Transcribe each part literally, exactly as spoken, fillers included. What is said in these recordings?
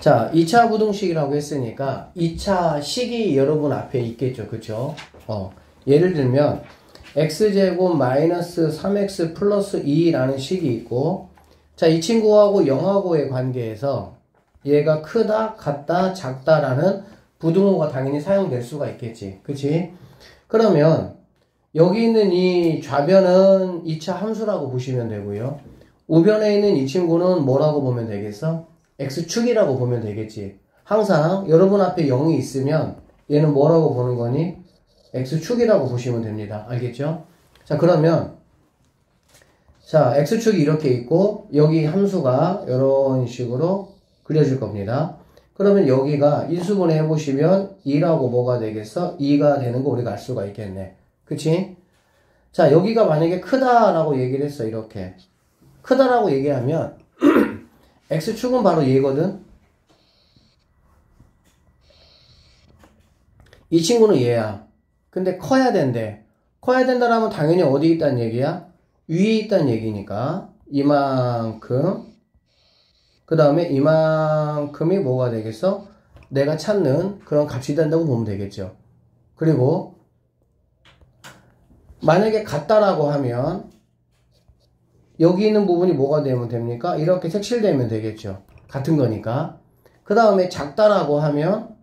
자, 이 차 부등식이라고 했으니까 이 차 식이 여러분 앞에 있겠죠. 그쵸? 어, 예를 들면 x제곱 마이너스 삼 엑스 플러스 이라는 식이 있고, 자, 이 친구하고 영하고의 관계에서 얘가 크다, 같다, 작다라는 부등호가 당연히 사용될 수가 있겠지. 그치? 그러면 여기 있는 이 좌변은 이 차 함수라고 보시면 되고요. 우변에 있는 이 친구는 뭐라고 보면 되겠어? x축이라고 보면 되겠지. 항상 여러분 앞에 영이 있으면 얘는 뭐라고 보는 거니? x축이라고 보시면 됩니다. 알겠죠? 자, 그러면 자, x축이 이렇게 있고 여기 함수가 이런 식으로 그려질 겁니다. 그러면 여기가 인수분해 해보시면 이라고 뭐가 되겠어? 이가 되는 거 우리가 알 수가 있겠네. 그치? 자, 여기가 만약에 크다라고 얘기를 했어. 이렇게 크다라고 얘기하면 x축은 바로 얘거든. 이 친구는 얘야. 근데 커야 된대. 커야 된다라면 당연히 어디 있다는 얘기야? 위에 있다는 얘기니까 이만큼, 그 다음에 이만큼이 뭐가 되겠어? 내가 찾는 그런 값이 된다고 보면 되겠죠. 그리고 만약에 같다라고 하면 여기 있는 부분이 뭐가 되면 됩니까? 이렇게 색칠되면 되겠죠. 같은 거니까. 그 다음에 작다라고 하면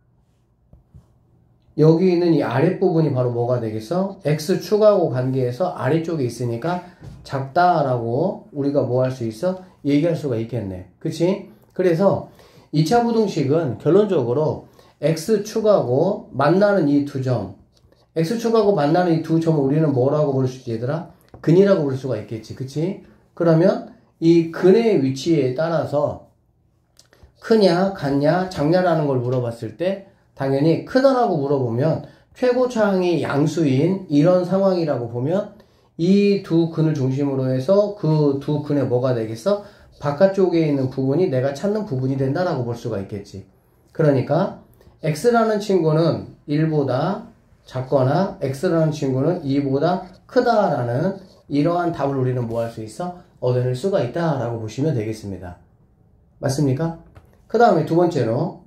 여기 있는 이 아랫부분이 바로 뭐가 되겠어? x축하고 관계해서 아래쪽에 있으니까 작다라고 우리가 뭐 할 수 있어? 얘기할 수가 있겠네. 그치? 그래서 이 차 부등식은 결론적으로 x축하고 만나는 이 두 점, x축하고 만나는 이 두 점을 우리는 뭐라고 부를 수 있지, 얘들아? 근이라고 부를 수가 있겠지. 그치? 그러면 이 근의 위치에 따라서 크냐, 같냐, 작냐라는 걸 물어봤을 때 당연히 크다라고 물어보면 최고차항이 양수인 이런 상황이라고 보면 이 두 근을 중심으로 해서 그 두 근에 뭐가 되겠어? 바깥쪽에 있는 부분이 내가 찾는 부분이 된다라고 볼 수가 있겠지. 그러니까 x라는 친구는 일보다 작거나 x라는 친구는 이보다 크다라는 이러한 답을 우리는 뭐 할 수 있어? 얻어낼 수가 있다라고 보시면 되겠습니다. 맞습니까? 그 다음에 두 번째로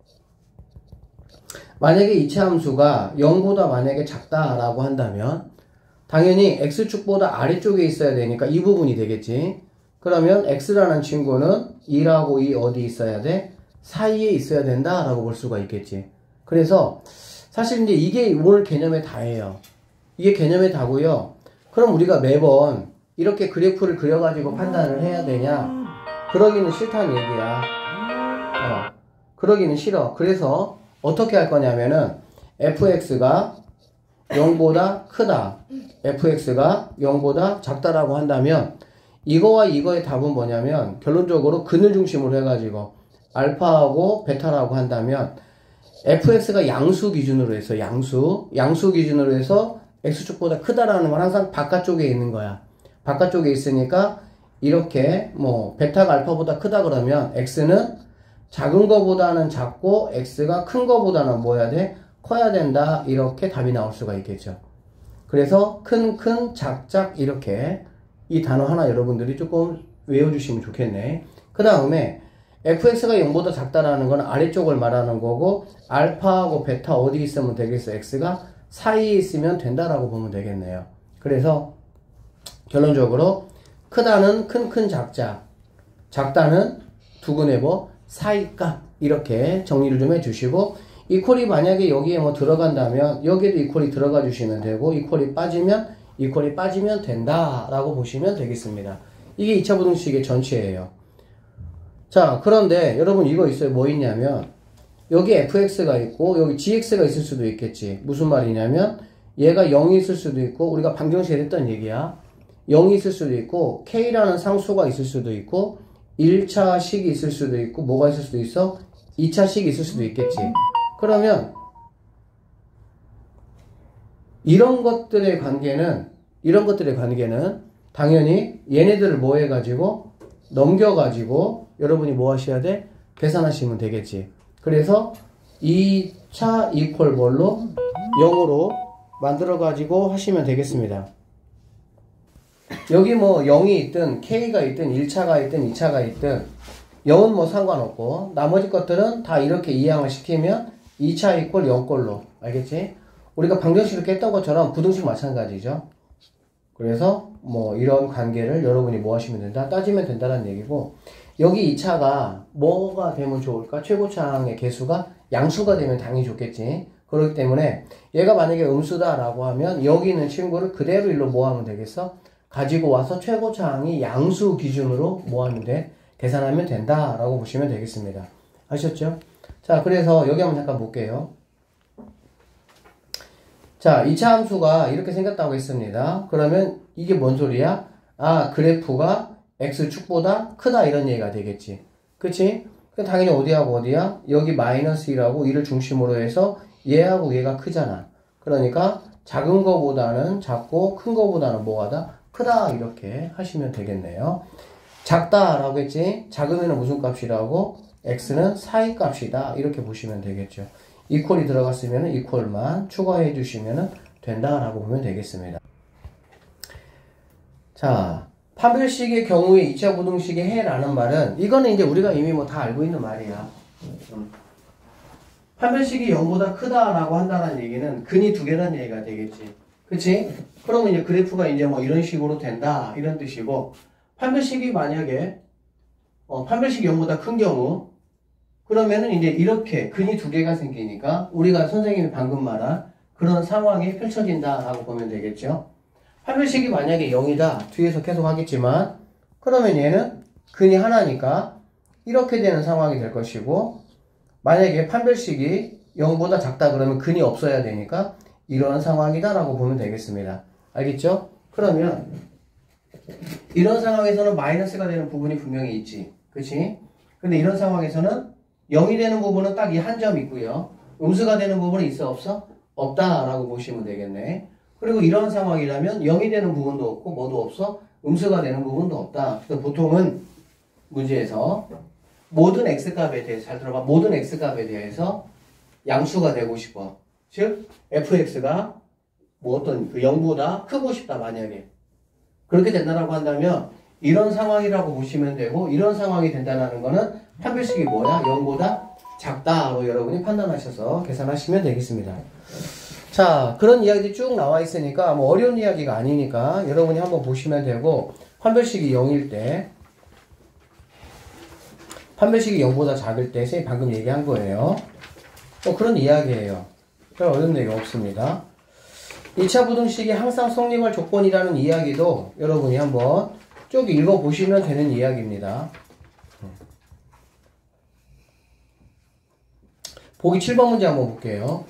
만약에 이 차 함수가 영보다 만약에 작다라고 한다면 당연히 x축보다 아래쪽에 있어야 되니까 이 부분이 되겠지. 그러면 x라는 친구는 이라고 이 어디 있어야 돼? 사이에 있어야 된다라고 볼 수가 있겠지. 그래서 사실 이제 이게 오늘 개념의 다예요. 이게 개념의 다고요. 그럼 우리가 매번 이렇게 그래프를 그려가지고 판단을 해야 되냐? 그러기는 싫다는 얘기야. 어, 그러기는 싫어. 그래서 어떻게 할 거냐면은 fx가 영보다 크다, fx가 영보다 작다라고 한다면 이거와 이거의 답은 뭐냐면 결론적으로 근을 중심으로 해가지고 알파하고 베타라고 한다면 fx가 양수 기준으로 해서 양수 양수 기준으로 해서 x축보다 크다라는 건 항상 바깥쪽에 있는 거야. 바깥쪽에 있으니까 이렇게 뭐 베타가 알파보다 크다 그러면 x는 작은 거보다는 작고 x가 큰 거보다는 뭐 해야 돼? 커야 된다. 이렇게 답이 나올 수가 있겠죠. 그래서 큰, 큰, 작, 작 이렇게 이 단어 하나 여러분들이 조금 외워주시면 좋겠네. 그 다음에 fx가 영보다 작다라는 건 아래쪽을 말하는 거고 알파하고 베타 어디 있으면 되겠어? x가 사이에 있으면 된다라고 보면 되겠네요. 그래서 결론적으로 크다는 큰, 큰, 작작, 작다는 두근의 뭐 사이값 이렇게 정리를 좀 해주시고 이퀄이 만약에 여기에 뭐 들어간다면 여기에도 이퀄이 들어가 주시면 되고 이퀄이 빠지면 이퀄이 빠지면 된다라고 보시면 되겠습니다. 이게 이 차 부등식의 전체예요. 자, 그런데 여러분 이거 있어요. 뭐 있냐면 여기 fx가 있고 여기 gx가 있을 수도 있겠지. 무슨 말이냐면 얘가 영이 있을 수도 있고 우리가 방정 시간에 했던 얘기야. 영이 있을 수도 있고 k라는 상수가 있을 수도 있고 일 차 식이 있을 수도 있고 뭐가 있을 수도 있어? 이 차 식이 있을 수도 있겠지. 그러면 이런 것들의 관계는 이런 것들의 관계는 당연히 얘네들을 뭐 해가지고 넘겨가지고 여러분이 뭐 하셔야 돼? 계산하시면 되겠지. 그래서 이 차 이퀄 뭘로? 영으로 만들어가지고 하시면 되겠습니다. 여기 뭐 영이 있든 K가 있든 일 차가 있든 이 차가 있든 영은 뭐 상관없고 나머지 것들은 다 이렇게 이항을 시키면 이 차 이퀄 영꼴로. 알겠지? 우리가 방정식 이렇게 했던 것처럼 부등식 마찬가지죠. 그래서 뭐 이런 관계를 여러분이 뭐 하시면 된다? 따지면 된다는 얘기고, 여기 이 차가 뭐가 되면 좋을까? 최고차항의 개수가 양수가 되면 당연히 좋겠지. 그렇기 때문에 얘가 만약에 음수다라고 하면 여기 있는 친구를 그대로 일로 뭐 하면 되겠어? 가지고 와서 최고차항이 양수 기준으로 뭐 하면 돼? 계산하면 된다라고 보시면 되겠습니다. 아셨죠? 자, 그래서 여기 한번 잠깐 볼게요. 자, 이 차 함수가 이렇게 생겼다고 했습니다. 그러면 이게 뭔 소리야? 아, 그래프가 x축보다 크다 이런 얘기가 되겠지. 그치? 그럼 당연히 어디하고 어디야? 여기 마이너스 일하고 이를 중심으로 해서 얘하고 얘가 크잖아. 그러니까 작은 거보다는 작고 큰 거보다는 뭐하다? 크다 이렇게 하시면 되겠네요. 작다라고 했지? 작으면 무슨 값이라고? x는 사의 값이다 이렇게 보시면 되겠죠. 이퀄이 들어갔으면 이퀄만 추가해 주시면 된다라고 보면 되겠습니다. 자, 판별식의 경우에 이 차 부등식의 해라는 말은 이거는 이제 우리가 이미 뭐 다 알고 있는 말이야. 판별식이 영보다 크다라고 한다는 얘기는 근이 두 개라는 얘기가 되겠지. 그치? 그러면 이제 그래프가 이제 뭐 이런 식으로 된다 이런 뜻이고, 판별식이 만약에 어, 판별식이 영보다 큰 경우 그러면은 이제 이렇게 근이 두 개가 생기니까 우리가 선생님이 방금 말한 그런 상황이 펼쳐진다라고 보면 되겠죠. 판별식이 만약에 영이다 뒤에서 계속 하겠지만 그러면 얘는 근이 하나니까 이렇게 되는 상황이 될 것이고, 만약에 판별식이 영보다 작다 그러면 근이 없어야 되니까 이런 상황이다 라고 보면 되겠습니다. 알겠죠? 그러면 이런 상황에서는 마이너스가 되는 부분이 분명히 있지. 그치? 근데 이런 상황에서는 영이 되는 부분은 딱 이 한 점 있고요. 음수가 되는 부분은 있어 없어? 없다라고 보시면 되겠네. 그리고 이런 상황이라면 영이 되는 부분도 없고 뭐도 없어? 음수가 되는 부분도 없다. 그래서 보통은 문제에서 모든 x값에 대해서, 잘 들어봐, 모든 x값에 대해서 양수가 되고 싶어. 즉 fx가 뭐 어떤 그 영보다 크고 싶다 만약에. 그렇게 된다라고 한다면 이런 상황이라고 보시면 되고, 이런 상황이 된다는 거는 판별식이 뭐야? 영보다 작다로 여러분이 판단하셔서 계산하시면 되겠습니다. 자, 그런 이야기들이 쭉 나와 있으니까 뭐 어려운 이야기가 아니니까 여러분이 한번 보시면 되고, 판별식이 영일 때, 판별식이 영보다 작을 때 선생님이 방금 얘기한 거예요. 뭐 그런 이야기예요. 별 어려운 얘기 없습니다. 이 차 부등식이 항상 성립할 조건이라는 이야기도 여러분이 한번 쭉 읽어보시면 되는 이야기입니다. 보기 칠 번 문제 한번 볼게요.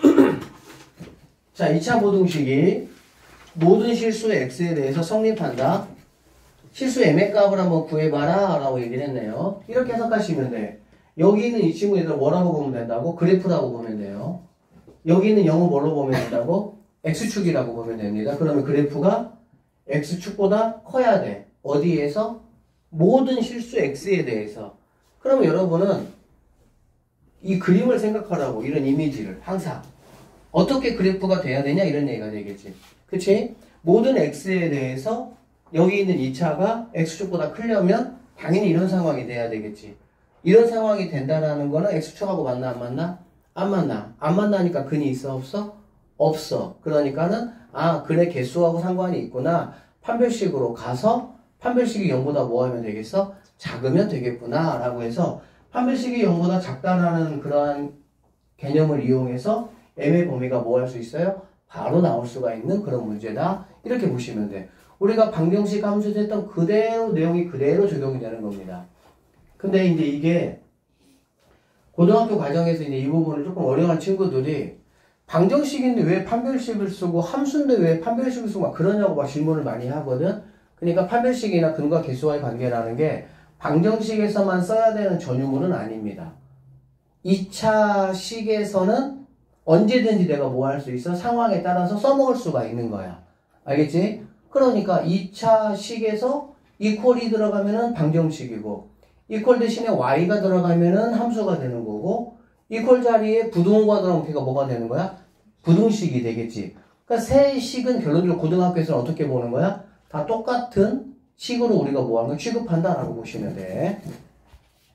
자, 이 차 부등식이 모든 실수의 x에 대해서 성립한다. 실수 m의 값을 한번 구해봐라 라고 얘기를 했네요. 이렇게 해석하시면 돼. 여기 있는 이 친구들 뭐라고 보면 된다고? 그래프라고 보면 돼요. 여기 있는 영은 뭘로 보면 된다고? x축이라고 보면 됩니다. 그러면 그래프가 x축보다 커야 돼. 어디에서? 모든 실수 x에 대해서. 그러면 여러분은 이 그림을 생각하라고, 이런 이미지를 항상 어떻게 그래프가 돼야 되냐 이런 얘기가 되겠지. 그치? 모든 x에 대해서 여기 있는 이 차가 x축보다 크려면 당연히 이런 상황이 돼야 되겠지. 이런 상황이 된다라는 거는 x축하고 맞나 안 맞나? 안 만나. 안 만나니까 근이 있어 없어? 없어. 그러니까는 아 근의 개수하고 상관이 있구나. 판별식으로 가서 판별식이 영보다 뭐 하면 되겠어? 작으면 되겠구나 라고 해서 판별식이 영보다 작다라는 그러한 개념을 이용해서 m의 범위가 뭐 할 수 있어요? 바로 나올 수가 있는 그런 문제다. 이렇게 보시면 돼. 우리가 방정식 함수에서 했던 그대로 내용이 그대로 적용이 되는 겁니다. 근데 이제 이게 고등학교 과정에서 이제 이 부분을 조금 어려워하는 친구들이 방정식인데 왜 판별식을 쓰고 함수인데 왜 판별식을 쓰고 막 그러냐고 막 질문을 많이 하거든. 그러니까 판별식이나 근과 개수와의 관계라는 게 방정식에서만 써야 되는 전유물은 아닙니다. 이 차 식에서는 언제든지 내가 뭐 할 수 있어? 상황에 따라서 써먹을 수가 있는 거야. 알겠지? 그러니까 이 차 식에서 이퀄이 들어가면은 방정식이고, 이퀄 대신에 y가 들어가면은 함수가 되는 거고, 이퀄 자리에 부등호가 들어가면 걔가 뭐가 되는 거야? 부등식이 되겠지. 그러니까 세 식은 결론적으로 고등학교에서는 어떻게 보는 거야? 다 똑같은 식으로 우리가 뭐 하는 거 취급한다라고 보시면 돼.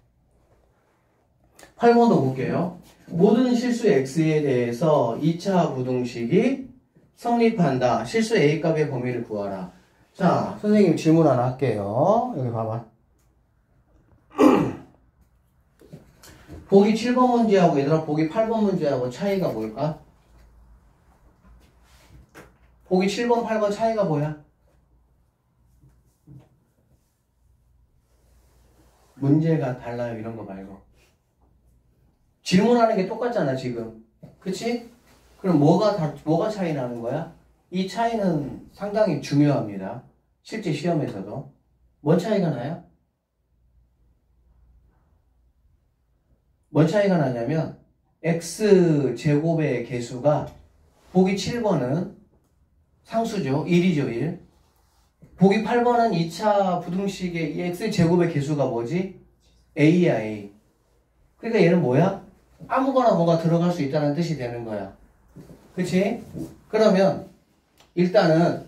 팔 번도 볼게요. 모든 실수 x에 대해서 이 차 부등식이 성립한다. 실수 a 값의 범위를 구하라. 자, 선생님 질문 하나 할게요. 여기 봐봐. 보기 칠 번 문제하고 얘들아 보기 팔 번 문제하고 차이가 뭘까? 보기 칠 번, 팔 번 차이가 뭐야? 문제가 달라요. 이런 거 말고. 질문하는 게 똑같잖아 지금. 그치? 그럼 뭐가 다, 뭐가 차이 나는 거야? 이 차이는 상당히 중요합니다. 실제 시험에서도. 뭔 차이가 나요? 뭔 차이가 나냐면 x제곱의 개수가 보기 칠 번은 상수죠. 일이죠. 일. 보기 팔 번은 이 차 부등식의 이 x제곱의 개수가 뭐지? a야 a. 그러니까 얘는 뭐야? 아무거나 뭐가 들어갈 수 있다는 뜻이 되는 거야. 그치? 그러면 일단은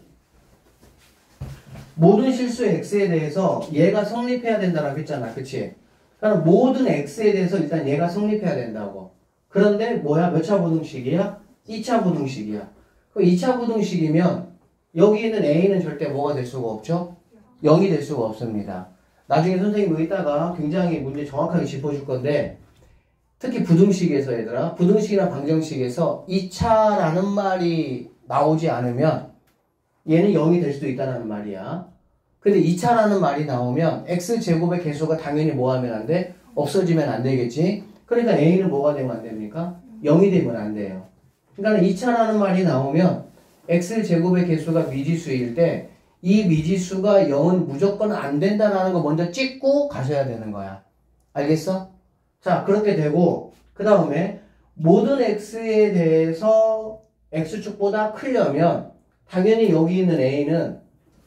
모든 실수 x에 대해서 얘가 성립해야 된다라고 했잖아. 그치? 그러니까 모든 x에 대해서 일단 얘가 성립해야 된다고. 그런데 뭐야? 몇 차 부등식이야? 이 차 부등식이야. 그럼 이 차 부등식이면 여기 있는 a는 절대 뭐가 될 수가 없죠? 영이 될 수가 없습니다. 나중에 선생님이 이따가 굉장히 문제 정확하게 짚어줄 건데 특히 부등식에서 얘들아 부등식이나 방정식에서 이 차라는 말이 나오지 않으면 얘는 영이 될 수도 있다는 말이야. 근데 이 차라는 말이 나오면 x제곱의 개수가 당연히 뭐 하면 안 돼? 없어지면 안 되겠지? 그러니까 a는 뭐가 되면 안 됩니까? 영이 되면 안 돼요. 그러니까 이 차라는 말이 나오면 x제곱의 개수가 미지수일 때 이 미지수가 영은 무조건 안 된다는 거 먼저 찍고 가셔야 되는 거야. 알겠어? 자, 그렇게 되고 그 다음에 모든 x에 대해서 x축보다 크려면 당연히 여기 있는 a는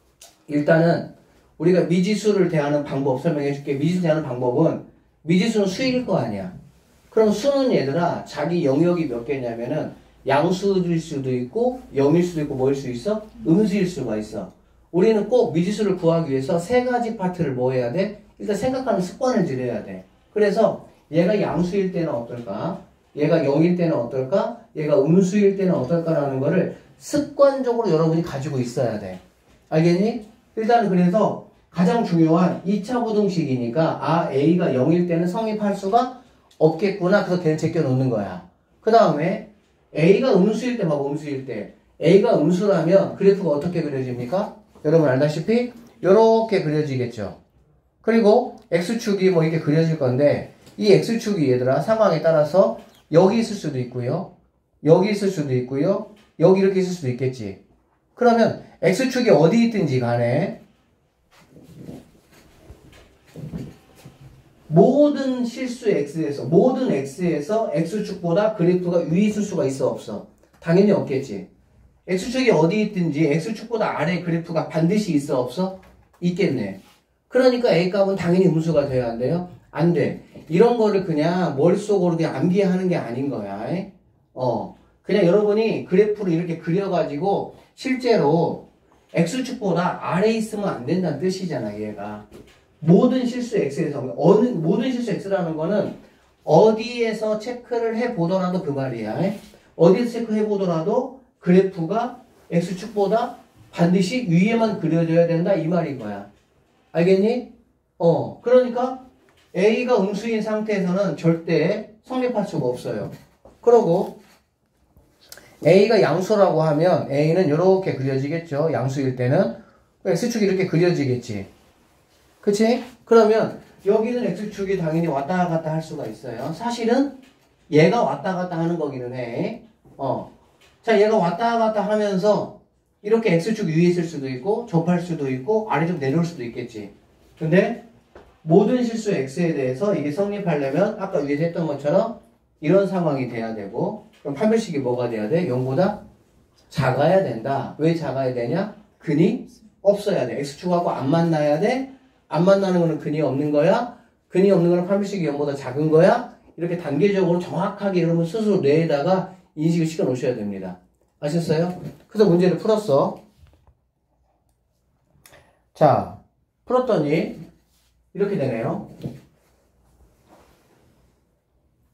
일단은 우리가 미지수를 대하는 방법 설명해 줄게. 미지수 대하는 방법은 미지수는 수일 거 아니야. 그럼 수는 얘들아 자기 영역이 몇 개냐면은 양수일 수도 있고 영일 수도 있고 뭐일 수 있어? 음수일 수가 있어. 우리는 꼭 미지수를 구하기 위해서 세 가지 파트를 뭐 해야 돼? 일단 생각하는 습관을 들여야 돼. 그래서 얘가 양수일 때는 어떨까? 얘가 영일 때는 어떨까? 얘가 음수일 때는 어떨까라는 거를 습관적으로 여러분이 가지고 있어야 돼. 알겠니? 일단은 그래서 가장 중요한 이 차 부등식이니까 아 a가 영일 때는 성립할 수가 없겠구나. 그래서 걔는 제껴 놓는 거야. 그 다음에 a가 음수일 때 막 음수일 때 a가 음수라면 그래프가 어떻게 그려집니까? 여러분 알다시피 이렇게 그려지겠죠. 그리고 x축이 뭐 이렇게 그려질 건데 이 x축이 얘들아 상황에 따라서 여기 있을 수도 있고요. 여기 있을 수도 있고요. 여기 이렇게 있을 수도 있겠지. 그러면 x축이 어디 있든지 간에 모든 실수 x에서 모든 x에서 x축보다 그래프가 위에 있을 수가 있어 없어? 당연히 없겠지. x축이 어디 있든지 x축보다 아래 그래프가 반드시 있어 없어? 있겠네. 그러니까 a값은 당연히 음수가 돼야 안 돼요? 안 돼. 이런 거를 그냥 머릿속으로 그냥 암기하는 게 아닌 거야. 에? 어. 그냥 여러분이 그래프를 이렇게 그려가지고 실제로 x축보다 아래에 있으면 안 된다는 뜻이잖아, 얘가. 모든 실수 x에서, 어느, 모든 실수 x라는 거는 어디에서 체크를 해보더라도 그 말이야. 에? 어디에서 체크해 보더라도 그래프가 x축보다 반드시 위에만 그려져야 된다 이 말인 거야. 알겠니? 어, 그러니까 a가 음수인 상태에서는 절대 성립할 수가 없어요. 그러고 a가 양수라고 하면 a는 이렇게 그려지겠죠. 양수일 때는 x축이 이렇게 그려지겠지. 그치? 그러면 여기는 x축이 당연히 왔다 갔다 할 수가 있어요. 사실은 얘가 왔다 갔다 하는 거기는 해. 어. 자, 얘가 왔다 갔다 하면서 이렇게 x축 위에 있을 수도 있고 접할 수도 있고 아래쪽 내려올 수도 있겠지. 근데 모든 실수 x에 대해서 이게 성립하려면 아까 위에서 했던 것처럼 이런 상황이 돼야 되고 그럼 판별식이 뭐가 돼야 돼? 영보다 작아야 된다. 왜 작아야 되냐? 근이 없어야 돼. x축하고 안 만나야 돼. 안 만나는 거는 근이 없는 거야. 근이 없는 거는 판별식이 영보다 작은 거야. 이렇게 단계적으로 정확하게 여러분 스스로 뇌에다가 인식을 시켜 놓으셔야 됩니다. 아셨어요? 그래서 문제를 풀었어. 자, 풀었더니 이렇게 되네요.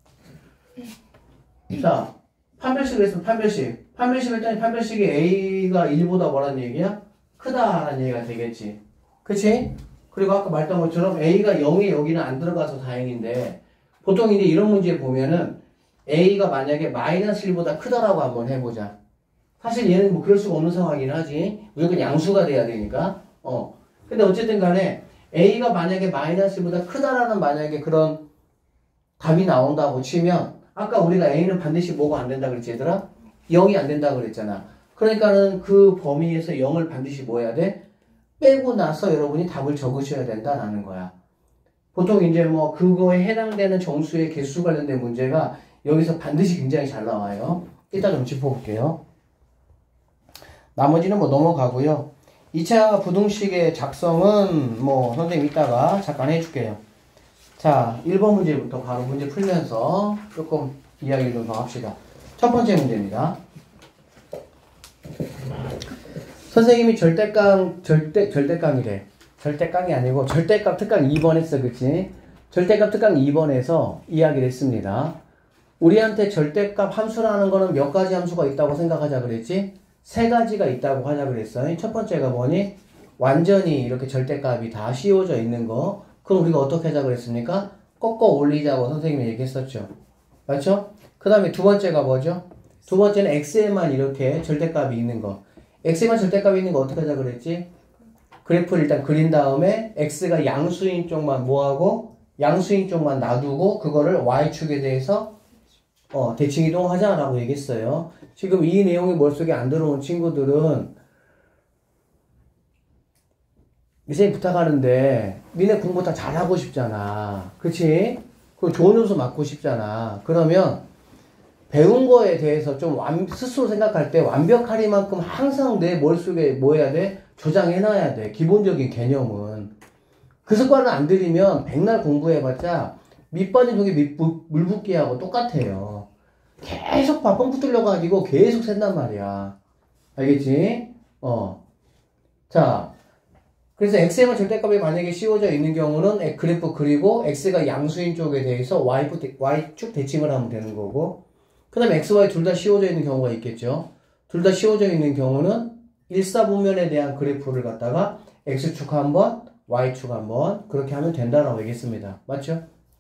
자, 판별식을 했으면 판별식. 판별식 했더니 판별식이 A가 일보다 뭐란 얘기야? 크다라는 얘기가 되겠지. 그치? 그리고 아까 말했던 것처럼 A가 영에 여기는 안 들어가서 다행인데, 보통 이제 이런 문제 보면은 A가 만약에 마이너스 일보다 크다라고 한번 해보자. 사실 얘는 뭐 그럴 수가 없는 상황이긴 하지. 무조건 양수가 돼야 되니까. 어. 근데 어쨌든 간에 A가 만약에 마이너스 일보다 크다라는 만약에 그런 답이 나온다고 치면, 아까 우리가 A는 반드시 뭐가 안 된다 그랬지, 얘들아? 영이 안 된다 그랬잖아. 그러니까는 그 범위에서 영을 반드시 뭐 해야 돼? 빼고 나서 여러분이 답을 적으셔야 된다라는 거야. 보통 이제 뭐 그거에 해당되는 정수의 개수 관련된 문제가 여기서 반드시 굉장히 잘 나와요. 이따 좀 짚어볼게요. 나머지는 뭐 넘어가고요. 이 차 부등식의 작성은 뭐 선생님 이따가 잠깐 해줄게요. 자, 일 번 문제부터 바로 문제 풀면서 조금 이야기를 좀 더 합시다. 첫 번째 문제입니다. 선생님이 절대값, 절대, 절대값이래. 절대값이 아니고 절대값 특강 이 번 했어, 그치? 절대값 특강 이 번에서 이야기를 했습니다. 우리한테 절대값 함수라는 거는 몇 가지 함수가 있다고 생각하자 그랬지? 세 가지가 있다고 하자 그랬어요. 첫 번째가 뭐니? 완전히 이렇게 절대값이 다 씌워져 있는 거. 그럼 우리가 어떻게 하자 그랬습니까? 꺾어 올리자고 선생님이 얘기했었죠. 맞죠? 그 다음에 두 번째가 뭐죠? 두 번째는 x에만 이렇게 절대값이 있는 거. x에만 절대값이 있는 거 어떻게 하자 그랬지? 그래프를 일단 그린 다음에 x가 양수인 쪽만 뭐하고? 양수인 쪽만 놔두고 그거를 y축에 대해서 어, 대칭 이동하자라고 얘기했어요. 지금 이 내용이 머릿속에 안 들어온 친구들은 선생님 부탁하는데 니네 공부 다 잘하고 싶잖아. 그치? 그 좋은 점수 맞고 싶잖아. 그러면 배운 거에 대해서 좀 완, 스스로 생각할 때 완벽하리만큼 항상 내 머릿속에 뭐 해야 돼? 저장해놔야 돼. 기본적인 개념은. 그 습관을 안 들이면 백날 공부해봤자 밑빠진 독에 밑, 물 붓기하고 똑같아요. 계속 밥뻥 붙들려가지고 계속 샌단 말이야. 알겠지? 어. 자. 그래서 x에만 절대값이 만약에 씌워져 있는 경우는 그래프 그리고 x가 양수인 쪽에 대해서 y축, y축 대칭을 하면 되는 거고, 그 다음에 x, y 둘 다 씌워져 있는 경우가 있겠죠. 둘 다 씌워져 있는 경우는 일사분면에 대한 그래프를 갖다가 x축 한번, y축 한번 그렇게 하면 된다라고 얘기했습니다. 맞죠?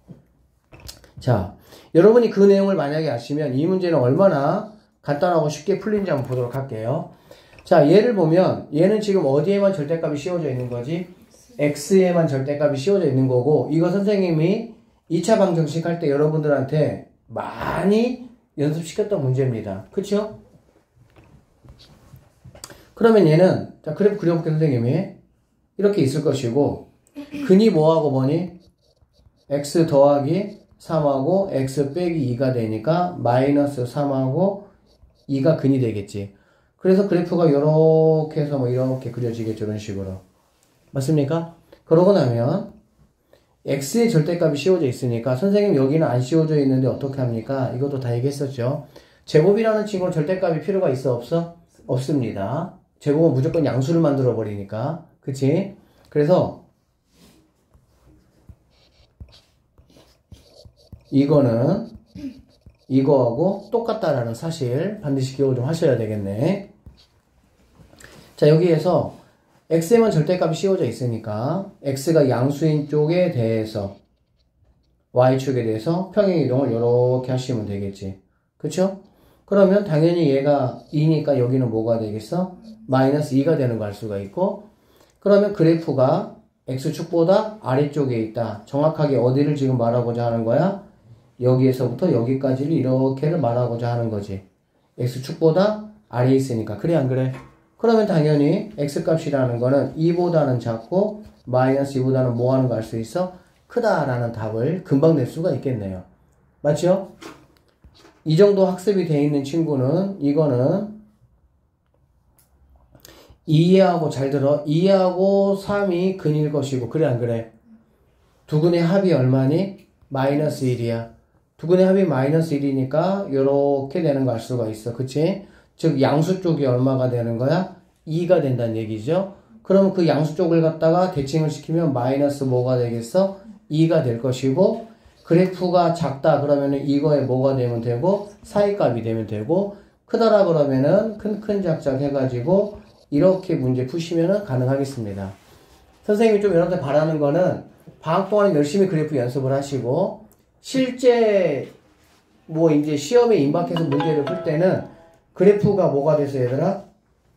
자, 여러분이 그 내용을 만약에 아시면 이 문제는 얼마나 간단하고 쉽게 풀린지 한번 보도록 할게요. 자, 얘를 보면 얘는 지금 어디에만 절대값이 씌워져 있는 거지? x에만 절대값이 씌워져 있는 거고, 이거 선생님이 이 차 방정식 할 때 여러분들한테 많이 연습시켰던 문제입니다. 그쵸? 그러면 얘는 자 그래프 그려볼게 선생님이 이렇게 있을 것이고, 근이 뭐하고 뭐니? x 더하기 삼하고 x 빼기 이가 되니까 마이너스 삼하고 이가 근이 되겠지. 그래서 그래프가 이렇게 해서 뭐 이렇게 그려지겠죠. 이런 식으로. 맞습니까? 그러고 나면 x의 절대값이 씌워져 있으니까 선생님 여기는 안 씌워져 있는데 어떻게 합니까? 이것도 다 얘기했었죠. 제곱이라는 친구는 절대값이 필요가 있어 없어? 없습니다. 제곱은 무조건 양수를 만들어 버리니까. 그치? 그래서 이거는 이거하고 똑같다라는 사실 반드시 기억을 좀 하셔야 되겠네. 자, 여기에서 x에만 절대값이 씌워져 있으니까 x가 양수인 쪽에 대해서 y축에 대해서 평행이동을 이렇게 하시면 되겠지. 그쵸? 그러면 당연히 얘가 이니까 여기는 뭐가 되겠어? 마이너스 이가 되는 거 알 수가 있고, 그러면 그래프가 x축보다 아래쪽에 있다. 정확하게 어디를 지금 말하고자 하는 거야? 여기에서부터 여기까지를 이렇게를 말하고자 하는 거지. x축보다 아래에 있으니까. 그래 안 그래? 그러면 당연히 x값이라는 거는 이보다는 작고 마이너스 이보다는 뭐 하는 거 알 수 있어? 크다라는 답을 금방 낼 수가 있겠네요. 맞죠? 이 정도 학습이 돼 있는 친구는 이거는 이하고 잘 들어. 이하고 삼이 근일 것이고, 그래 안 그래? 두 근의 합이 얼마니? 마이너스 일이야. 두 근의 합이 마이너스 일이니까 요렇게 되는 거 알 수가 있어. 그치? 즉 양수 쪽이 얼마가 되는 거야? 이가 된다는 얘기죠. 그럼 그 양수 쪽을 갖다가 대칭을 시키면 마이너스 뭐가 되겠어? 이가 될 것이고, 그래프가 작다 그러면은 이거에 뭐가 되면 되고 사이값이 되면 되고 크다라 그러면은 큰 큰 작작 해가지고 이렇게 문제 푸시면은 가능하겠습니다. 선생님이 좀 여러분들 바라는 거는 방학 동안에 열심히 그래프 연습을 하시고 실제 뭐 이제 시험에 임박해서 문제를 풀 때는 그래프가 뭐가 돼서 얘들아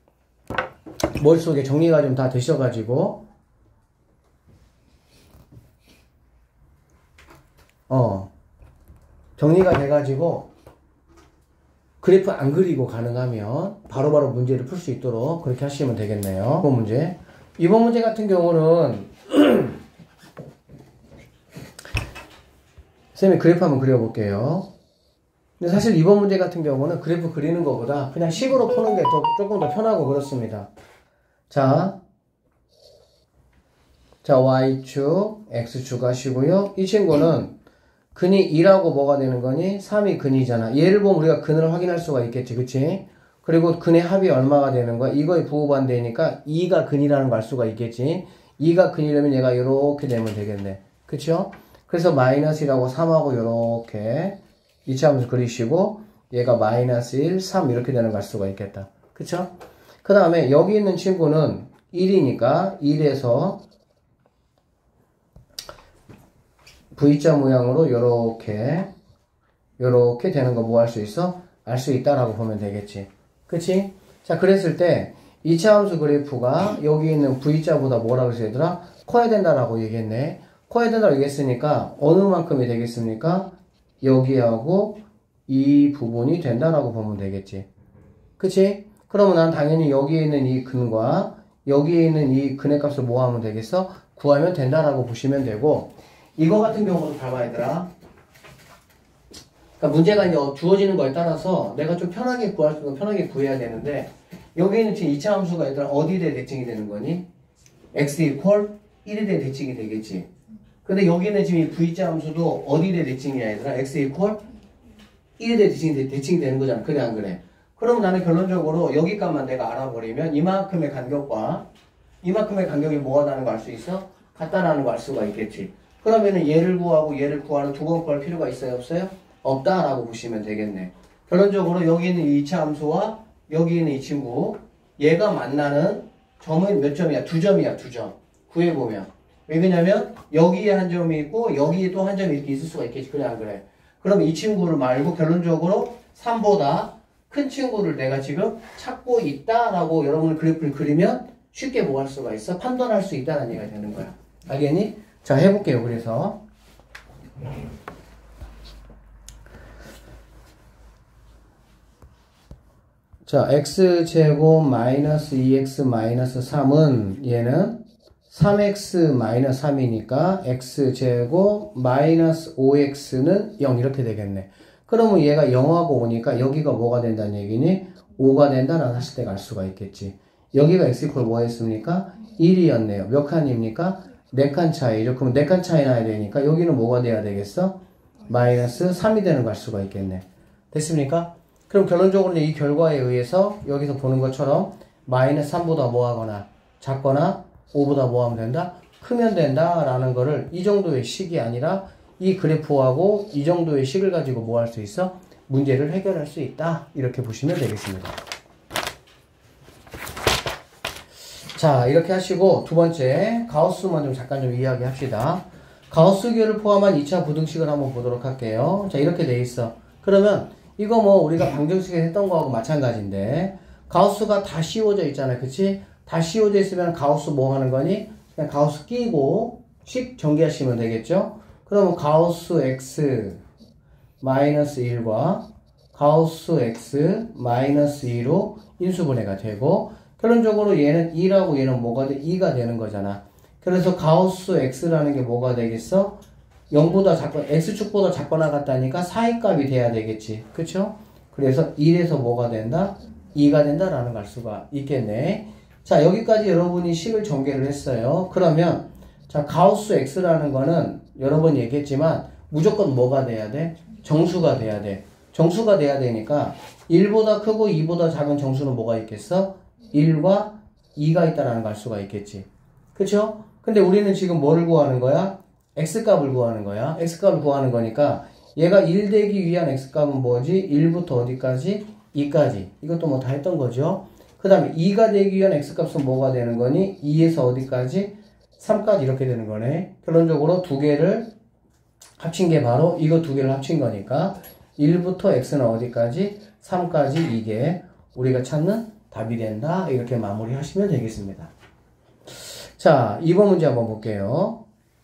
머릿속에 정리가 좀 다 되셔가지고 어 정리가 돼가지고 그래프 안 그리고 가능하면 바로바로 바로 문제를 풀 수 있도록 그렇게 하시면 되겠네요. 이번 문제 이번 문제 같은 경우는 선생님이 그래프 한번 그려볼게요. 근데 사실 이번 문제 같은 경우는 그래프 그리는 것보다 그냥 식으로 푸는 게 더, 조금 더 편하고 그렇습니다. 자, 자 Y축, X축 하시고요. 이 친구는 근이 이라고 뭐가 되는 거니? 삼이 근이잖아. 얘를 보면 우리가 근을 확인할 수가 있겠지. 그치? 그리고 근의 합이 얼마가 되는 거야? 이거의 부호반대니까 이가 근이라는 걸 알 수가 있겠지. 이가 근이라면 얘가 이렇게 되면 되겠네. 그쵸? 그래서 마이너스이라고 삼하고 이렇게 이차함수 그리시고 얘가 마이너스 일, 삼 이렇게 되는 걸 알 수가 있겠다. 그쵸? 그 다음에 여기 있는 친구는 일이니까 일에서 V자 모양으로 요렇게 요렇게 되는 거 뭐 할 수 있어? 알 수 있다라고 보면 되겠지. 그치? 자 그랬을 때 이차함수 그래프가 여기 있는 V자보다 뭐라고 했어 얘들아? 커야 된다라고 얘기했네. 커야 된다고 얘기했으니까 어느 만큼이 되겠습니까? 여기하고 이 부분이 된다라고 보면 되겠지. 그치? 그러면 난 당연히 여기에 있는 이 근과 여기에 있는 이 근의 값을 뭐 하면 되겠어? 구하면 된다라고 보시면 되고 이거 같은 경우는 봐봐 얘들아. 그러니까 문제가 이제 주어지는 거에 따라서 내가 좀 편하게 구할 수 있는 편하게 구해야 되는데 여기 있는 지금 이차 함수가 얘들아 어디에 대해 대칭이 되는 거니? x 이퀄 일에 대해 대칭이 되겠지. 근데 여기는 지금 이 V자 함수도 어디에 대해 대칭이야 얘들아? x 이퀄 일에 대해 대칭이, 대칭이 되는 거잖아. 그래 안 그래? 그럼 나는 결론적으로 여기 값만 내가 알아버리면 이만큼의 간격과 이만큼의 간격이 뭐가 나는 거 알 수 있어? 같다라는 거 알 수가 있겠지. 그러면은 얘를 구하고 얘를 구하는 두 번 구할 필요가 있어요? 없어요? 없다라고 보시면 되겠네. 결론적으로 여기 있는 이 이차 함수와 여기 있는 이 친구 얘가 만나는 점은 몇 점이야? 두 점이야. 두 점. 구해보면. 왜냐면 여기에 한 점이 있고 여기에 또 한 점이 이렇게 있을 수가 있겠지. 그래 안 그래? 그럼 이 친구를 말고 결론적으로 삼보다 큰 친구를 내가 지금 찾고 있다라고 여러분이 그래프를 그리면 쉽게 뭐 할 수가 있어? 판단할 수 있다는 얘기가 되는 거야. 알겠니? 자 해볼게요. 그래서 자 x제곱 마이너스 이 엑스 마이너스 삼은 얘는 삼 엑스 마이너스 삼이니까 x제곱 마이너스 오 엑스는 영 이렇게 되겠네. 그러면 얘가 영하고 오니까 여기가 뭐가 된다는 얘기니? 오가 된다라는 사실대가 알 수가 있겠지. 여기가 x 이퀄 뭐 했습니까? 일이었네요. 몇 칸입니까? 네 칸 차이죠. 그럼 네 칸 차이 나야 되니까 여기는 뭐가 돼야 되겠어? 마이너스 삼이 되는 걸 알 수가 있겠네. 됐습니까? 그럼 결론적으로 이 결과에 의해서 여기서 보는 것처럼 마이너스 삼보다 뭐 하거나 작거나 오보다 뭐 하면 된다? 크면 된다 라는 거를 이 정도의 식이 아니라 이 그래프하고 이 정도의 식을 가지고 뭐 할 수 있어? 문제를 해결할 수 있다. 이렇게 보시면 되겠습니다. 자, 이렇게 하시고 두 번째 가우스만 좀 잠깐 좀 이야기합시다. 가우스교를 포함한 이 차 부등식을 한번 보도록 할게요. 자, 이렇게 돼 있어. 그러면 이거 뭐 우리가 방정식에 했던 거하고 마찬가지인데 가우스가 다 씌워져 있잖아요. 그치? 다 씌워져 있으면 가우스 뭐 하는 거니? 그냥 가우스 끼고 식 전개하시면 되겠죠? 그러면 가우스 x 마이너스 일과 가우스 x 마이너스 이로 인수분해가 되고 결론적으로 얘는 이라고 얘는 뭐가 돼? 이가 되는 거잖아. 그래서 가우스 x라는 게 뭐가 되겠어? 영보다 작거나 x축보다 작거나 같다니까 사이값이 돼야 되겠지. 그쵸? 그래서 일에서 뭐가 된다? 이가 된다라는 걸 알 수가 있겠네. 자, 여기까지 여러분이 식을 전개를 했어요. 그러면 자, 가우스 x라는 거는 여러 번 얘기했지만 무조건 뭐가 돼야 돼? 정수가 돼야 돼. 정수가 돼야 되니까 일보다 크고 이보다 작은 정수는 뭐가 있겠어? 일과 이가 있다라는 걸 알 수가 있겠지. 그쵸? 근데 우리는 지금 뭐를 구하는 거야? x값을 구하는 거야. x값을 구하는 거니까 얘가 일 되기 위한 x값은 뭐지? 일부터 어디까지? 이까지. 이것도 뭐 다 했던 거죠. 그 다음에 이가 되기 위한 x값은 뭐가 되는 거니? 이에서 어디까지? 삼까지 이렇게 되는 거네. 결론적으로 두 개를 합친 게 바로 이거 두 개를 합친 거니까 일부터 x는 어디까지? 삼까지 이게 우리가 찾는 답이 된다. 이렇게 마무리 하시면 되겠습니다. 자, 이 번 문제 한번 볼게요.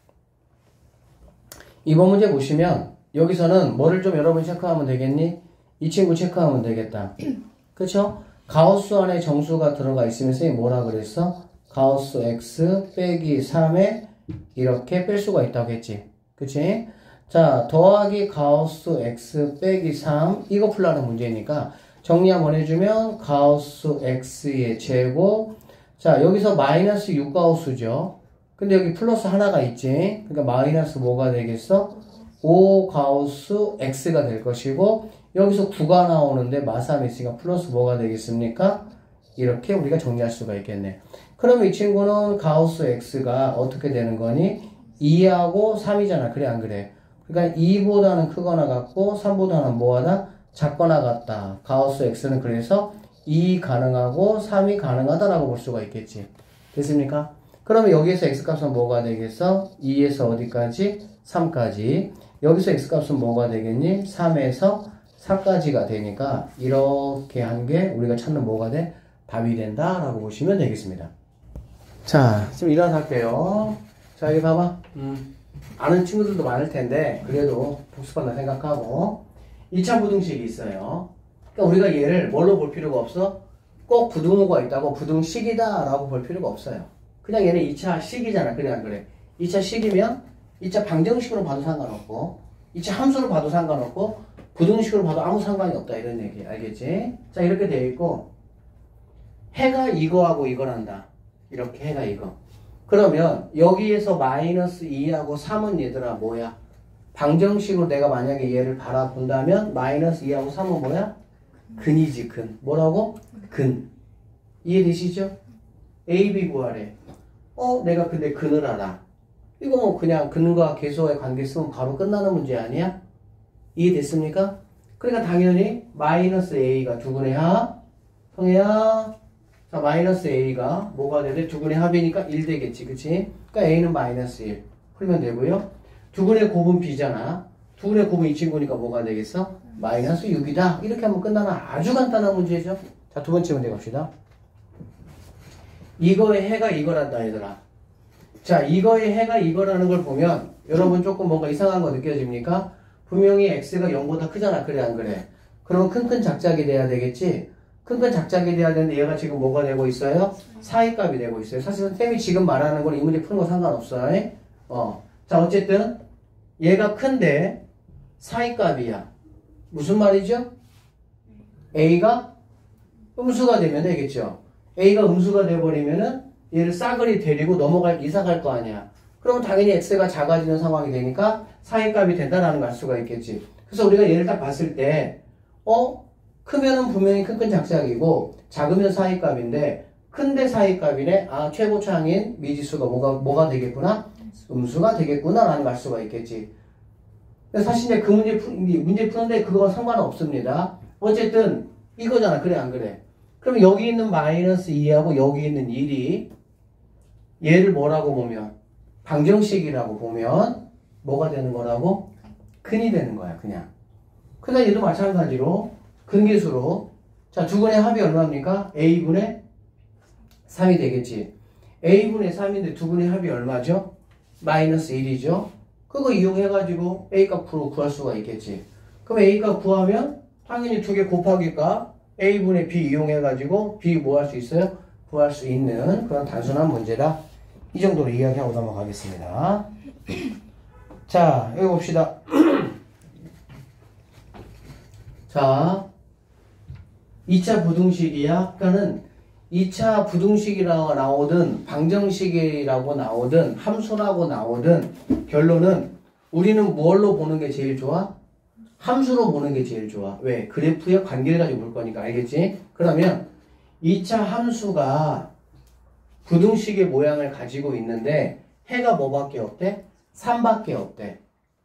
이 번 문제 보시면 여기서는 뭐를 좀 여러분 체크하면 되겠니? 이 친구 체크하면 되겠다. 그쵸? 가우스 안에 정수가 들어가 있으면 선생님이 뭐라 그랬어? 가우스 x 빼기 삼에 이렇게 뺄 수가 있다고 했지. 그치? 자, 더하기 가우스 x 빼기 삼 이거 풀라는 문제니까 정리 한번 해주면 가우스 x의 제곱. 자, 여기서 마이너스 육 가우스죠. 근데 여기 플러스 하나가 있지. 그러니까 마이너스 뭐가 되겠어? 오 가우스 x가 될 것이고 여기서 구가 나오는데 마삼이 있으니까 플러스 뭐가 되겠습니까? 이렇게 우리가 정리할 수가 있겠네. 그러면 이 친구는 가우스 x가 어떻게 되는 거니? 이하고 삼이잖아. 그래 안 그래? 그러니까 이보다는 크거나 같고 삼보다는 뭐하다? 작거나 같다. 가우스 x는 그래서 이 가능하고 삼이 가능하다라고 볼 수가 있겠지. 됐습니까? 그러면 여기에서 x값은 뭐가 되겠어? 이에서 어디까지? 삼까지. 여기서 x값은 뭐가 되겠니? 삼에서 사까지가 되니까 이렇게 한 게 우리가 찾는 뭐가 돼? 답이 된다라고 보시면 되겠습니다. 자, 지금 일어나서 할게요. 자, 여기 봐봐. 음, 아는 친구들도 많을 텐데 그래도 복습한다 생각하고 이 차 부등식이 있어요. 그러니까 우리가 얘를 뭘로 볼 필요가 없어? 꼭 부등호가 있다고 부등식이다 라고 볼 필요가 없어요. 그냥 얘는 이 차 식이잖아. 그래 안 그래? 이 차 식이면 이 차 방정식으로 봐도 상관없고 이 차 함수로 봐도 상관없고 부등식으로 봐도 아무 상관이 없다 이런 얘기 알겠지? 자, 이렇게 되어 있고 해가 이거하고 이거란다. 이렇게 해가 이거. 그러면 여기에서 마이너스 이하고 삼은 얘들아 뭐야? 방정식으로 내가 만약에 얘를 바라본다면 마이너스 이하고 삼은 뭐야? 근이지 근. 뭐라고? 근. 이해되시죠? A, B 구하래. 어? 내가 근데 근을 알아. 이거 뭐 그냥 근과 계수와의 관계 쓰면 바로 끝나는 문제 아니야? 이해됐습니까? 그러니까 당연히 마이너스 A가 두근의 합. 성혜야. 자, 마이너스 A가 뭐가 되대? 두근의 합이니까 일 되겠지. 그치? 그러니까 A는 마이너스 일. 풀면 되고요. 두근의 곱은 B잖아. 두근의 곱은 이 친구니까 뭐가 되겠어? 마이너스 육이다. 이렇게 하면 끝나는 아주 간단한 문제죠. 자, 두 번째 문제 갑시다. 이거의 해가 이거란다, 얘들아. 자, 이거의 해가 이거라는 걸 보면 여러분 조금 뭔가 이상한 거 느껴집니까? 분명히 x가 영보다 크잖아. 그래 안 그래? 그러면 큰큰 작작이 돼야 되겠지? 큰큰 작작이 돼야 되는데 얘가 지금 뭐가 되고 있어요? 사이값이 되고 있어요. 사실은 쌤이 지금 말하는 건 이 문제 푸는 거 상관없어요. 어. 자, 어쨌든 얘가 큰데 사이값이야. 무슨 말이죠? A가 음수가 되면 되겠죠. A가 음수가 돼버리면은 얘를 싸그리 데리고 넘어갈, 이사 갈 거 아니야. 그러면 당연히 x가 작아지는 상황이 되니까 사이값이 된다라는 걸 알 수가 있겠지. 그래서 우리가 얘를 딱 봤을 때, 어? 크면은 분명히 큰큰 작작이고, 작으면 사이값인데, 큰데 사이값이네? 아, 최고차항인 미지수가 뭐가, 뭐가 되겠구나? 음수가 되겠구나 라는 걸 알 수가 있겠지. 사실 이제 그 문제, 푸, 문제 푸는데 그거와 상관은 없습니다. 어쨌든, 이거잖아. 그래, 안 그래? 그럼 여기 있는 마이너스 이하고 여기 있는 일이 얘를 뭐라고 보면 방정식이라고 보면 뭐가 되는 거라고? 근이 되는 거야. 그냥. 그다음 얘도 마찬가지로 근계수로 자, 두근의 합이 얼마입니까? A분의 삼이 되겠지. A분의 삼인데 두근의 합이 얼마죠? 마이너스 일이죠. 그거 이용해가지고 A값 구할 수가 있겠지. 그럼 A값 구하면 당연히 두 개 곱하기가 A분의 B 이용해가지고 B 뭐 할 수 있어요? 구할 수 있는 그런 단순한 문제다. 이 정도로 이야기하고 넘어가겠습니다. 자, 여기 봅시다. 자, 이 차 부등식이야. 아까는 이 차 부등식이라고 나오든 방정식이라고 나오든 함수라고 나오든 결론은 우리는 뭘로 보는 게 제일 좋아? 함수로 보는 게 제일 좋아. 왜? 그래프의 관계를 가지고 볼 거니까. 알겠지? 그러면 이 차 함수가 부등식의 모양을 가지고 있는데 해가 뭐밖에 없대? 삼밖에 없대.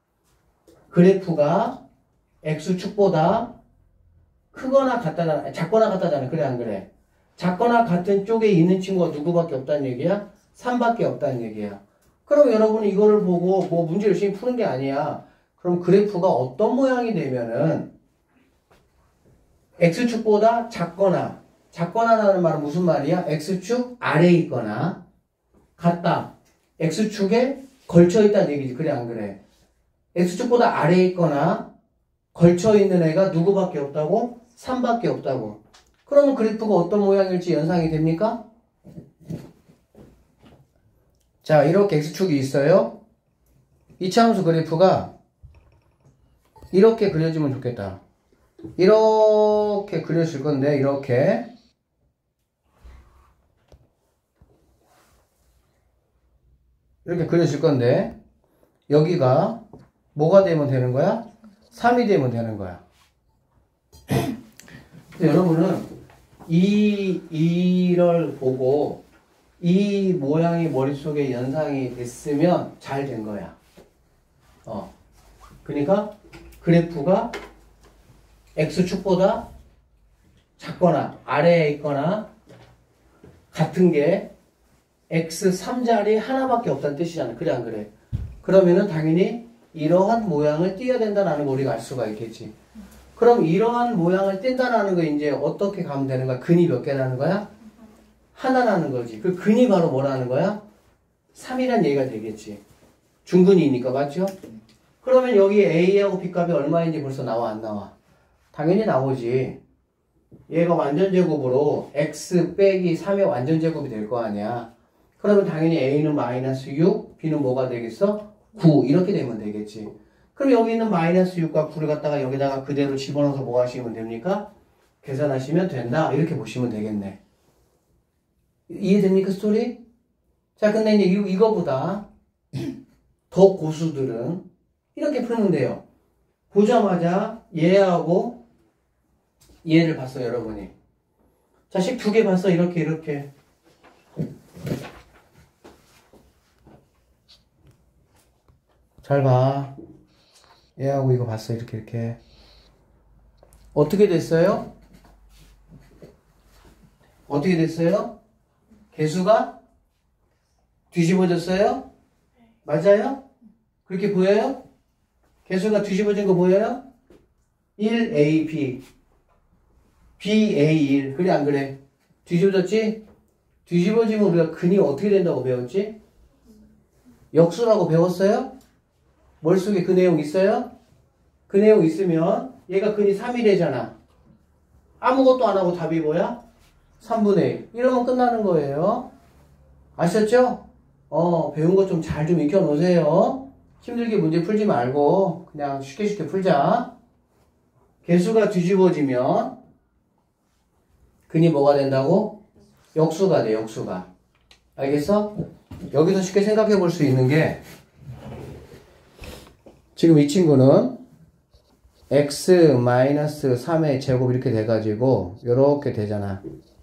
그래프가 X축보다 크거나 같다잖아. 작거나 같다잖아. 그래 안 그래? 작거나 같은 쪽에 있는 친구가 누구밖에 없다는 얘기야? 삼밖에 없다는 얘기야. 그럼 여러분은 이거를 보고 뭐 문제 열심히 푸는 게 아니야. 그럼 그래프가 어떤 모양이 되면은 X축보다 작거나, 작거나라는 말은 무슨 말이야? X축 아래에 있거나 같다. X축에 걸쳐있다는 얘기지. 그래 안 그래? X축보다 아래에 있거나 걸쳐있는 애가 누구밖에 없다고? 삼밖에 없다고. 그러면 그래프가 어떤 모양일지 연상이 됩니까? 자, 이렇게 X축이 있어요. 이차함수 그래프가 이렇게 그려지면 좋겠다. 이렇게 그려질 건데, 이렇게. 이렇게 그려질 건데, 여기가 뭐가 되면 되는 거야? 삼이 되면 되는 거야. 여러분은 이, 이를 보고 이 모양이 머릿속에 연상이 됐으면 잘 된 거야. 어. 그러니까 그래프가 X축보다 작거나 아래에 있거나 같은 게 엑스 삼 자리 하나밖에 없다는 뜻이잖아. 그래 안 그래? 그러면은 당연히 이러한 모양을 띄어야 된다는 걸 우리가 알 수가 있겠지. 그럼 이러한 모양을 띈다는 거 이제 어떻게 가면 되는 거야? 근이 몇 개라는 거야? 하나라는 거지. 그 근이 바로 뭐라는 거야? 삼이란 얘기가 되겠지. 중근이니까 맞죠? 그러면 여기 A하고 B값이 얼마인지 벌써 나와 안 나와? 당연히 나오지. 얘가 완전제곱으로 X 빼기 삼의 완전제곱이 될 거 아니야. 그러면 당연히 A는 마이너스 육, B는 뭐가 되겠어? 구 이렇게 되면 되겠지. 그럼 여기 있는 마이너스 육과 구를 갖다가 여기다가 그대로 집어넣어서 뭐 하시면 됩니까? 계산하시면 된다. 이렇게 보시면 되겠네. 이해됩니까 스토리? 자 근데 이제 이, 이거보다 더 고수들은 이렇게 푸는 데요. 보자마자 얘하고 얘를 봤어 여러분이. 자식 두 개 봤어 이렇게 이렇게. 잘 봐. 얘하고 이거 봤어 이렇게 이렇게. 어떻게 됐어요? 어떻게 됐어요? 개수가 뒤집어졌어요? 맞아요? 그렇게 보여요? 개수가 뒤집어진 거 보여요? 일 에이 비 비 에이 일 그래 안 그래? 뒤집어졌지? 뒤집어지면 우리가 근이 어떻게 된다고 배웠지? 역수라고 배웠어요? 머릿속에 그 내용 있어요? 그 내용 있으면 얘가 근이 삼이 되잖아. 아무것도 안 하고 답이 뭐야? 삼분의 일. 이러면 끝나는 거예요. 아셨죠? 어, 배운 거 좀 잘 좀 익혀 놓으세요. 힘들게 문제 풀지 말고 그냥 쉽게 쉽게 풀자. 개수가 뒤집어지면 근이 뭐가 된다고? 역수가 돼, 역수가. 알겠어? 여기서 쉽게 생각해 볼 수 있는 게 지금 이 친구는 x 마이너스 삼의 제곱 이렇게 돼가지고 요렇게 되잖아.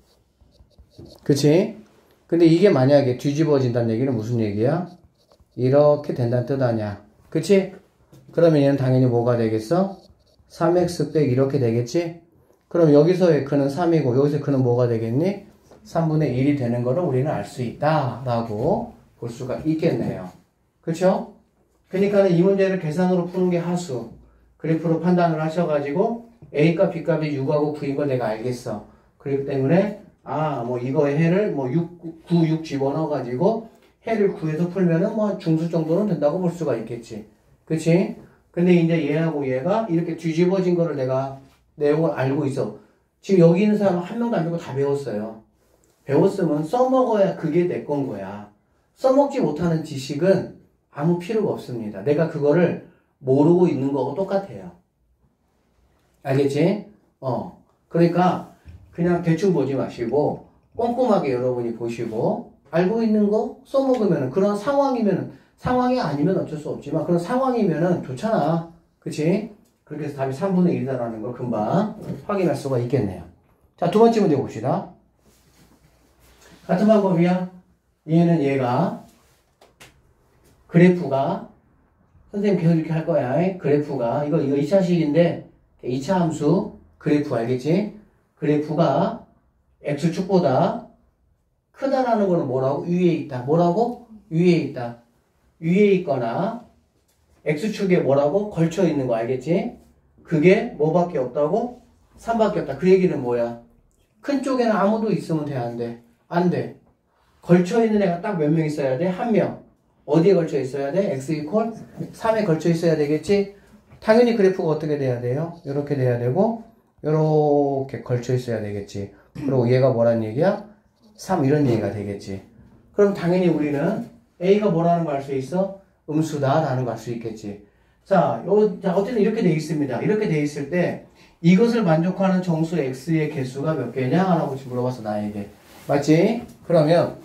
그치? 근데 이게 만약에 뒤집어진다는 얘기는 무슨 얘기야? 이렇게 된다는 뜻 아니야. 그치? 그러면 얘는 당연히 뭐가 되겠어? 삼 엑스 빼기 이렇게 되겠지? 그럼 여기서의 근은 삼이고 여기서의 근은 뭐가 되겠니? 삼분의 일이 되는 거를 우리는 알 수 있다 라고 볼 수가 있겠네요. 그쵸? 그러니까 이 문제를 계산으로 푸는 게 하수. 그래프로 판단을 하셔가지고 A값, B값이 육하고 구인 걸 내가 알겠어. 그렇기 때문에 아, 뭐 이거의 해를 뭐 육, 구, 육 집어넣어가지고 해를 구해서 풀면은 뭐 중수 정도는 된다고 볼 수가 있겠지. 그치? 근데 이제 얘하고 얘가 이렇게 뒤집어진 거를 내가 내용을 알고 있어. 지금 여기 있는 사람 한 명도 안 되고 다 배웠어요. 배웠으면 써먹어야 그게 내 건 거야. 써먹지 못하는 지식은 아무 필요가 없습니다. 내가 그거를 모르고 있는 거하고 똑같아요. 알겠지? 어. 그러니까 그냥 대충 보지 마시고 꼼꼼하게 여러분이 보시고 알고 있는 거 써먹으면 그런 상황이면 상황이 아니면 어쩔 수 없지만 그런 상황이면은 좋잖아. 그치? 그렇게 해서 답이 삼분의 일이다라는 걸 금방 확인할 수가 있겠네요. 자, 두 번째 문제 봅시다. 같은 방법이야. 얘는 얘가 그래프가 선생님 계속 이렇게 할 거야. 그래프가 이거 이거 이 차식인데 이 차 함수 그래프 알겠지? 그래프가 x축보다 크다라는 거는 뭐라고? 위에 있다. 뭐라고? 위에 있다. 위에 있거나 x축에 뭐라고? 걸쳐 있는 거 알겠지? 그게 뭐밖에 없다고? 삼밖에 없다. 그 얘기는 뭐야? 큰 쪽에는 아무도 있으면 돼? 안 돼? 안 돼. 걸쳐 있는 애가 딱 몇 명 있어야 돼? 한 명. 어디에 걸쳐 있어야 돼? x 이퀄 삼에 걸쳐 있어야 되겠지? 당연히 그래프가 어떻게 돼야 돼요? 이렇게 돼야 되고 이렇게 걸쳐 있어야 되겠지. 그리고 얘가 뭐란 얘기야? 삼 이런 얘기가 되겠지. 그럼 당연히 우리는 a가 뭐라는 거 알 수 있어? 음수다 라는 거 알 수 있겠지. 자, 요, 자, 어쨌든 이렇게 돼 있습니다. 이렇게 돼 있을 때 이것을 만족하는 정수 x의 개수가 몇 개냐? 라고 지금 물어봤어 나에게. 맞지? 그러면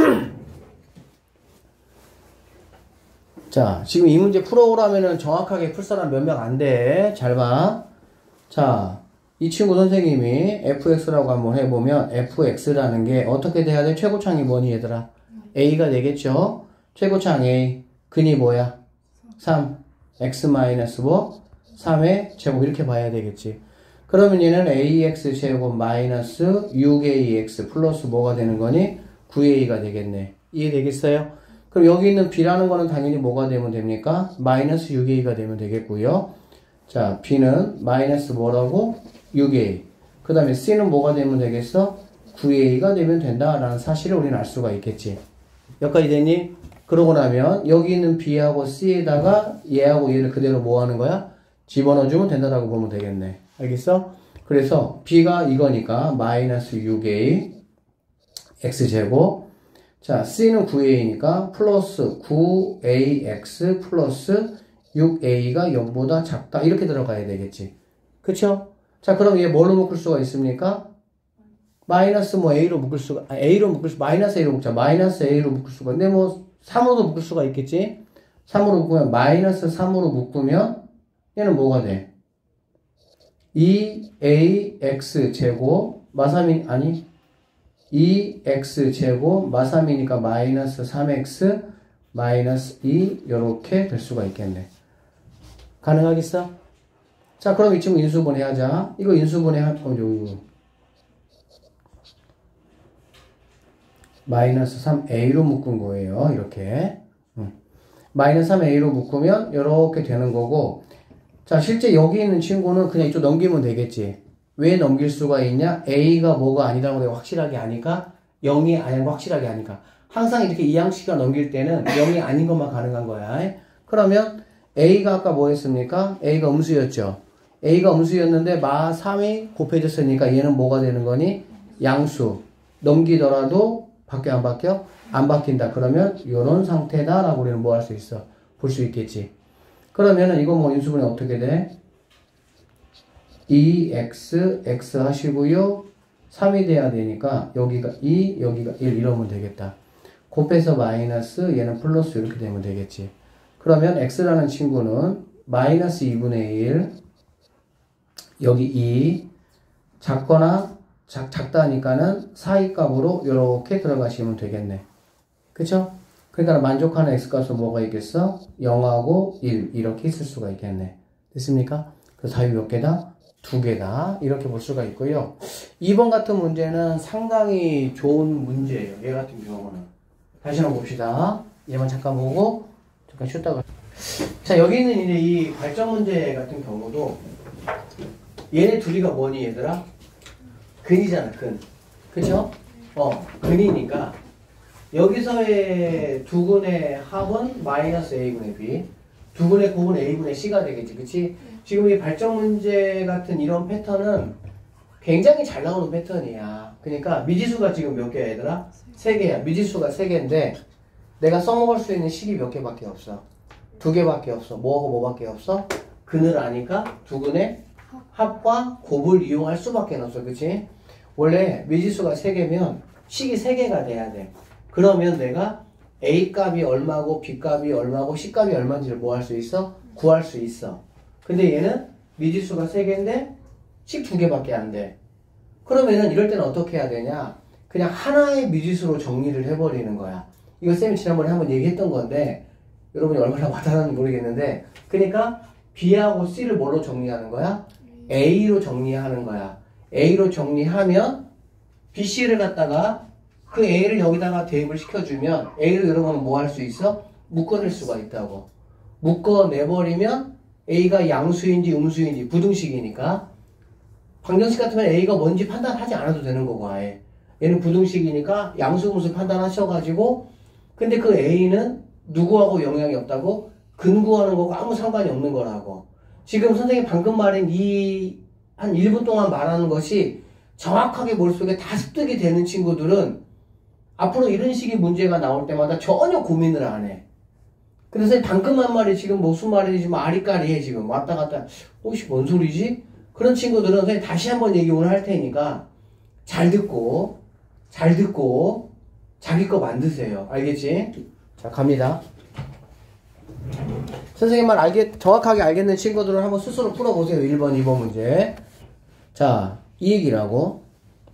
자, 지금 이 문제 풀어오라면은 정확하게 풀 사람 몇 명 안 돼. 잘 봐. 자, 이 친구 선생님이 fx라고 한번 해보면 fx라는 게 어떻게 돼야 돼? 최고창이 뭐니 얘들아? a가 되겠죠? 최고창 a. 근이 뭐야? 삼. x 마이너스 뭐? 삼의 제곱 이렇게 봐야 되겠지. 그러면 얘는 ax 제곱 마이너스 육 에이엑스 플러스 뭐가 되는 거니? 구 에이가 되겠네. 이해되겠어요? 그럼 여기 있는 b라는 거는 당연히 뭐가 되면 됩니까? 마이너스 육 에이가 되면 되겠고요. 자, b는 마이너스 뭐라고? 육 에이. 그 다음에 c는 뭐가 되면 되겠어? 구 에이가 되면 된다라는 사실을 우리는 알 수가 있겠지. 여기까지 됐니? 그러고 나면 여기 있는 b하고 c에다가 얘하고 얘를 그대로 뭐 하는 거야? 집어넣어주면 된다라고 보면 되겠네. 알겠어? 그래서 b가 이거니까 마이너스 육 에이 x제곱. 자, c는 구 에이니까 플러스 구 에이엑스 플러스 육 에이가 영보다 작다. 이렇게 들어가야 되겠지. 그쵸? 자, 그럼 얘 뭘로 묶을 수가 있습니까? 마이너스 뭐 a로 묶을 수가, 아, a로 묶을 수, 마이너스 a로 묶자. 마이너스 a로 묶을 수가. 근데 뭐 삼으로 묶을 수가 있겠지? 삼으로 묶으면, 마이너스 삼으로 묶으면 얘는 뭐가 돼? 이 에이엑스 제곱, 마삼이, 아니, 이 엑스 제곱, 마삼이니까 마이너스 삼 엑스, 마이너스 이, 요렇게 될 수가 있겠네. 가능하겠어? 자, 그럼 이 친구 인수분해 하자. 이거 인수분해 할 거죠. 마이너스 삼 에이로 묶은 거예요. 이렇게. 음. 마이너스 삼 에이로 묶으면 이렇게 되는 거고. 자, 실제 여기 있는 친구는 그냥 이쪽 넘기면 되겠지. 왜 넘길 수가 있냐? a가 뭐가 아니라고 내가 확실하게 아니까, 영이 아닌 거 확실하게 아니까. 항상 이렇게 이항식을 넘길 때는 영이 아닌 것만 가능한 거야. 그러면 a가 아까 뭐 했습니까? a가 음수였죠. a가 음수였는데 마 삼이 곱해졌으니까 얘는 뭐가 되는 거니? 양수. 넘기더라도 바뀌어 안 바뀌어? 안 바뀐다. 그러면 이런 상태다라고 우리는 뭐 할 수 있어? 볼 수 있겠지. 그러면은 이거 뭐 인수분해 어떻게 돼? 이 엑스, x 하시고요. 삼이 돼야 되니까 여기가 이, 여기가 일 이러면 되겠다. 곱해서 마이너스, 얘는 플러스 이렇게 되면 되겠지. 그러면 x라는 친구는 마이너스 이분의 일, 여기 이, 작거나 작, 작다니까는 사이 값으로 이렇게 들어가시면 되겠네. 그쵸? 그러니까 만족하는 x값은 뭐가 있겠어? 영하고 일 이렇게 있을 수가 있겠네. 됐습니까? 그래서 답이 몇 개다? 두 개다. 이렇게 볼 수가 있고요. 이 번 같은 문제는 상당히 좋은 문제예요. 얘 같은 경우는. 다시 한번 봅시다. 얘만 잠깐 보고 잠깐 쉬었다가. 자, 여기 있는 이제 이 발전 문제 같은 경우도 얘네 둘이가 뭐니 얘들아? 근이잖아, 근. 그쵸? 어, 근이니까 여기서의 두 근의 합은 마이너스 a분의 b, 두 근의 곱은 a분의 c가 되겠지. 그치? 지금 이 발전 문제 같은 이런 패턴은 굉장히 잘 나오는 패턴이야. 그러니까 미지수가 지금 몇 개야 얘들아? 세 개야. 미지수가 세 개인데 내가 써먹을 수 있는 식이 몇 개밖에 없어. 두 개밖에 없어. 뭐하고 뭐밖에 없어? 근을 아니까 두 근의 합과 곱을 이용할 수밖에 없어. 그치? 원래 미지수가 세 개면 식이 세 개가 돼야 돼. 그러면 내가 a 값이 얼마고 b 값이 얼마고 c 값이 얼마인지를 뭐 할 수 있어? 구할 수 있어. 근데 얘는 미지수가 세 개인데 식 두 개밖에 안 돼. 그러면은 이럴 때는 어떻게 해야 되냐? 그냥 하나의 미지수로 정리를 해버리는 거야. 이거 쌤이 지난번에 한번 얘기했던 건데 여러분이 얼마나 와닿았는지 모르겠는데, 그러니까 B하고 C를 뭘로 정리하는 거야? A로 정리하는 거야. A로 정리하면 B, C를 갖다가 그 A를 여기다가 대입을 시켜주면 A를 여러분은 뭐 할 수 있어? 묶어낼 수가 있다고. 묶어내버리면 A가 양수인지 음수인지 부등식이니까, 방정식 같으면 A가 뭔지 판단하지 않아도 되는 거고, 아예. 얘는 부등식이니까 양수 음수 판단하셔가지고, 근데 그 A는 누구하고 영향이 없다고? 근구하는 거고 아무 상관이 없는 거라고. 지금 선생님 방금 말한 이 한 일 분 동안 말하는 것이 정확하게 머릿속에 다 습득이 되는 친구들은 앞으로 이런 식의 문제가 나올 때마다 전혀 고민을 안 해. 그래서 방금 한 말이 지금 무슨 말인지 지금 아리까리해. 지금 왔다 갔다 혹시 뭔 소리지? 그런 친구들은 선생님 다시 한번 얘기 오늘 할 테니까 잘 듣고 잘 듣고 자기 거 만드세요. 알겠지? 자, 갑니다. 선생님 말 알겠, 정확하게 알겠는 친구들은 한번 스스로 풀어보세요. 일 번, 이 번 문제. 자, 이 얘기라고.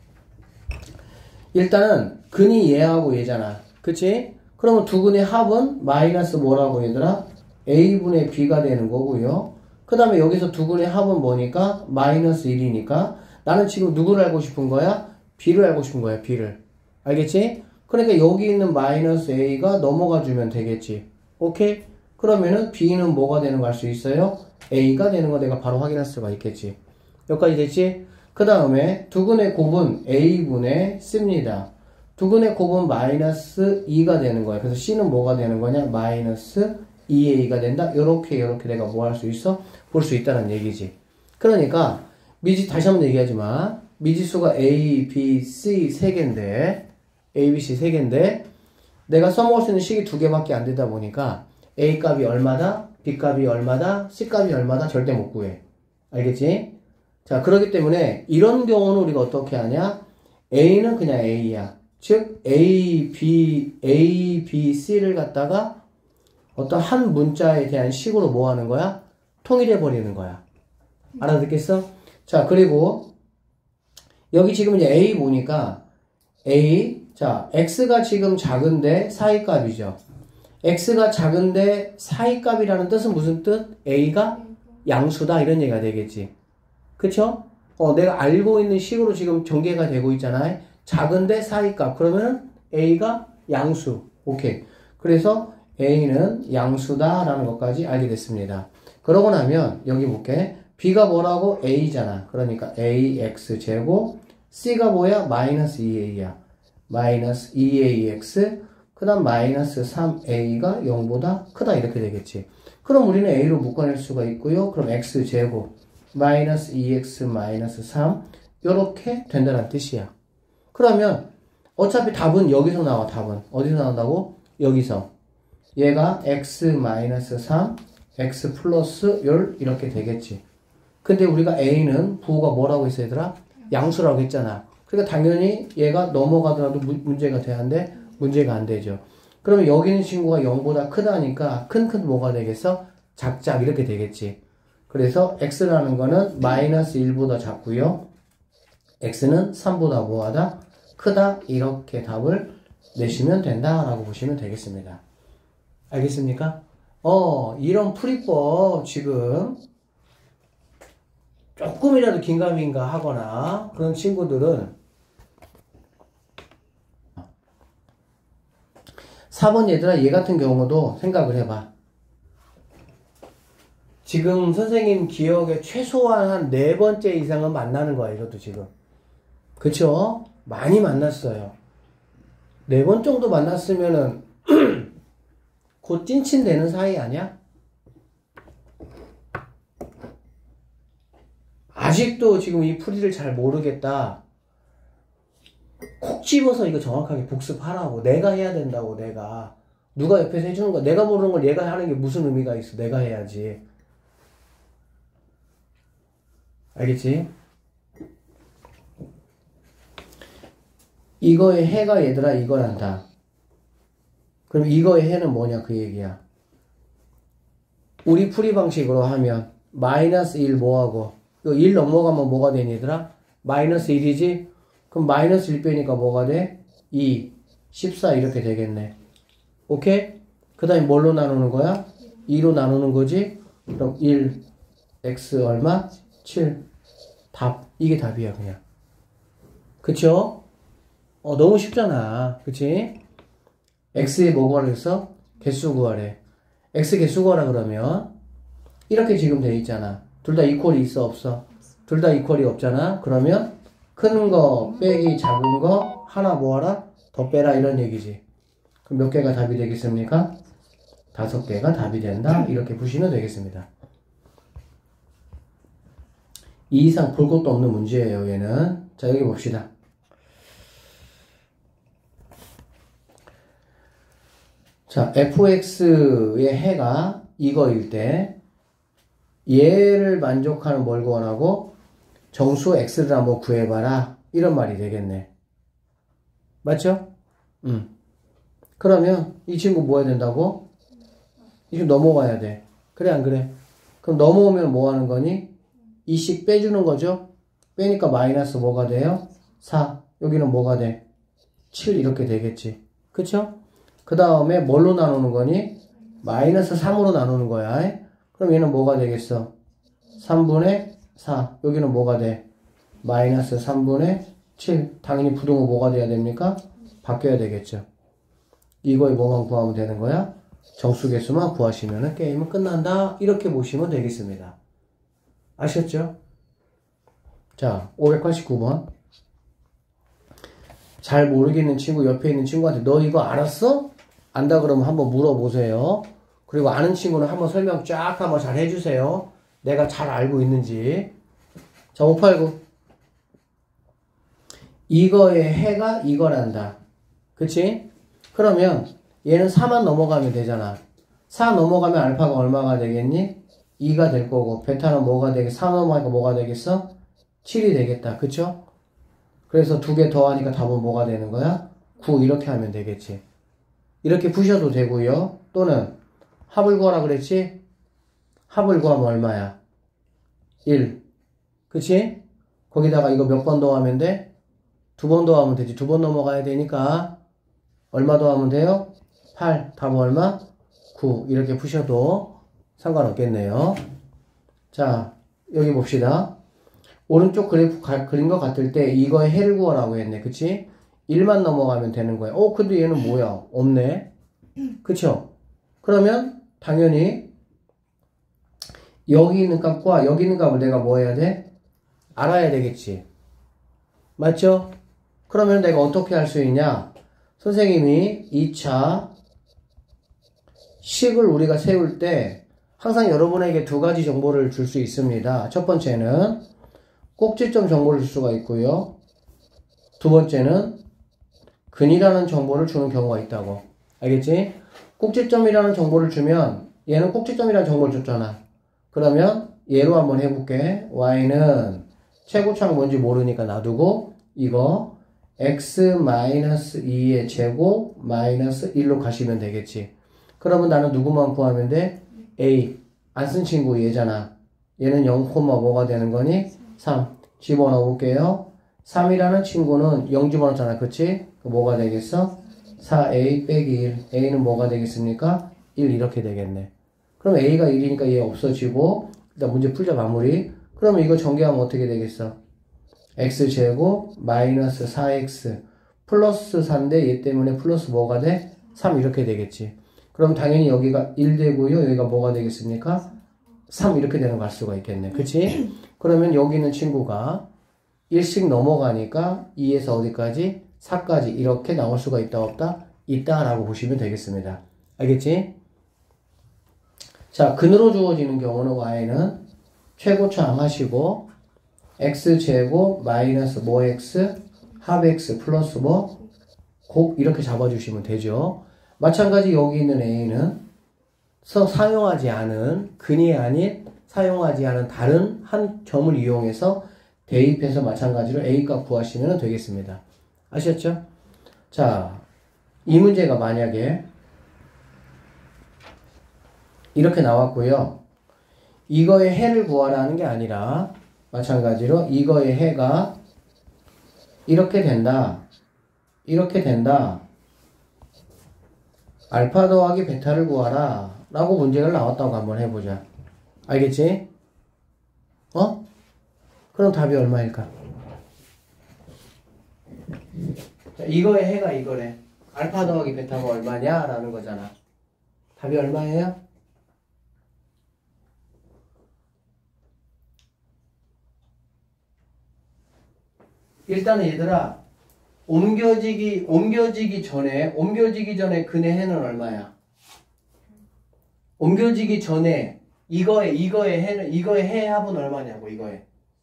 일단은 근이 얘하고 얘잖아. 그치? 그러면 두 근의 합은 마이너스 뭐라고 얘들아? A분의 B가 되는 거고요. 그 다음에 여기서 두 근의 합은 뭐니까? 마이너스 일이니까 나는 지금 누구를 알고 싶은 거야? B를 알고 싶은 거야. B를. 알겠지? 그러니까 여기 있는 마이너스 A가 넘어가 주면 되겠지. 오케이? 그러면은 B는 뭐가 되는 거 알 수 있어요? A가 되는 거 내가 바로 확인할 수가 있겠지. 여기까지 됐지? 그 다음에 두 근의 곱은 A분의 C입니다. 두 근의 곱은 마이너스 이가 되는 거야. 그래서 C는 뭐가 되는 거냐? 마이너스 이 에이가 된다. 요렇게 요렇게 내가 뭐 할 수 있어? 볼 수 있다는 얘기지. 그러니까 미지 다시 한번 얘기하지만 미지수가 A, B, C 세 개인데 A, B, C 세 개인데 내가 써먹을 수 있는 식이 두 개밖에 안 되다 보니까 A 값이 얼마다? B 값이 얼마다? C 값이 얼마다? 절대 못 구해. 알겠지? 자, 그렇기 때문에 이런 경우는 우리가 어떻게 하냐? A는 그냥 A야. 즉 A, B, A, B, C를 갖다가 어떤 한 문자에 대한 식으로 뭐 하는 거야? 통일해 버리는 거야. 알아듣겠어? 자, 그리고 여기 지금 이제 A 보니까 A, 자, X가 지금 작은데 사이 값이죠. X가 작은데 사이 값이라는 뜻은 무슨 뜻? A가 양수다 이런 얘기가 되겠지. 그쵸? 어, 내가 알고 있는 식으로 지금 전개가 되고 있잖아요. 작은데 사이 값. 그러면 A가 양수. 오케이. 그래서 A는 양수다라는 것까지 알게 됐습니다. 그러고 나면 여기 볼게. B가 뭐라고? A잖아. 그러니까 에이엑스 제곱. C가 뭐야? 마이너스 이 에이야. 마이너스 이 에이엑스. 그 다음 마이너스 삼 에이가 영보다 크다 이렇게 되겠지. 그럼 우리는 A로 묶어낼 수가 있고요. 그럼 X 제곱. 마이너스 이 엑스 마이너스 삼. 요렇게 된다는 뜻이야. 그러면 어차피 답은 여기서 나와. 답은 어디서 나온다고? 여기서. 얘가 x 마이너스 삼, x 플러스 십 이렇게 되겠지. 근데 우리가 a는 부호가 뭐라고 했어 얘들아? 양수라고 했잖아. 그러니까 당연히 얘가 넘어가더라도 무, 문제가 되는데 문제가 안 되죠. 그러면 여기 있는 친구가 영보다 크다니까 큰 큰 뭐가 되겠어? 작작 이렇게 되겠지. 그래서 x라는 거는 마이너스 일보다 작고요. x는 삼보다 뭐하다? 크다. 이렇게 답을 내시면 된다라고 보시면 되겠습니다. 알겠습니까? 어, 이런 풀이법 지금 조금이라도 긴가민가 하거나 그런 친구들은 사 번 얘들아 얘 같은 경우도 생각을 해봐. 지금 선생님 기억에 최소한 한 네 번째 이상은 만나는 거야 이것도 지금. 그쵸? 많이 만났어요. 네 번 정도 만났으면은 곧 찐친 되는 사이 아니야? 아직도 지금 이 풀이를 잘 모르겠다. 콕 집어서 이거 정확하게 복습하라고. 내가 해야 된다고. 내가. 누가 옆에서 해주는 거야. 내가 모르는 걸 얘가 하는 게 무슨 의미가 있어. 내가 해야지. 알겠지? 이거의 해가 얘들아 이거란다. 그럼 이거의 해는 뭐냐 그 얘기야. 우리 풀이 방식으로 하면 마이너스 일 뭐하고 이거 일 넘어가면 뭐가 되니 얘들아? 마이너스 일이지? 그럼 마이너스 일 빼니까 뭐가 돼? 이, 십사 이렇게 되겠네. 오케이? 그 다음에 뭘로 나누는 거야? 이로 나누는 거지? 그럼 일, x 얼마? 칠. 답. 이게 답이야, 그냥. 그쵸? 어, 너무 쉽잖아. 그치? x에 뭐 구하라 했어? 개수 구하래. x 개수 구하라 그러면 이렇게 지금 돼 있잖아. 둘 다 이퀄이 있어, 없어? 둘 다 이퀄이 없잖아. 그러면 큰 거 빼기 작은 거 하나 뭐하라? 더 빼라 이런 얘기지. 그럼 몇 개가 답이 되겠습니까? 다섯 개가 답이 된다. 이렇게 보시면 되겠습니다. 이 이상 볼 것도 없는 문제예요, 얘는. 자, 여기 봅시다. 자, fx의 해가 이거일 때 얘를 만족하는 뭘 구하라고? 정수 x를 한번 구해봐라. 이런 말이 되겠네. 맞죠? 음. 그러면 이 친구 뭐 해야 된다고? 이 친구 넘어가야 돼. 그래 안 그래? 그럼 넘어오면 뭐 하는 거니? 이씩 빼주는 거죠? 빼니까 마이너스 뭐가 돼요? 사. 여기는 뭐가 돼? 칠 이렇게 되겠지. 그쵸? 그 다음에 뭘로 나누는 거니? 마이너스 삼으로 나누는 거야. 그럼 얘는 뭐가 되겠어? 삼분의 사. 여기는 뭐가 돼? 마이너스 삼분의 칠. 당연히 부동호 뭐가 돼야 됩니까? 바뀌어야 되겠죠. 이거에 뭐만 구하면 되는 거야? 정수개수만 구하시면 게임은 끝난다. 이렇게 보시면 되겠습니다. 아셨죠? 자, 오백팔십구 번. 잘 모르겠는 친구 옆에 있는 친구한테 너 이거 알았어? 안다 그러면 한번 물어보세요. 그리고 아는 친구는 한번 설명 쫙 한번 잘 해주세요. 내가 잘 알고 있는지. 자, 오백팔십구. 이거의 해가 이거란다. 그치? 그러면 얘는 사만 넘어가면 되잖아. 사 넘어가면 알파가 얼마가 되겠니? 이가 될 거고 베타는 뭐가 되겠어? 사 넘어가니까 뭐가 되겠어? 칠이 되겠다. 그쵸? 그래서 두 개 더하니까 답은 뭐가 되는 거야? 구 이렇게 하면 되겠지. 이렇게 푸셔도 되고요. 또는 합을 구하라 그랬지? 합을 구하면 얼마야? 일. 그치? 거기다가 이거 몇 번 더하면 돼? 두 번 더하면 되지. 두 번 넘어가야 되니까 얼마 더하면 돼요? 팔. 답은 얼마? 구. 이렇게 푸셔도 상관없겠네요. 자, 여기 봅시다. 오른쪽 그래프 가, 그린 것 같을 때 이거의 해를 구하라고 했네. 그치? 일만 넘어가면 되는 거야. 어, 근데 얘는 뭐야? 없네. 그쵸? 그러면 당연히 여기 있는 값과 여기 있는 값을 내가 뭐 해야 돼? 알아야 되겠지. 맞죠? 그러면 내가 어떻게 할 수 있냐? 선생님이 이 차 식을 우리가 세울 때 항상 여러분에게 두 가지 정보를 줄 수 있습니다. 첫 번째는 꼭지점 정보를 줄 수가 있고요. 두 번째는 근이라는 정보를 주는 경우가 있다고. 알겠지? 꼭지점이라는 정보를 주면 얘는 꼭지점이라는 정보를 줬잖아. 그러면 얘로 한번 해볼게. y는 최고차가 뭔지 모르니까 놔두고 이거 x 이의 제곱 마이너스 일로 가시면 되겠지. 그러면 나는 누구만 구하면 돼? a. 안 쓴 친구 얘잖아. 얘는 영, 뭐가 되는 거니? 삼. 집어넣어 볼게요. 삼이라는 친구는 영 집어넣었잖아. 그치? 뭐가 되겠어? 사 에이 빼기 일. a는 뭐가 되겠습니까? 일 이렇게 되겠네. 그럼 a가 일이니까 얘 없어지고 일단 문제 풀자 마무리. 그러면 이거 전개하면 어떻게 되겠어? x제곱 마이너스 사 엑스 플러스 사인데 얘 때문에 플러스 뭐가 돼? 삼 이렇게 되겠지. 그럼 당연히 여기가 일 되고요. 여기가 뭐가 되겠습니까? 삼 이렇게 되는 거 알 수가 있겠네. 그치? 그러면 여기 있는 친구가 일씩 넘어가니까 이에서 어디까지? 사까지 이렇게 나올 수가 있다 없다? 있다 라고 보시면 되겠습니다. 알겠지? 자, 근으로 주어지는 경우는 y는 최고차항 하시고 x제곱 마이너스 뭐 x 합 x 플러스 뭐 곱 이렇게 잡아주시면 되죠. 마찬가지 여기 있는 a는 서 사용하지 않은 근이 아닌 사용하지 않은 다른 한 점을 이용해서 대입해서 마찬가지로 a값 구하시면 되겠습니다. 아셨죠? 자, 이 문제가 만약에 이렇게 나왔고요. 이거의 해를 구하라는 게 아니라 마찬가지로 이거의 해가 이렇게 된다. 이렇게 된다. 알파 더하기 베타를 구하라 라고 문제가 나왔다고 한번 해보자. 알겠지? 어? 그럼 답이 얼마일까? 자, 이거의 해가 이거래. 알파 더하기 베타가 얼마냐? 라는 거잖아. 답이 얼마예요? 일단은 얘들아, 옮겨지기, 옮겨지기 전에, 옮겨지기 전에 근의 해는 얼마야? 옮겨지기 전에, 이거의, 이거의 해는, 이거의 해 합은 얼마냐고, 이거의.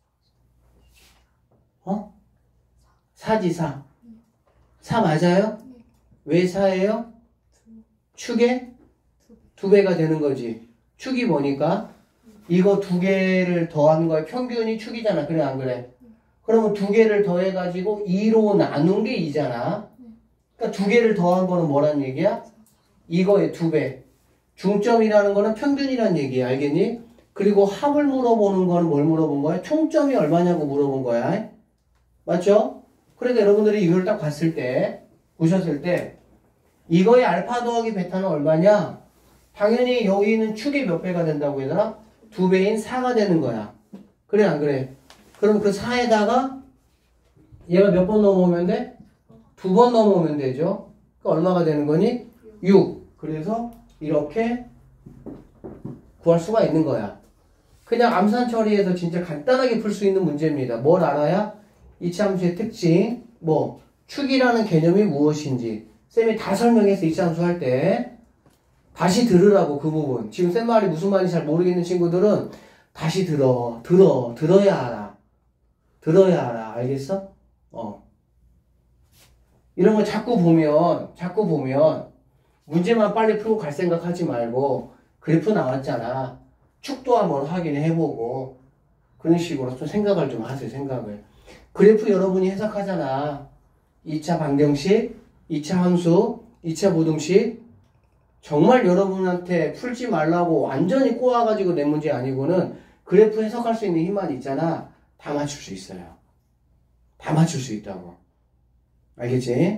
어? 사지, 사. 사 맞아요? 왜 사예요? 축에? 두 배가 되는 거지. 축이 뭐니까? 이거 두 개를 더한 거야. 평균이 축이잖아. 그래, 안 그래? 그러면 두 개를 더해가지고 이로 나눈 게 이잖아. 그러니까 두 개를 더한 거는 뭐란 얘기야? 이거의 두 배. 중점이라는 거는 평균이란 얘기야. 알겠니? 그리고 합을 물어보는 거는 뭘 물어본 거야? 총점이 얼마냐고 물어본 거야. 맞죠? 그래서 여러분들이 이걸 딱 봤을 때, 보셨을 때, 이거의 알파 더하기 베타는 얼마냐? 당연히 여기는 축이 몇 배가 된다고 얘들아? 두 배인 사가 되는 거야. 그래, 안 그래? 그럼 그 사에다가 얘가 몇 번 넘어오면 돼? 두 번 넘어오면 되죠. 그러니까 얼마가 되는 거니? 육. 그래서 이렇게 구할 수가 있는 거야. 그냥 암산 처리해서 진짜 간단하게 풀 수 있는 문제입니다. 뭘 알아야? 이차함수의 특징, 뭐 축이라는 개념이 무엇인지 쌤이 다 설명해서 이차함수 할 때 다시 들으라고. 그 부분. 지금 쌤 말이 무슨 말인지 잘 모르겠는 친구들은 다시 들어. 들어. 들어야 알아. 들어야 알아. 알겠어? 어. 이런 거 자꾸 보면, 자꾸 보면, 문제만 빨리 풀고 갈 생각 하지 말고, 그래프 나왔잖아. 축도 한번 확인해보고, 그런 식으로 좀 생각을 좀 하세요, 생각을. 그래프 여러분이 해석하잖아. 이 차 방정식, 이 차 함수, 이 차 부등식. 정말 여러분한테 풀지 말라고 완전히 꼬아가지고 낸 문제 아니고는 그래프 해석할 수 있는 힘만 있잖아. 다 맞출 수 있어요. 다 맞출 수 있다고. 알겠지?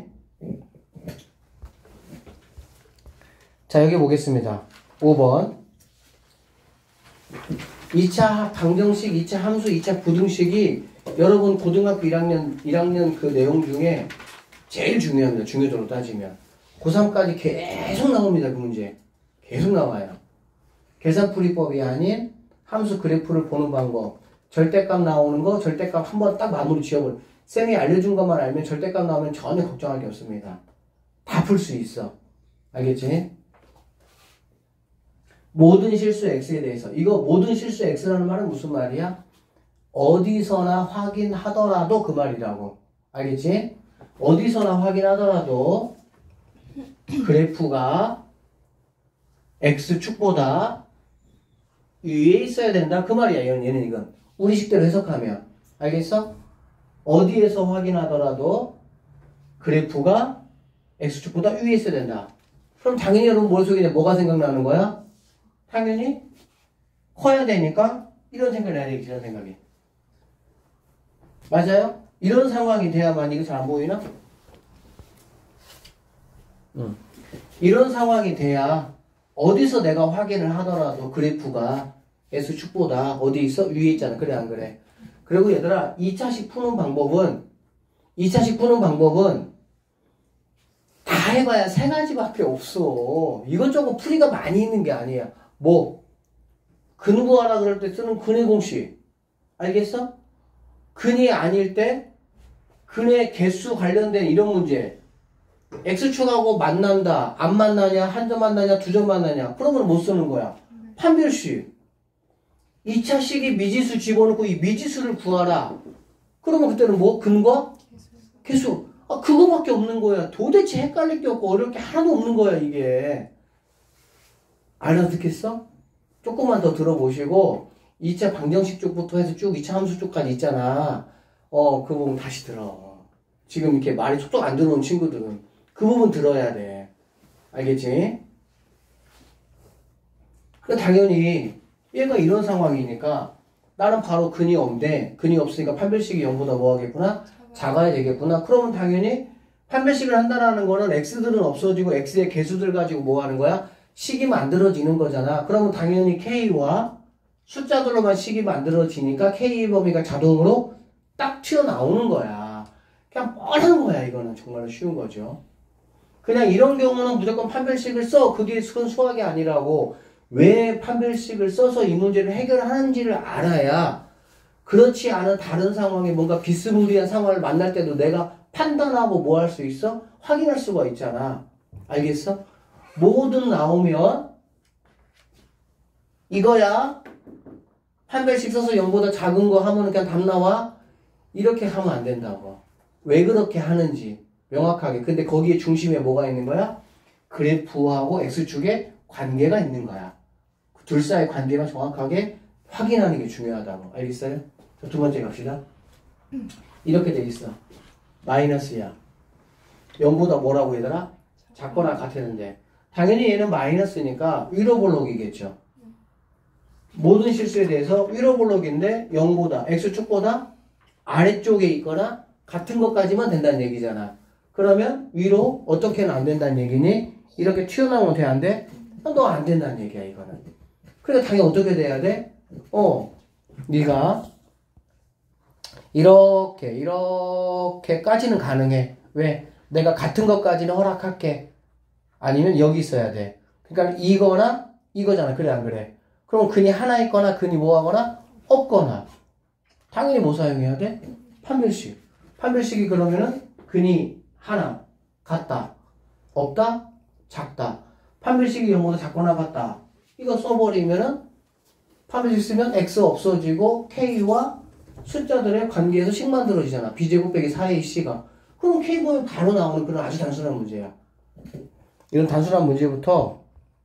자, 여기 보겠습니다. 오 번. 이 차 방정식, 이 차 함수, 이 차 부등식이 여러분 고등학교 일 학년, 일 학년 그 내용 중에 제일 중요합니다. 중요도로 따지면. 고삼까지 계속 나옵니다. 그 문제. 계속 나와요. 계산풀이법이 아닌 함수 그래프를 보는 방법. 절대값 나오는 거, 절대값 한번 딱 마무리 지어버려. 쌤이 알려준 것만 알면 절대값 나오면 전혀 걱정할 게 없습니다. 다 풀 수 있어. 알겠지? 모든 실수 x에 대해서. 이거 모든 실수 x라는 말은 무슨 말이야? 어디서나 확인하더라도 그 말이라고. 알겠지? 어디서나 확인하더라도 그래프가 x축보다 위에 있어야 된다. 그 말이야. 얘는, 얘는 이건. 우리식대로 해석하면. 알겠어? 어디에서 확인하더라도 그래프가 x축보다 위에 있어야 된다. 그럼 당연히 여러분 머릿속에 뭐가 생각나는 거야? 당연히 커야 되니까 이런 생각을 해야 되겠지. 이런 생각이. 맞아요? 이런 상황이 돼야만 이거 잘 안 보이나? 응. 이런 상황이 돼야 어디서 내가 확인을 하더라도 그래프가 S축보다 어디 있어? 위에 있잖아. 그래 안 그래? 그리고 얘들아 이 차식 푸는 방법은 이 차식 푸는 방법은 다 해봐야 세 가지밖에 없어. 이것저것 풀이가 많이 있는 게 아니야. 뭐 근 구하라 그럴 때 쓰는 근의 공식 알겠어? 근이 아닐 때 근의 개수 관련된 이런 문제 X축하고 만난다. 안 만나냐? 한 점 만나냐? 두 점 만나냐? 그러면 못 쓰는 거야. 판별식. 이 차식이 미지수 집어넣고 이 미지수를 구하라. 그러면 그때는 뭐? 근과? 개수. 아, 그거밖에 없는 거야. 도대체 헷갈릴 게 없고 어려울 게 하나도 없는 거야, 이게. 알아듣겠어? 조금만 더 들어보시고 이 차 방정식 쪽부터 해서 쭉 이 차 함수 쪽까지 있잖아. 어, 그 부분 다시 들어. 지금 이렇게 말이 쏙쏙 안 들어오는 친구들은 그 부분 들어야 돼. 알겠지? 그 당연히 얘가 이런 상황이니까 나는 바로 근이 없는데 근이 없으니까 판별식이 영보다 뭐 하겠구나? 작아야 되겠구나. 그러면 당연히 판별식을 한다는 거는 x들은 없어지고 x의 개수들 가지고 뭐 하는 거야? 식이 만들어지는 거잖아. 그러면 당연히 k와 숫자들로만 식이 만들어지니까 k 범위가 자동으로 딱 튀어나오는 거야. 그냥 뻔한 거야. 이거는 정말로 쉬운 거죠. 그냥 이런 경우는 무조건 판별식을 써. 그게 큰 수학이 아니라고. 왜 판별식을 써서 이 문제를 해결하는지를 알아야 그렇지 않은 다른 상황에 뭔가 비스무리한 상황을 만날 때도 내가 판단하고 뭐 할 수 있어? 확인할 수가 있잖아. 알겠어? 뭐든 나오면 이거야. 판별식 써서 영보다 작은 거 하면 그냥 답 나와? 이렇게 하면 안 된다고. 왜 그렇게 하는지 명확하게. 근데 거기에 중심에 뭐가 있는 거야? 그래프하고 x축에 관계가 있는 거야. 둘 사이의 관계만 정확하게 확인하는 게 중요하다고. 알겠어요? 자, 두 번째 갑시다. 이렇게 돼 있어. 마이너스야. 영보다 뭐라고 얘들아? 작거나 같았는데 당연히 얘는 마이너스니까 위로 볼록이겠죠. 모든 실수에 대해서 위로 볼록인데 영보다 x축보다 아래쪽에 있거나 같은 것까지만 된다는 얘기잖아. 그러면 위로 어떻게는 안 된다는 얘기니? 이렇게 튀어나오면 돼? 안 돼? 너 안 된다는 얘기야 이거는. 그러니까 당연히 어떻게 돼야 돼? 어, 네가 이렇게 이렇게까지는 가능해. 왜? 내가 같은 것까지는 허락할게. 아니면 여기 있어야 돼. 그러니까 이거나 이거잖아. 그래 안 그래? 그럼 근이 하나 있거나 근이 뭐 하거나 없거나 당연히 뭐 사용해야 돼? 판별식. 판별식이 그러면은 근이 하나 같다 없다 작다. 판별식이 영보다 작거나 같다. 이거 써버리면은 판별식 쓰면 x 없어지고 k와 숫자들의 관계에서 식 만들어지잖아. b제곱 빼기 사 에이씨가. 그럼 k 보면 바로 나오는 그런 아주 단순한 문제야. 이런 단순한 문제부터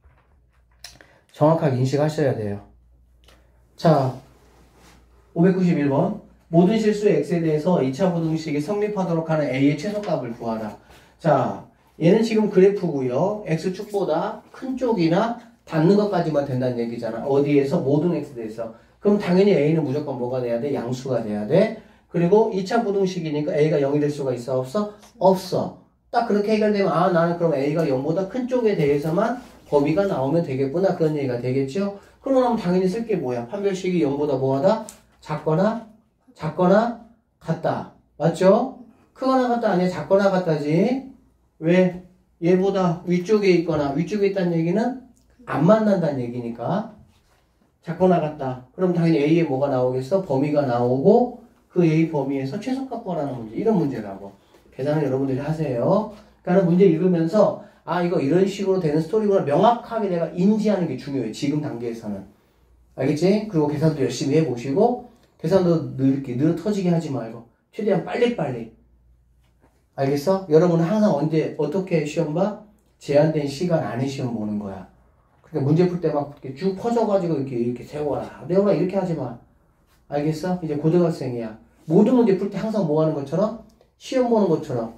정확하게 인식하셔야 돼요. 자, 오백구십일 번. 모든 실수의 x에 대해서 이 차 부등식이 성립하도록 하는 a의 최소값을 구하라. 자, 얘는 지금 그래프고요. x축보다 큰 쪽이나 닿는 것까지만 된다는 얘기잖아. 어디에서? 모든 x에 대해서. 그럼 당연히 a는 무조건 뭐가 돼야 돼? 양수가 돼야 돼. 그리고 이 차 부등식이니까 a가 영이 될 수가 있어? 없어? 없어. 딱 그렇게 해결되면 아 나는 그럼 a가 영보다 큰 쪽에 대해서만 범위가 나오면 되겠구나. 그런 얘기가 되겠죠. 그러면 당연히 쓸 게 뭐야? 판별식이 영보다 뭐하다? 작거나 작거나 같다. 맞죠? 크거나 같다 아니야? 작거나 같다지. 왜? 얘보다 위쪽에 있거나 위쪽에 있다는 얘기는 안 만난다는 얘기니까 작거나 같다. 그럼 당연히 a에 뭐가 나오겠어? 범위가 나오고 그 a 범위에서 최소값 구하라는 문제. 이런 문제라고. 계산을 여러분들이 하세요. 그러니까 문제 읽으면서 아 이거 이런 식으로 되는 스토리구나 명확하게 내가 인지하는 게 중요해. 지금 단계에서는. 알겠지? 그리고 계산도 열심히 해보시고 계산도 늘 이렇게 늘 터지게 하지 말고 최대한 빨리빨리. 알겠어? 여러분은 항상 언제 어떻게 시험 봐? 제한된 시간 안에 시험 보는 거야. 그러니까 문제 풀 때 막 이렇게 쭉 퍼져가지고 이렇게 이렇게 세워라. 내가 이렇게 하지 마. 알겠어? 이제 고등학생이야. 모든 문제 풀 때 항상 뭐 하는 것처럼? 시험 보는 것처럼.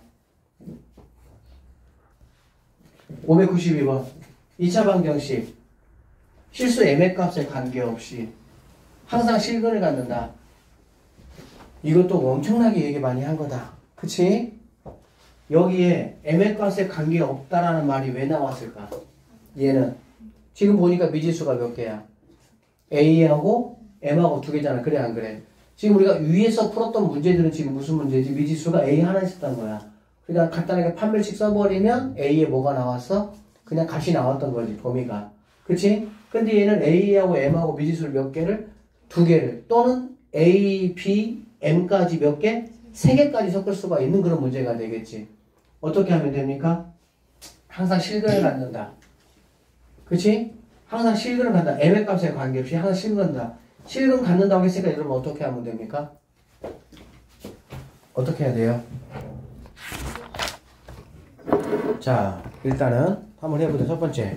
오백구십이 번. 이 차 방정식. 실수 m의 값에 관계없이 항상 실근을 갖는다. 이것도 엄청나게 얘기 많이 한 거다. 그치? 여기에 m의 값에 관계없다라는 말이 왜 나왔을까? 얘는 지금 보니까 미지수가 몇 개야? a하고 m하고 두 개잖아. 그래 안 그래? 지금 우리가 위에서 풀었던 문제들은 지금 무슨 문제지? 미지수가 a 하나 있었던 거야. 그러니까 간단하게 판별식 써버리면 a에 뭐가 나왔어? 그냥 값이 나왔던 거지. 범위가. 그치? 근데 얘는 a하고 m하고 미지수를 몇 개를? 두 개를. 또는 a, b, m까지 몇 개? 세 개까지 섞을 수가 있는 그런 문제가 되겠지. 어떻게 하면 됩니까? 항상 실근을 갖는다. 그치? 항상 실근을 갖는다. m의 값에 관계없이 항상 실근한다. 실근 갖는다고 했으니까 여러분 어떻게 하면 됩니까? 어떻게 해야 돼요? 자, 일단은 한번 해보자. 첫 번째.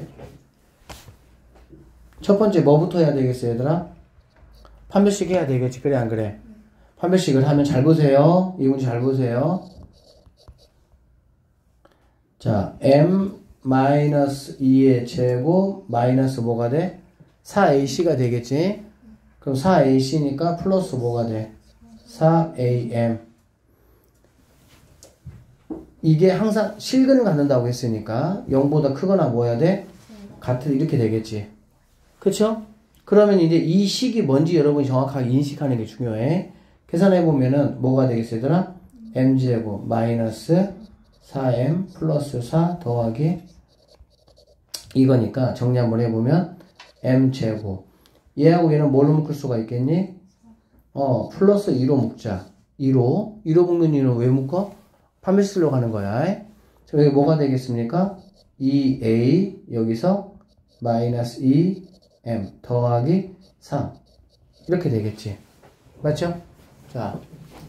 첫 번째 뭐부터 해야 되겠어요, 얘들아? 판별식 해야 되겠지. 그래, 안 그래? 판별식을 하면 잘 보세요. 이 문제 잘 보세요. 자, m 마이너스 이의 제곱 마이너스 뭐가 돼? 사 에이씨가 되겠지? 그럼 사 에이씨니까 플러스 뭐가 돼? 사 에이엠. 이게 항상 실근을 갖는다고 했으니까 영보다 크거나 뭐 해야 돼? 같은 이렇게 되겠지. 그쵸? 그러면 이제 이 식이 뭔지 여러분이 정확하게 인식하는 게 중요해. 계산해보면은 뭐가 되겠어 얘들아? m제곱 마이너스 사 엠 플러스 사 더하기 이거니까 정리 한번 해보면 m제곱 얘하고 얘는 뭘로 묶을 수가 있겠니? 어 플러스 이로 묶자. 이로 이로 묶는 이유는 왜 묶어? 판별식 쓰려고 하는 거야. 그럼 여기 뭐가 되겠습니까? 이 에이 여기서 마이너스 이 엠 더하기 삼 이렇게 되겠지. 맞죠? 자,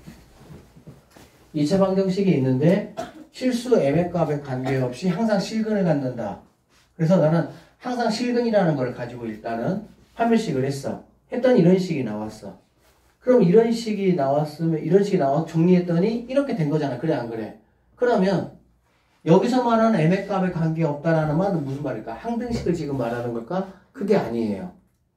이 차 방정식이 있는데 실수 m의 값에 관계없이 항상 실근을 갖는다. 그래서 나는 항상 실근이라는 걸 가지고 일단은 판별식을 했어. 했더니 이런 식이 나왔어. 그럼 이런 식이 나왔으면 이런 식이 나와 정리했더니 이렇게 된 거잖아. 그래 안 그래? 그러면 여기서 말하는 m의 값에 관계없다라는 말은 무슨 말일까? 항등식을 지금 말하는 걸까? 그게 아니에요.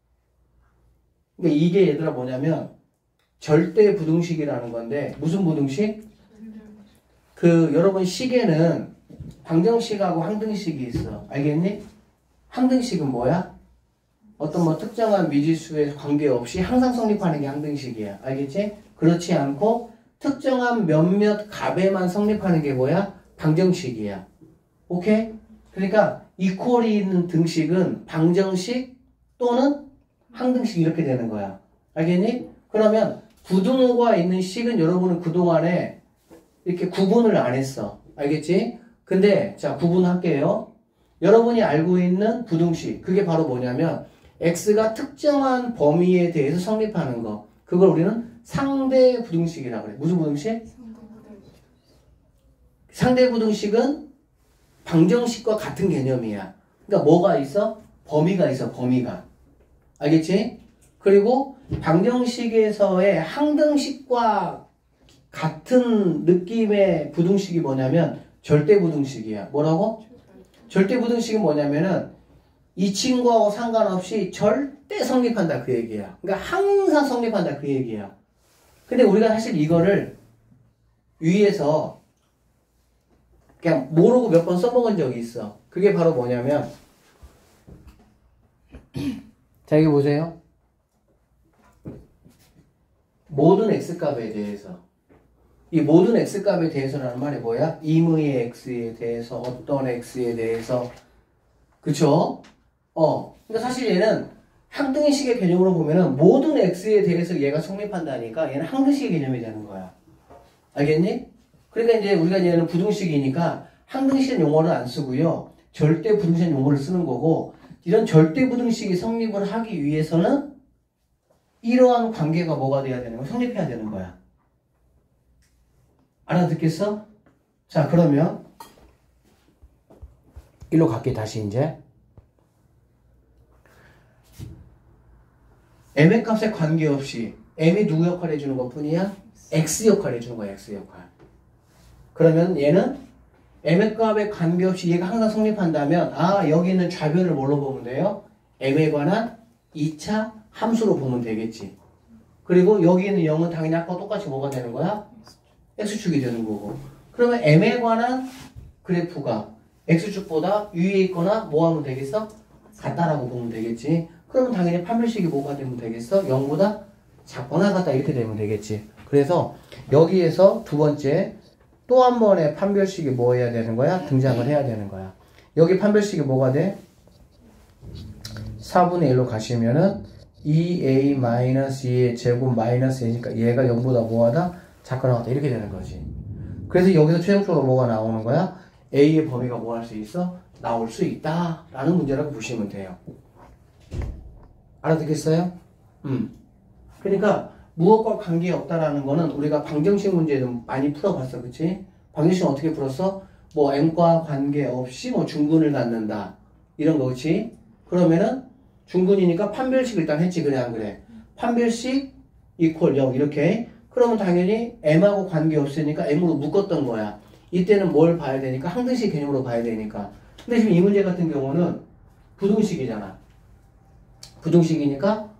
그러니까 이게 얘들아 뭐냐면 절대 부등식이라는 건데 무슨 부등식? 그 여러분 식에는 방정식하고 항등식이 있어. 알겠니? 항등식은 뭐야? 어떤 뭐 특정한 미지수에 관계없이 항상 성립하는 게 항등식이야. 알겠지? 그렇지 않고 특정한 몇몇 값에만 성립하는 게 뭐야? 방정식이야. 오케이? 그러니까 이퀄이 있는 등식은 방정식 또는 항등식 이렇게 되는 거야. 알겠니? 그러면 부등호가 있는 식은 여러분은 그동안에 이렇게 구분을 안 했어. 알겠지? 근데 자 구분할게요. 여러분이 알고 있는 부등식 그게 바로 뭐냐면 x가 특정한 범위에 대해서 성립하는 거. 그걸 우리는 상대 부등식이라고 그래. 무슨 부등식? 상대 부등식은 방정식과 같은 개념이야. 그러니까 뭐가 있어? 범위가 있어. 범위가. 알겠지? 그리고 방정식에서의 항등식과 같은 느낌의 부등식이 뭐냐면 절대 부등식이야. 뭐라고? 절대 부등식은 뭐냐면은 이 친구하고 상관없이 절대 성립한다 그 얘기야. 그러니까 항상 성립한다 그 얘기야. 근데 우리가 사실 이거를 위에서 그냥 모르고 몇 번 써먹은 적이 있어. 그게 바로 뭐냐면 자 여기 보세요. 모든 x값에 대해서 이 모든 x값에 대해서라는 말이 뭐야? 임의의 x에 대해서 어떤 x에 대해서 그쵸? 어 그러니까 사실 얘는 항등식의 개념으로 보면은 모든 x에 대해서 얘가 성립한다니까 얘는 항등식의 개념이 되는 거야. 알겠니? 그러니까 이제 우리가 얘는 부등식이니까 항등식 용어를 안 쓰고요. 절대 부등식 용어를 쓰는 거고 이런 절대 부등식이 성립을 하기 위해서는 이러한 관계가 뭐가 돼야 되는 거야? 성립해야 되는 거야. 알아듣겠어? 자 그러면 일로 갈게 다시 이제 m의 값에 관계없이 m이 누구 역할 해주는 것 뿐이야? x 역할 해주는 거야. x 역할. 그러면 얘는 m의 값에 관계없이 얘가 항상 성립한다면 아 여기 있는 좌변을 뭘로 보면 돼요? m에 관한 이 차 함수로 보면 되겠지. 그리고 여기 있는 영은 당연히 아까 똑같이 뭐가 되는 거야? x축이 되는 거고. 그러면 m에 관한 그래프가 x축보다 위에 있거나 뭐 하면 되겠어? 같다라고 보면 되겠지. 그러면 당연히 판별식이 뭐가 되면 되겠어? 영보다 작거나 같다 이렇게 되면 되겠지. 그래서 여기에서 두 번째 또 한 번의 판별식이 뭐 해야 되는 거야? 등장을 해야 되는 거야. 여기 판별식이 뭐가 돼? 사분의 일로 가시면은 이 에이 마이너스 이의 제곱 마이너스 이니까 얘가 영보다 뭐하다? 작거나 같다 이렇게 되는 거지. 그래서 여기서 최종적으로 뭐가 나오는 거야? A의 범위가 뭐 할 수 있어? 나올 수 있다 라는 문제라고 보시면 돼요. 알아듣겠어요? 음. 그러니까 무엇과 관계없다라는 거는 우리가 방정식 문제도 많이 풀어봤어. 그치? 방정식은 어떻게 풀었어? 뭐 m과 관계없이 뭐 중근을 갖는다 이런 거. 그치? 그러면은 중근이니까 판별식 일단 했지. 그래 안 그래? 판별식 이퀄 영 이렇게. 그러면 당연히 m하고 관계없으니까 m으로 묶었던 거야. 이때는 뭘 봐야 되니까? 항등식 개념으로 봐야 되니까. 근데 지금 이 문제 같은 경우는 부등식이잖아. 부등식이니까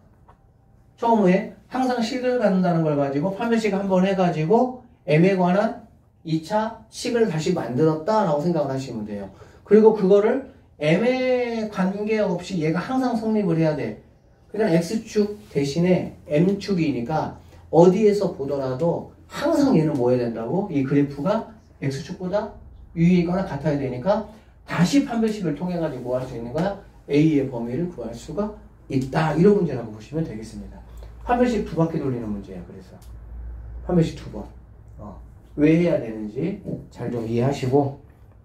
처음에 항상 식을 갖는다는 걸 가지고 판별식 한번 해가지고 m에 관한 이 차 식을 다시 만들었다라고 생각을 하시면 돼요. 그리고 그거를 m에 관계없이 얘가 항상 성립을 해야 돼. 그러니까 x축 대신에 m축이니까 어디에서 보더라도 항상 얘는 뭐 해야 된다고? 이 그래프가 x축보다 위이거나 같아야 되니까 다시 판별식을 통해 가지고 뭐 할 수 있는 거야? a의 범위를 구할 수가 있다. 이런 문제라고 보시면 되겠습니다. 판별식 두 바퀴 돌리는 문제야. 그래서 판별식 두 번. 어. 왜 해야 되는지 잘 좀 이해하시고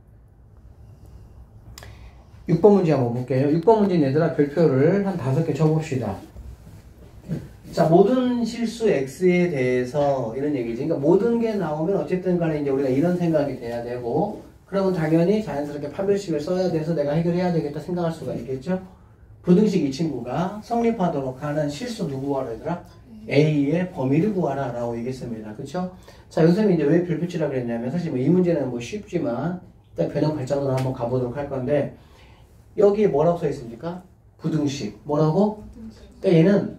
육 번 문제 한번 볼게요. 육 번 문제는 얘들아 별표를 한 다섯 개 쳐봅시다. 자, 모든 실수 x에 대해서 이런 얘기지. 그러니까 모든 게 나오면 어쨌든 간에 이제 우리가 이런 생각이 돼야 되고, 그러면 당연히 자연스럽게 판별식을 써야 돼서 내가 해결해야 되겠다 생각할 수가 있겠죠. 부등식 이 친구가 성립하도록 하는 실수 누구 구하라 얘들아? A의 범위를 구하라 라고 얘기했습니다. 그쵸? 자, 요즘에 이제 왜 별표 치라 그랬냐면 사실 뭐 이 문제는 뭐 쉽지만 일단 변형 발전으로 한번 가보도록 할 건데, 여기에 뭐라고 써 있습니까? 부등식. 뭐라고? 그러니까 얘는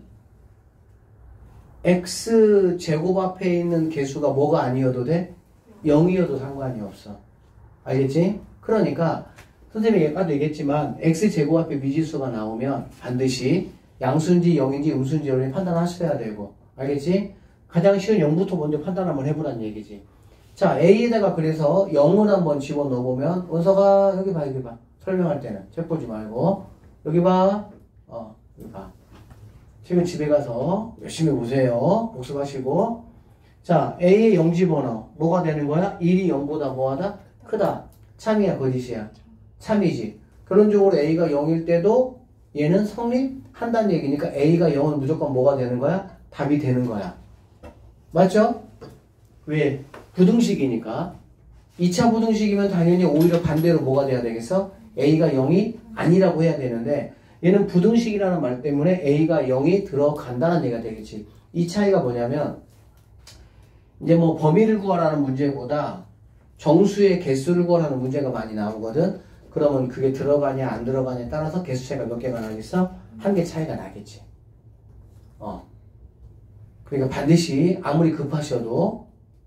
x 제곱 앞에 있는 개수가 뭐가 아니어도 돼? 영이어도 상관이 없어. 알겠지? 그러니까 선생님이 아까도 얘기했지만 x 제곱 앞에 미지수가 나오면 반드시 양수인지 영인지 음수인지 여러분이 판단하셔야 되고, 알겠지? 가장 쉬운 영부터 먼저 판단 한번 해보란 얘기지. 자, A에다가 그래서 영을 한번 집어넣어보면, 원서가 여기 봐, 여기 봐. 설명할 때는 책 보지 말고 여기 봐. 어, 여기 봐. 지금 집에 가서 열심히 보세요. 복습하시고. 자, A의 영 집어넣어. 뭐가 되는 거야? 일이 영보다 뭐하다? 크다. 참이야, 거짓이야? 참이지. 결론적으로 A가 영일 때도 얘는 성립한다는 얘기니까 A가 영은 무조건 뭐가 되는 거야? 답이 되는 거야. 맞죠? 왜? 부등식이니까. 이 차 부등식이면 당연히 오히려 반대로 뭐가 돼야 되겠어? A가 영이 아니라고 해야 되는데, 얘는 부등식이라는 말 때문에 A가 영이 들어간다는 얘기가 되겠지. 이 차이가 뭐냐면, 이제 뭐 범위를 구하라는 문제보다 정수의 개수를 구하라는 문제가 많이 나오거든. 그러면 그게 들어가냐 안 들어가냐에 따라서 개수 차이가 몇 개가 나겠어? 한 개 차이가 나겠지. 어. 그러니까 반드시 아무리 급하셔도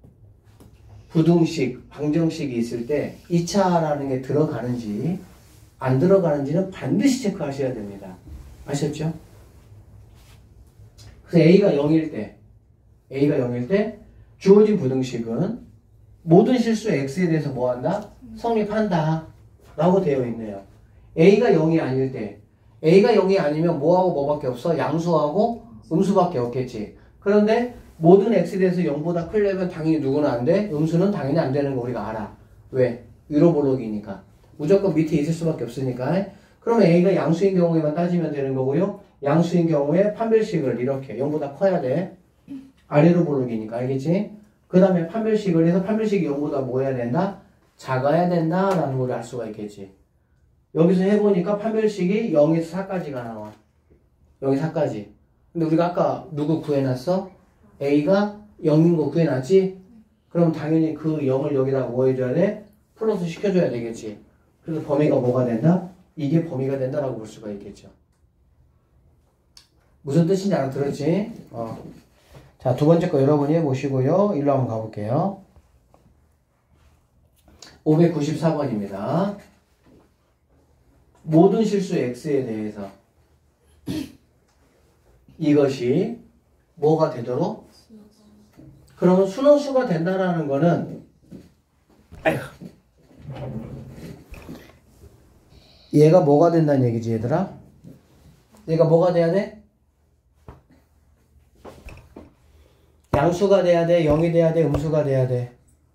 부등식, 방정식이 있을 때 이 차라는 게 들어가는지 안 들어가는지는 반드시 체크하셔야 됩니다. 아셨죠? 그래서 A가 영일 때, A가 영일 때 주어진 부등식은 모든 실수 X에 대해서 뭐 한다? 성립한다 라고 되어 있네요. A가 영이 아닐 때, A가 영이 아니면 뭐하고 뭐밖에 없어? 양수하고 음수밖에 없겠지. 그런데 모든 X에 대해서 영보다 크려면 당연히 누구는 안 돼? 음수는 당연히 안 되는 거 우리가 알아. 왜? 위로블록이니까. 무조건 밑에 있을 수밖에 없으니까. 그러면 A가 양수인 경우에만 따지면 되는 거고요. 양수인 경우에 판별식을 이렇게 영보다 커야 돼. 아래로 블록이니까. 알겠지? 그 다음에 판별식을 해서 판별식이 영보다 뭐 해야 된다? 작아야 된다 라는 걸 알 수가 있겠지. 여기서 해보니까 판별식이 영에서 사까지가 나와. 영에서 사까지. 근데 우리가 아까 누구 구해놨어? A가 영인 거 구해놨지? 그럼 당연히 그 영을 여기다가 뭐 해줘야 돼? 플러스 시켜줘야 되겠지. 그래서 범위가 뭐가 된다? 이게 범위가 된다라고 볼 수가 있겠죠. 무슨 뜻인지 알아들었지? 어. 자, 두 번째 거 여러분이 해보시고요. 일로 한번 가볼게요. 오백구십사 번입니다. 모든 실수 X에 대해서 이것이 뭐가 되도록? 그러면 순원수가 된다라는 거는, 아이고. 얘가 뭐가 된다는 얘기지, 얘들아? 얘가 뭐가 돼야 돼? 양수가 돼야 돼? 영이 돼야 돼? 음수가 돼야 돼?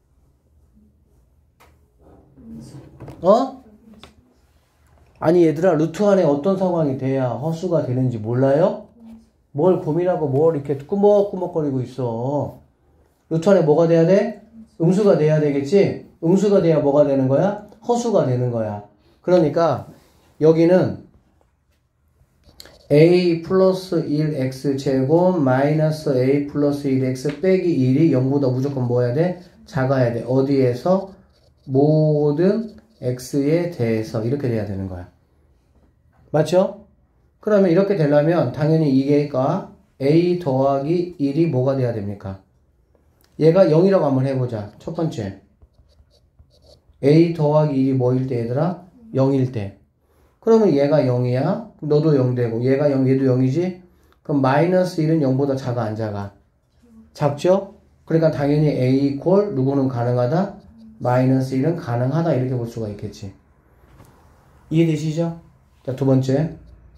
어? 아니 얘들아, 루트 안에 어떤 상황이 돼야 허수가 되는지 몰라요? 뭘 고민하고 뭘 이렇게 꾸벅꾸벅거리고 있어. 루트 안에 뭐가 돼야 돼? 음수가 돼야 되겠지? 음수가 돼야 뭐가 되는 거야? 허수가 되는 거야. 그러니까 여기는 a 플러스 일 엑스 제곱 마이너스 a 플러스 일 엑스 빼기 일이 영보다 무조건 뭐 해야 돼? 작아야 돼. 어디에서? 모든 x에 대해서 이렇게 돼야 되는 거야. 맞죠? 그러면 이렇게 되려면 당연히 이게가 a 더하기 일이 뭐가 돼야 됩니까? 얘가 영이라고 한번 해보자. 첫 번째. A 더하기 일이 뭐일 때 얘들아? 영일 때. 그러면 얘가 영이야. 너도 영 되고 얘가 영, 얘도 영이지. 그럼 마이너스 일은 영보다 작아 안 작아? 작죠? 그러니까 당연히 A 이퀄 누구는 가능하다? 마이너스 일은 가능하다 이렇게 볼 수가 있겠지. 이해되시죠? 자, 두 번째.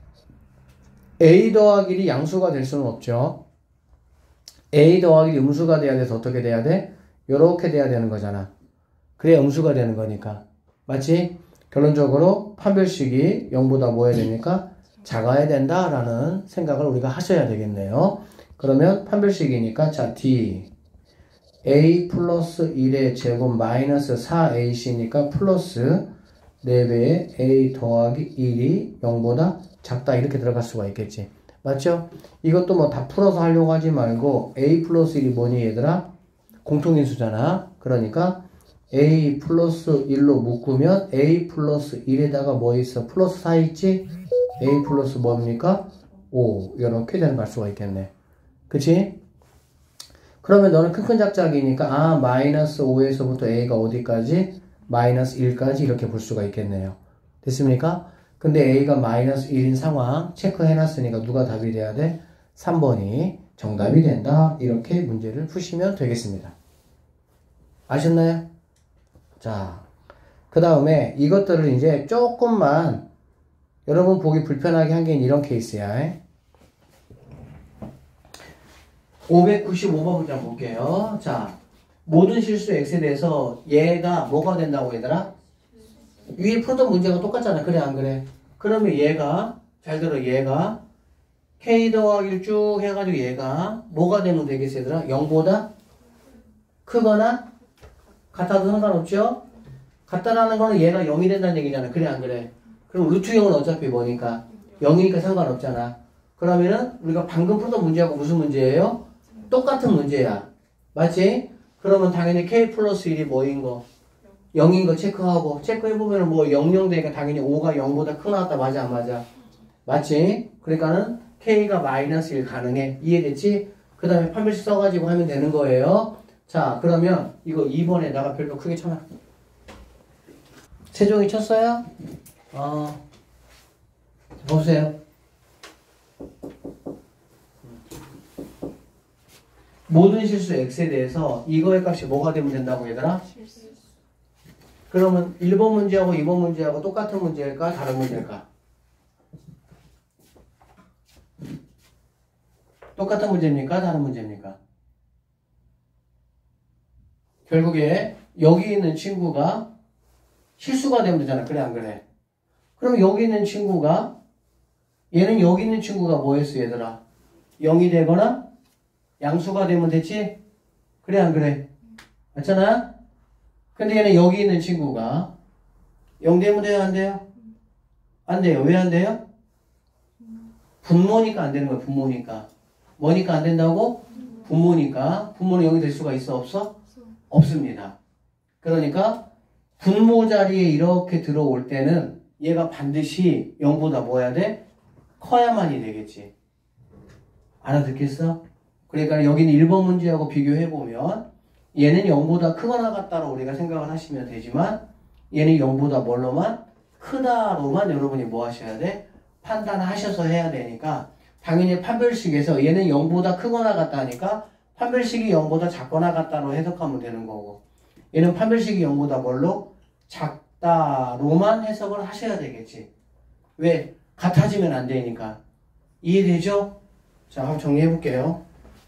A 더하기 일이 양수가 될 수는 없죠. A 더하기 일이 음수가 돼야 돼서 어떻게 돼야 돼? 요렇게 돼야 되는 거잖아. 그래야 음수가 되는 거니까. 맞지? 결론적으로 판별식이 영보다 뭐 해야 됩니까? 작아야 된다라는 생각을 우리가 하셔야 되겠네요. 그러면 판별식이니까 자 D A 플러스 일의 제곱 마이너스 사 에이씨니까 플러스 네 배의 A 더하기 일이 영보다 작다 이렇게 들어갈 수가 있겠지. 맞죠? 이것도 뭐 다 풀어서 하려고 하지 말고 A 플러스 일이 뭐니 얘들아? 공통인수잖아. 그러니까 A 플러스 일로 묶으면 A 플러스 일에다가 뭐 있어? 플러스 사 있지? A 플러스 뭡니까? 오. 이렇게 되는 갈 수가 있겠네. 그치? 그러면 너는 큰큰 작작이니까 아 마이너스 오에서부터 A가 어디까지? 마이너스 일까지 이렇게 볼 수가 있겠네요. 됐습니까? 근데 A가 마이너스 일인 상황 체크해놨으니까 누가 답이 돼야 돼? 삼 번이 정답이 된다. 이렇게 문제를 푸시면 되겠습니다. 아셨나요? 자, 그 다음에 이것들을 이제 조금만 여러분 보기 불편하게 한 게 이런 케이스야. 오백구십오 번 문제 볼게요. 자, 모든 실수 x에 대해서 얘가 뭐가 된다고 얘들아? 위에 풀던 문제가 똑같잖아. 그래 안 그래? 그러면 얘가 잘 들어 얘가 k 더하기를 쭉 해가지고 얘가 뭐가 되면 되겠어 얘들아? 영보다 크거나 같아도 상관없죠? 같다라는 거는 얘가 영이 된다는 얘기잖아. 그래 안 그래? 그럼 루트 영은 어차피 뭐니까? 영이니까 상관없잖아. 그러면은 우리가 방금 풀던 문제하고 무슨 문제예요? 똑같은 문제야. 맞지? 그러면 당연히 k 플러스 일이 뭐인 거? 영인 거 체크하고 체크해보면 뭐 영, 영 되니까 당연히 오가 영보다 큰 나왔다. 맞아 안 맞아? 맞지? 그러니까는 k가 마이너스 일 가능해. 이해됐지? 그 다음에 판별식 써가지고 하면 되는 거예요. 자 그러면 이거 이 번에다가 별표 크게 쳐놔. 세종이 쳤어요? 어. 보세요. 모든 실수 x에 대해서 이거의 값이 뭐가 되면 된다고 얘들아? 실수. 그러면 일 번 문제하고 이 번 문제하고 똑같은 문제일까? 다른 문제일까? 똑같은 문제입니까? 다른 문제입니까? 결국에 여기 있는 친구가 실수가 되면 되잖아. 그래 안 그래? 그럼 여기 있는 친구가 얘는 여기 있는 친구가 뭐였어 얘들아? 영이 되거나 양수가 되면 됐지? 그래 안 그래? 맞잖아? 근데 얘는 여기 있는 친구가 영 되면 돼요 안 돼요? 안 돼요. 왜 안 돼요? 분모니까 안 되는 거야. 분모니까. 뭐니까 안 된다고? 분모니까. 분모는 영이 될 수가 있어 없어? 없습니다. 그러니까 분모 자리에 이렇게 들어올 때는 얘가 반드시 영보다 뭐 해야 돼? 커야만이 되겠지. 알아듣겠어? 그러니까 여기는 일 번 문제하고 비교해보면 얘는 영보다 크거나 같다로 우리가 생각을 하시면 되지만 얘는 영보다 뭘로만? 크다로만 여러분이 뭐 하셔야 돼? 판단하셔서 해야 되니까 당연히 판별식에서 얘는 영보다 크거나 같다니까 판별식이 영보다 작거나 같다로 해석하면 되는 거고 얘는 판별식이 영보다 뭘로? 작다로만 해석을 하셔야 되겠지. 왜? 같아지면 안 되니까. 이해되죠? 자, 한번 정리해 볼게요.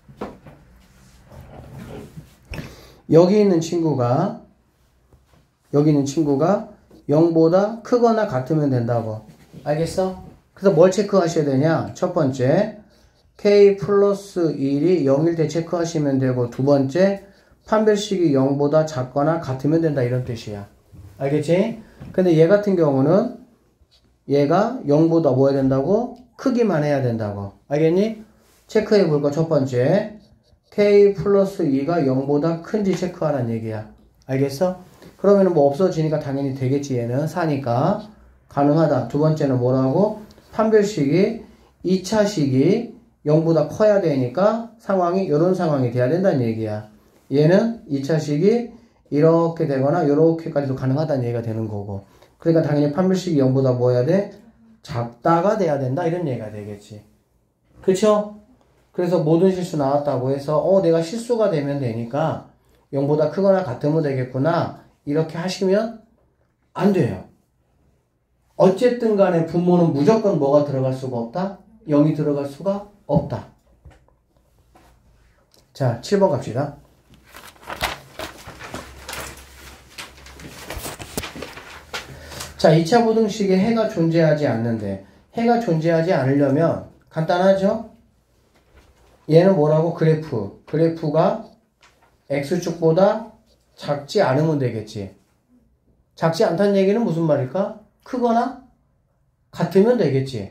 여기 있는 친구가 여기 있는 친구가 영보다 크거나 같으면 된다고. 알겠어? 그래서 뭘 체크하셔야 되냐? 첫 번째 k 플러스 일이 영일 때 체크하시면 되고 두 번째 판별식이 영보다 작거나 같으면 된다 이런 뜻이야. 알겠지? 근데 얘 같은 경우는 얘가 영보다 뭐 해야 된다고? 크기만 해야 된다고. 알겠니? 체크해 볼 거 첫 번째 k 플러스 이가 영보다 큰지 체크하라는 얘기야. 알겠어? 그러면 뭐 없어지니까 당연히 되겠지. 얘는 사니까 가능하다. 두 번째는 뭐라고? 판별식이 이 차식이 영보다 커야 되니까 상황이 이런 상황이 돼야 된다는 얘기야. 얘는 이 차식이 이렇게 되거나 이렇게까지도 가능하다는 얘기가 되는 거고. 그러니까 당연히 판별식이 영보다 뭐 해야 돼? 작다가 돼야 된다 이런 얘기가 되겠지. 그쵸? 그래서 모든 실수 나왔다고 해서 어 내가 실수가 되면 되니까 영보다 크거나 같으면 되겠구나 이렇게 하시면 안 돼요. 어쨌든 간에 분모는 무조건 뭐가 들어갈 수가 없다? 영이 들어갈 수가 없다. 자, 칠 번 갑시다. 자, 이 차 부등식에 해가 존재하지 않는데 해가 존재하지 않으려면 간단하죠? 얘는 뭐라고? 그래프. 그래프가 X축보다 작지 않으면 되겠지. 작지 않다는 얘기는 무슨 말일까? 크거나 같으면 되겠지.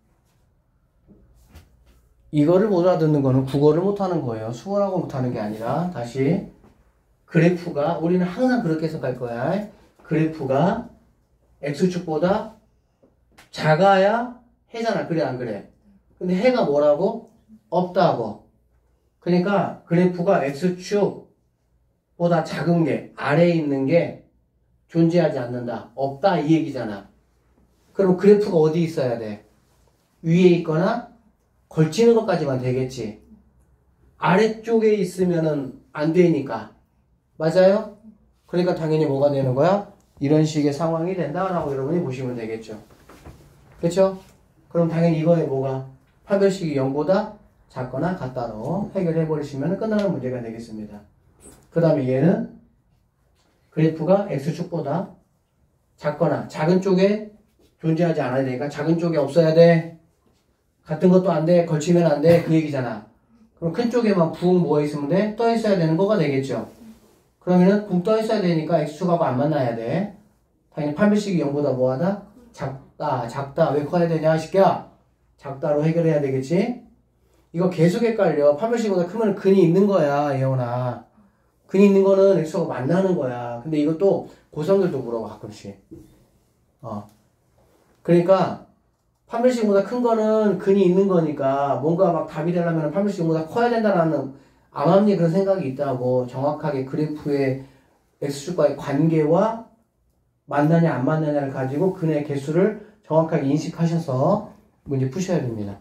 이거를 못 알아듣는 거는 국어를 못하는 거예요. 수어라고 못하는 게 아니라 다시 그래프가 우리는 항상 그렇게 해석할 거야. 그래프가 X축보다 작아야 해잖아. 그래 안 그래? 근데 해가 뭐라고? 없다고. 그러니까 그래프가 X축보다 작은 게 아래에 있는 게 존재하지 않는다. 없다 이 얘기잖아. 그럼 그래프가 어디 있어야 돼? 위에 있거나 걸치는 것까지만 되겠지. 아래쪽에 있으면은 안 되니까. 맞아요? 그러니까 당연히 뭐가 되는 거야? 이런 식의 상황이 된다라고 여러분이 보시면 되겠죠. 그렇죠? 그럼 당연히 이거에 뭐가 판별식이 영보다 작거나 같다로 해결해 버리시면 끝나는 문제가 되겠습니다. 그 다음에 얘는 그래프가 X축보다 작거나 작은 쪽에 존재하지 않아야 되니까 작은 쪽에 없어야 돼. 같은 것도 안 돼. 걸치면 안 돼. 그 얘기잖아. 그럼 큰 쪽에만 붕 뭐가 있으면 돼? 떠 있어야 되는 거가 되겠죠. 그러면은 붕 떠 있어야 되니까 X축하고 안 만나야 돼. 당연히 판별식이 영보다 뭐하다? 작다. 작다. 왜 커야 되냐? 시끼야. 작다로 해결해야 되겠지? 이거 계속 헷갈려. 판별식보다 크면 근이 있는 거야. 예원아. 근이 있는 거는 X하고 만나는 거야. 근데 이것도 고삼들도 물어봐 가끔씩. 어. 그러니까 판별식보다 큰 거는 근이 있는 거니까 뭔가 막 답이 되려면 판별식보다 커야 된다는 암암리에 그런 생각이 있다고. 정확하게 그래프의 X축과의 관계와 만나냐 안 만나냐를 가지고 근의 개수를 정확하게 인식하셔서 문제 푸셔야 됩니다.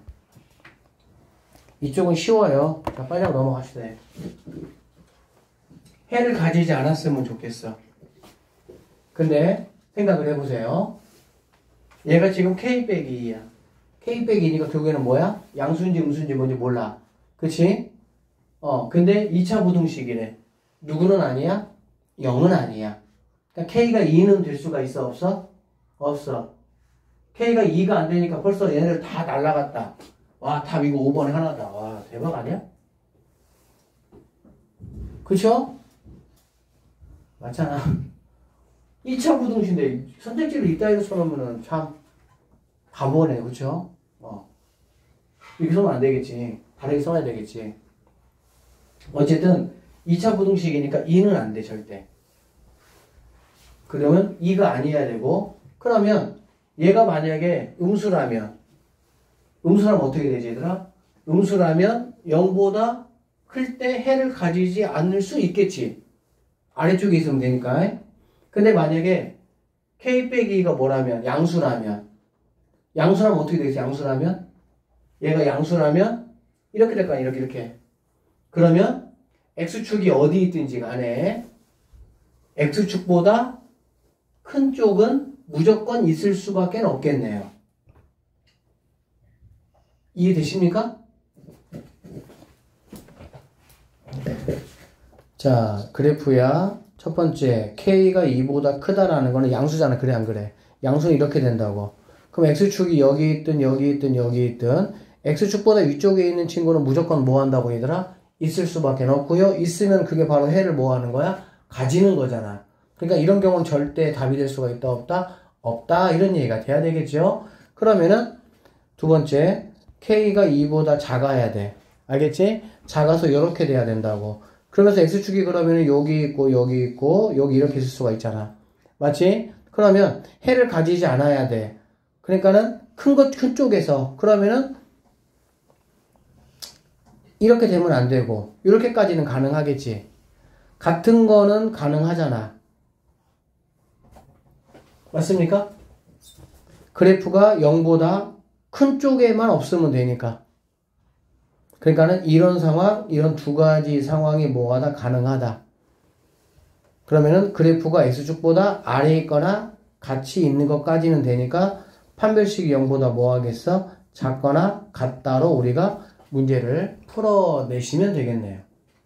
이쪽은 쉬워요. 자, 빨리 하고 넘어갑시다. 해를 가지지 않았으면 좋겠어. 근데 생각을 해보세요. 얘가 지금 K 빼기 이야. K 빼기 이니까 결국에는 뭐야? 양수인지 음수인지 뭔지 몰라. 그치? 어, 근데 이 차 부등식이래. 누구는 아니야? 영은 아니야. 그러니까 K가 이는 될 수가 있어? 없어? 없어. K가 이가 안 되니까 벌써 얘네들 다 날라갔다. 와, 답 이거 오 번에 하나다. 와, 대박 아니야? 그쵸? 맞잖아. 이 차 부등식인데 선택지를 이따위로 써놓으면 참 바보네. 그쵸? 어. 이렇게 써면 안 되겠지. 다르게 써야 되겠지. 어쨌든 이 차 부등식이니까 이는 안 돼. 절대. 그러면 이가 아니어야 되고, 그러면 얘가 만약에 음수라면 음수라면 어떻게 되지 얘들아? 음수라면 영보다 클 때 해를 가지지 않을 수 있겠지. 아래쪽에 있으면 되니까. 근데 만약에 K 빼기 이가 뭐라면? 양수라면. 양수라면 어떻게 되겠지? 양수라면? 얘가 양수라면 이렇게 될 거 아니야. 이렇게 이렇게. 그러면 X축이 어디 있든지 간에 X축보다 큰 쪽은 무조건 있을 수밖에 없겠네요. 이해되십니까? 자, 그래프야. 첫 번째, K가 이보다 크다라는 거는 양수잖아. 그래, 안 그래? 양수는 이렇게 된다고. 그럼 X축이 여기 있든, 여기 있든, 여기 있든, X축보다 위쪽에 있는 친구는 무조건 뭐 한다고, 얘들아? 있을 수밖에 없고요. 있으면 그게 바로 해를 뭐 하는 거야? 가지는 거잖아. 그러니까 이런 경우는 절대 답이 될 수가 있다, 없다? 없다. 이런 얘기가 돼야 되겠죠? 그러면은, 두 번째, K가 이보다 작아야 돼. 알겠지? 작아서 이렇게 돼야 된다고. 그러면서 X축이 그러면 여기 있고 여기 있고 여기 이렇게 있을 수가 있잖아. 맞지? 그러면 해를 가지지 않아야 돼. 그러니까는 큰 것, 큰 쪽에서 그러면은 이렇게 되면 안 되고 이렇게까지는 가능하겠지. 같은 거는 가능하잖아. 맞습니까? 그래프가 영보다 큰 쪽에만 없으면 되니까. 그러니까는 이런 상황, 이런 두 가지 상황이 뭐가 다 가능하다. 그러면은 그래프가 x축보다 아래에 있거나 같이 있는 것까지는 되니까 판별식이 영보다 뭐 하겠어? 작거나 같다로 우리가 문제를 풀어내시면 되겠네요.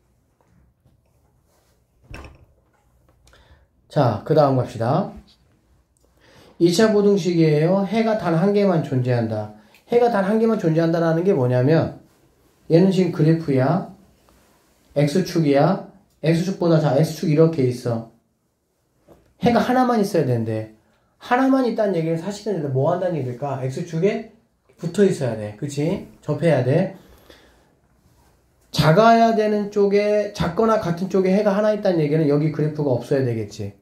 자, 그 다음 갑시다. 이 차 부등식이에요. 해가 단 한 개만 존재한다. 해가 단 한 개만 존재한다라는 게 뭐냐면 얘는 지금 그래프야. x축이야. x축보다 자 x축 이렇게 있어. 해가 하나만 있어야 되는데 하나만 있다는 얘기는 사실은 뭐 한다는 얘기일까? x축에 붙어 있어야 돼. 그치? 접해야 돼. 작아야 되는 쪽에 작거나 같은 쪽에 해가 하나 있다는 얘기는 여기 그래프가 없어야 되겠지.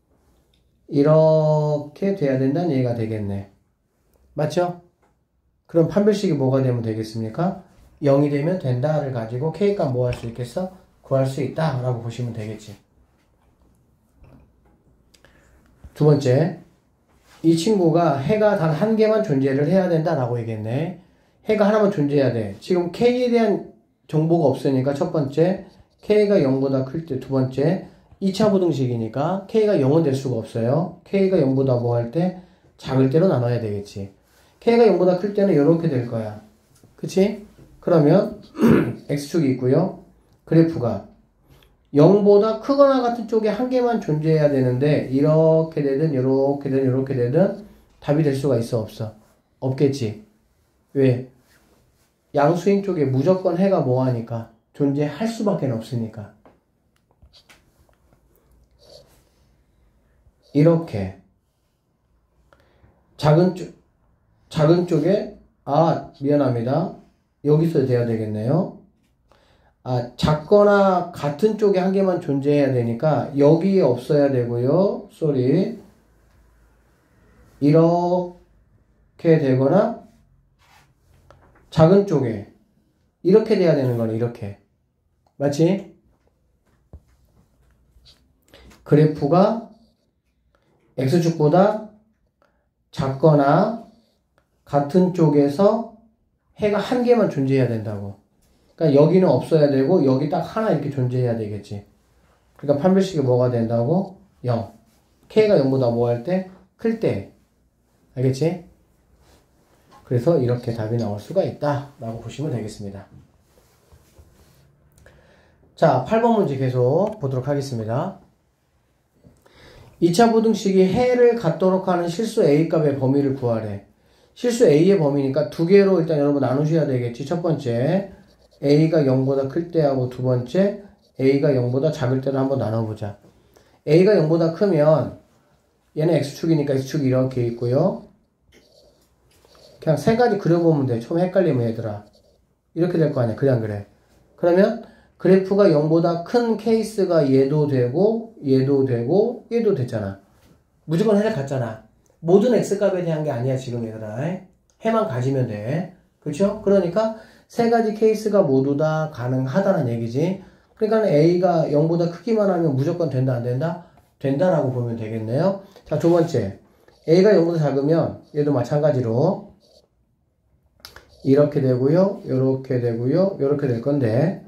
이렇게 돼야 된다는 얘기가 되겠네. 맞죠? 그럼 판별식이 뭐가 되면 되겠습니까? 영이 되면 된다를 가지고 k값 뭐 할 수 있겠어? 구할 수 있다 라고 보시면 되겠지. 두 번째, 이 친구가 해가 단 한 개만 존재를 해야 된다 라고 얘기했네. 해가 하나만 존재해야 돼. 지금 k에 대한 정보가 없으니까 첫 번째 k가 영보다 클 때, 두 번째 이 차 부등식이니까 k가 영은 될 수가 없어요. k가 영보다 뭐 할 때? 작을 때로 나눠야 되겠지. k가 영보다 클 때는 이렇게 될 거야. 그치? 그러면 x축이 있고요. 그래프가 영보다 크거나 같은 쪽에 한 개만 존재해야 되는데 이렇게 되든 이렇게 되든 이렇게 되든 답이 될 수가 있어? 없어? 없겠지. 왜? 양수인 쪽에 무조건 해가 뭐하니까? 존재할 수밖에 없으니까. 이렇게 작은 쪽, 작은 쪽에 아 미안합니다. 여기서 돼야 되겠네요. 아 작거나 같은 쪽에 한 개만 존재해야 되니까 여기에 없어야 되고요. 쏘리 이렇게 되거나 작은 쪽에 이렇게 돼야 되는 거네. 이렇게 맞지? 그래프가 x축보다 작거나 같은 쪽에서 해가 한 개만 존재해야 된다고. 그러니까 여기는 없어야 되고 여기 딱 하나 이렇게 존재해야 되겠지. 그러니까 판별식이 뭐가 된다고? 영. k가 영보다 뭐 할 때? 클 때. 알겠지? 그래서 이렇게 답이 나올 수가 있다 라고 보시면 되겠습니다. 자, 팔 번 문제 계속 보도록 하겠습니다. 이 차 부등식이 해를 갖도록 하는 실수 A값의 범위를 구하래. 실수 A의 범위니까 두 개로 일단 여러분 나누셔야 되겠지. 첫 번째 A가 영보다 클 때하고 두 번째 A가 영보다 작을 때를 한번 나눠보자. A가 영보다 크면 얘는 X축이니까 X축이 이렇게 있고요. 그냥 세 가지 그려보면 돼. 처음 헷갈리면 얘들아. 이렇게 될 거 아니야. 그래 안 그래? 그러면 그래프가 영보다 큰 케이스가 얘도 되고 얘도 되고 얘도 됐잖아. 무조건 해를 갖잖아. 모든 x값에 대한 게 아니야 지금 얘들아. 해만 가지면 돼. 그렇죠? 그러니까 세 가지 케이스가 모두 다 가능하다는 얘기지. 그러니까 a가 영보다 크기만 하면 무조건 된다 안 된다? 된다라고 보면 되겠네요. 자, 두 번째 a가 영보다 작으면 얘도 마찬가지로 이렇게 되고요. 이렇게 되고요. 이렇게 될 건데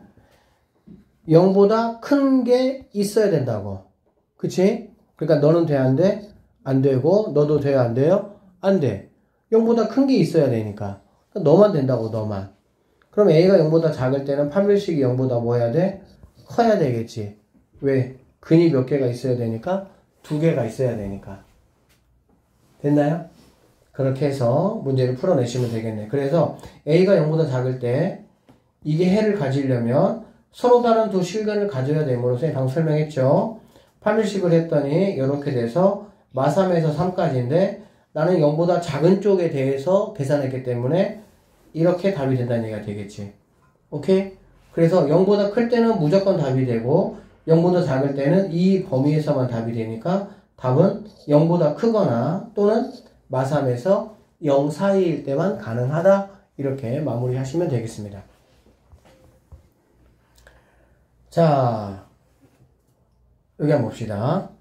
영보다 큰 게 있어야 된다고. 그치? 그러니까 너는 돼, 안 돼? 안 되고, 너도 돼요, 안 돼요? 안 돼. 영보다 큰 게 있어야 되니까. 너만 된다고, 너만. 그럼 A가 영보다 작을 때는 판별식이 영보다 뭐 해야 돼? 커야 되겠지. 왜? 근이 몇 개가 있어야 되니까? 두 개가 있어야 되니까. 됐나요? 그렇게 해서 문제를 풀어내시면 되겠네. 그래서 A가 영보다 작을 때 이게 해를 가지려면 서로 다른 두 실근을 가져야 됨으로써 방금 설명했죠. 판별식을 했더니 이렇게 돼서 마삼에서 삼까지인데 나는 영보다 작은 쪽에 대해서 계산했기 때문에 이렇게 답이 된다는 얘기가 되겠지. 오케이? 그래서 영보다 클 때는 무조건 답이 되고 영보다 작을 때는 이 범위에서만 답이 되니까 답은 영보다 크거나 또는 마삼에서 영 사이일 때만 가능하다. 이렇게 마무리하시면 되겠습니다. 자, 여기 한번 봅시다.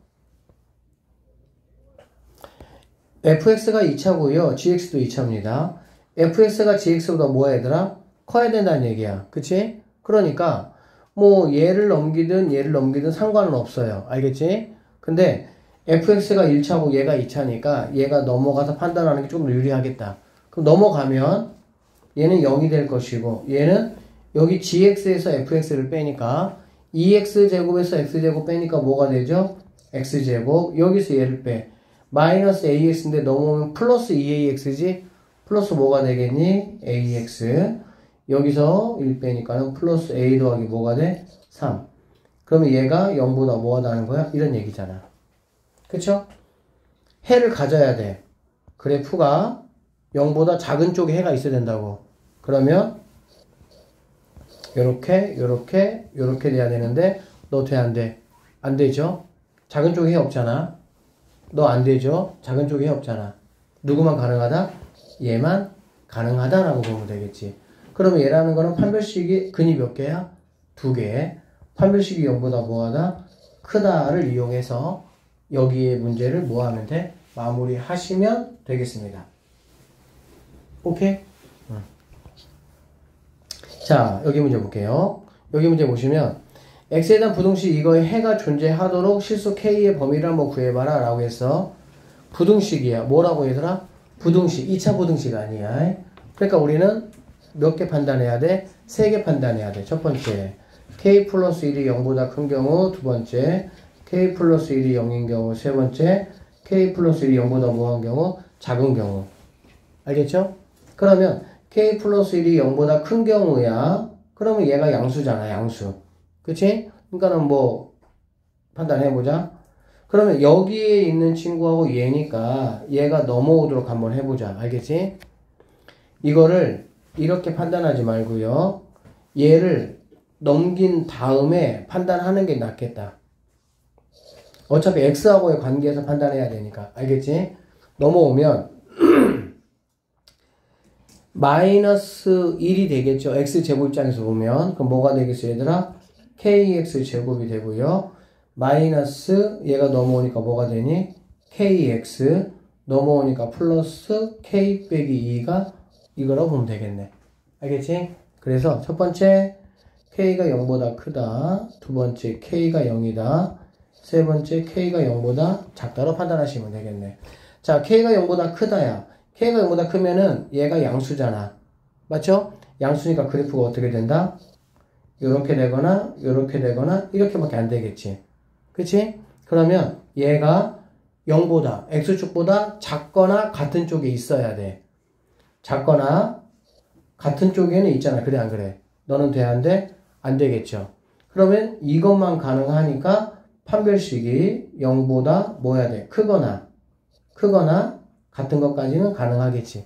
에프엑스가 이 차고요. 지엑스도 이 차입니다. 에프엑스가 지엑스보다 뭐야 얘들아? 커야 된다는 얘기야. 그치? 그러니까 뭐 얘를 넘기든 얘를 넘기든 상관은 없어요. 알겠지? 근데 에프엑스가 일 차고 얘가 이 차니까 얘가 넘어가서 판단하는 게 좀 더 유리하겠다. 그럼 넘어가면 얘는 영이 될 것이고 얘는 여기 지엑스에서 에프엑스를 빼니까 이엑스제곱에서 x제곱 빼니까 뭐가 되죠? x제곱. 여기서 얘를 빼. 마이너스 에이엑스인데 넘어오면 플러스 이 에이엑스지? 플러스 뭐가 되겠니? 에이엑스. 여기서 일 빼니까는 플러스 a 더하기 뭐가 돼? 삼. 그러면 얘가 영보다 뭐하다는 거야? 이런 얘기잖아. 그쵸? 해를 가져야 돼. 그래프가 영보다 작은 쪽에 해가 있어야 된다고. 그러면 요렇게 요렇게 요렇게 돼야 되는데 너 돼 안 돼? 안 되죠? 작은 쪽에 해 없잖아. 너 안 되죠? 작은 쪽에 해 없잖아. 누구만 가능하다? 얘만 가능하다라고 보면 되겠지. 그러면 얘라는 거는 판별식이 근이 몇 개야? 두 개. 판별식이 영보다 뭐하다? 크다를 이용해서 여기에 문제를 뭐 하면 돼? 마무리하시면 되겠습니다. 오케이? 응. 자, 여기 문제 볼게요. 여기 문제 보시면 x에 대한 부등식 이거에 해가 존재하도록 실수 k의 범위를 한번 구해봐라 라고 해서 부등식이야. 뭐라고 얘들아? 부등식. 이 차 부등식 아니야. 그러니까 우리는 몇 개 판단해야 돼? 세 개 판단해야 돼. 첫 번째 k 플러스 일이 영보다 큰 경우. 두 번째 k 플러스 일이 영인 경우. 세 번째 k 플러스 일이 영보다 뭐한 경우? 작은 경우. 알겠죠? 그러면 k 플러스 일이 영보다 큰 경우야. 그러면 얘가 양수잖아. 양수. 그치? 그러니까는 뭐 판단해보자. 그러면 여기에 있는 친구하고 얘니까 얘가 넘어오도록 한번 해보자. 알겠지? 이거를 이렇게 판단하지 말고요. 얘를 넘긴 다음에 판단하는 게 낫겠다. 어차피 x하고의 관계에서 판단해야 되니까. 알겠지? 넘어오면 마이너스 일이 되겠죠. x제곱 입장에서 보면. 그럼 뭐가 되겠어 얘들아? kx제곱이 되고요. 마이너스 얘가 넘어오니까 뭐가 되니? kx 넘어오니까 플러스 k 빼기 이가 이거라고 보면 되겠네. 알겠지? 그래서 첫 번째 k가 영보다 크다. 두 번째 k가 영이다. 세 번째 k가 영보다 작다로 판단하시면 되겠네. 자, k가 영보다 크다야. k가 영보다 크면은 얘가 양수잖아. 맞죠? 양수니까 그래프가 어떻게 된다? 요렇게 되거나 요렇게 되거나 이렇게밖에 안 되겠지. 그치? 그러면 얘가 영보다 x축보다 작거나 같은 쪽에 있어야 돼. 작거나 같은 쪽에는 있잖아. 그래 안 그래? 너는 돼 안 돼? 안 되겠죠. 그러면 이것만 가능하니까 판별식이 영보다 뭐 해야 돼? 크거나 크거나 같은 것까지는 가능하겠지.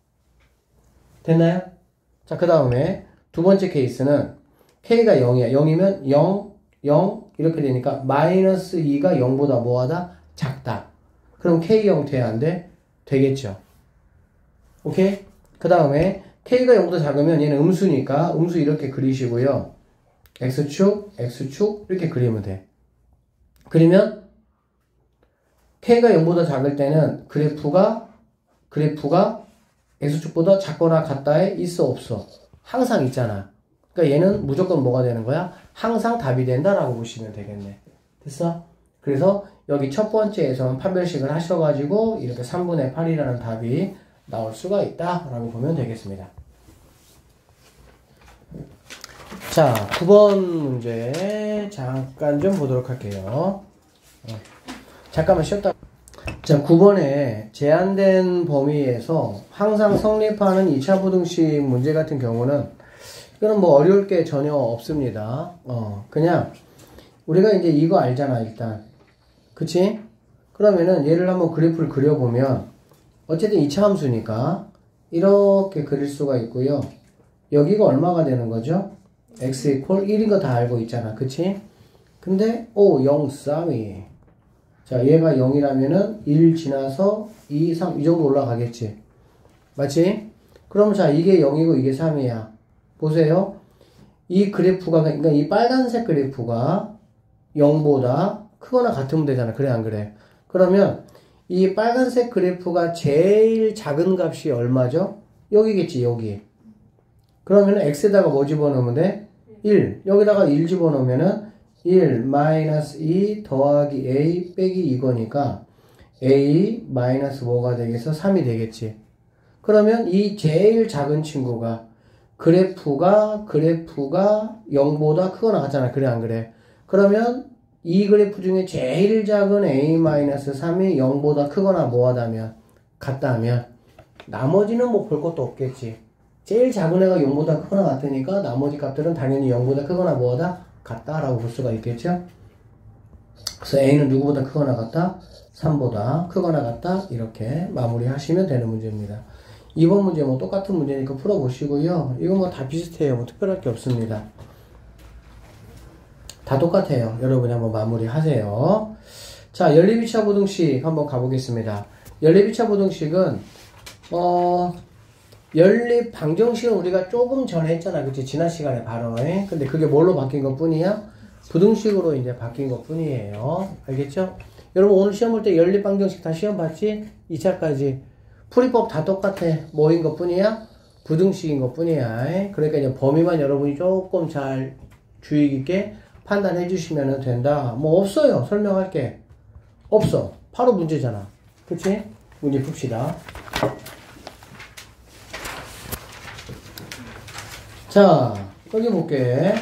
됐나요? 자, 그 다음에 두 번째 케이스는 k가 영이야. 영이면 영, 영 이렇게 되니까 마이너스 이가 영보다 뭐하다? 작다. 그럼 k 영 돼야 안 돼? 되겠죠. 오케이? 그 다음에 k가 영보다 작으면 얘는 음수니까 음수 이렇게 그리시고요. x축, x축 이렇게 그리면 돼. 그러면 k가 영보다 작을 때는 그래프가 그래프가 x축보다 작거나 같다에 있어 없어? 항상 있잖아. 그러니까 얘는 무조건 뭐가 되는 거야? 항상 답이 된다라고 보시면 되겠네. 됐어? 그래서 여기 첫 번째에서는 판별식을 하셔가지고 이렇게 삼분의 팔이라는 답이 나올 수가 있다라고 보면 되겠습니다. 자, 구 번 문제 잠깐 좀 보도록 할게요. 잠깐만 쉬었다. 자, 구 번에 제한된 범위에서 항상 성립하는 이 차 부등식 문제 같은 경우는 이거는 뭐 어려울 게 전혀 없습니다. 어, 그냥 우리가 이제 이거 알잖아, 일단. 그치? 그러면은 얘를 한번 그래프를 그려보면 어쨌든 이 차 함수니까 이렇게 그릴 수가 있고요. 여기가 얼마가 되는 거죠? x 이퀄 일인 거 다 알고 있잖아. 그치? 근데 오, 영, 삼이. 자, 얘가 영이라면은 일 지나서 이, 삼 이 정도 올라가겠지. 맞지? 그럼 자, 이게 영이고 이게 삼이야. 보세요. 이 그래프가, 그러니까 이 빨간색 그래프가 영보다 크거나 같으면 되잖아. 그래 안 그래? 그러면 이 빨간색 그래프가 제일 작은 값이 얼마죠? 여기겠지, 여기. 그러면 x에다가 뭐 집어넣으면 돼? 일. 여기다가 일 집어넣으면은 일 마이너스 이 더하기 a 빼기 이거니까 a 마이너스 뭐가 되겠어? 삼이 되겠지. 그러면 이 제일 작은 친구가 그래프가 그래프가 영보다 크거나 같잖아. 그래 안 그래? 그러면 이 그래프 중에 제일 작은 a 마이너스 삼이 영보다 크거나 뭐하다면 같다면 나머지는 뭐 볼 것도 없겠지. 제일 작은 애가 영보다 크거나 같으니까 나머지 값들은 당연히 영보다 크거나 뭐하다 같다라고 볼 수가 있겠죠. 그래서 a는 누구보다 크거나 같다? 삼보다 크거나 같다? 이렇게 마무리하시면 되는 문제입니다. 이번 문제 뭐 똑같은 문제니까 풀어보시고요. 이건 뭐 다 비슷해요. 뭐 특별할 게 없습니다. 다 똑같아요. 여러분이 한번 마무리 하세요. 자, 연립이차 부등식 한번 가보겠습니다. 연립이차 부등식은 어 연립 방정식은 우리가 조금 전에 했잖아. 그치? 지난 시간에 바로. 에? 근데 그게 뭘로 바뀐 것 뿐이야? 부등식으로 이제 바뀐 것 뿐이에요. 알겠죠? 여러분 오늘 시험 볼 때 연립 방정식 다 시험 봤지? 이 차까지. 풀이법 다 똑같아. 뭐인 것 뿐이야? 부등식인 것 뿐이야. 에? 그러니까 이제 범위만 여러분이 조금 잘 주의 깊게 판단해 주시면 된다. 뭐 없어요. 설명할 게. 없어. 바로 문제잖아. 그치? 문제 풉시다. 자, 여기 볼게.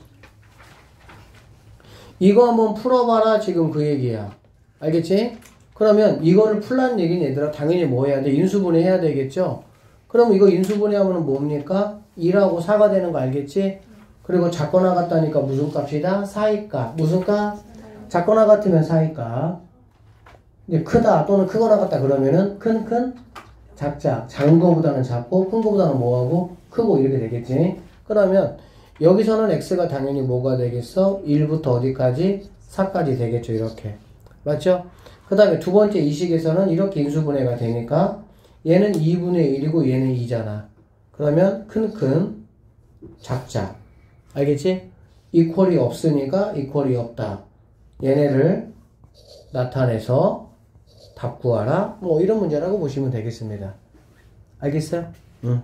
이거 한번 풀어봐라. 지금 그 얘기야. 알겠지? 그러면 이거를 풀라는 얘기는 얘들아 당연히 뭐 해야 돼? 인수분해 해야 되겠죠? 그럼 이거 인수분해 하면 뭡니까? 이하고 사가 되는 거 알겠지? 그리고 작거나 같다니까 무슨 값이다? 사이값. 무슨 값? 작거나 같으면 사이값. 이제 크다 또는 크거나 같다 그러면은 큰, 큰, 작자. 작은 거보다는 작고 큰 거보다는 뭐하고? 크고 이렇게 되겠지. 그러면 여기서는 x가 당연히 뭐가 되겠어? 일부터 어디까지? 사까지 되겠죠. 이렇게. 맞죠? 그 다음에 두 번째 이 식에서는 이렇게 인수분해가 되니까 얘는 이분의 일이고 얘는 이잖아. 그러면 큰, 큰, 작자. 알겠지? 이퀄이 없으니까 이퀄이 없다. 얘네를 나타내서 답 구하라. 뭐 이런 문제라고 보시면 되겠습니다. 알겠어요? 응.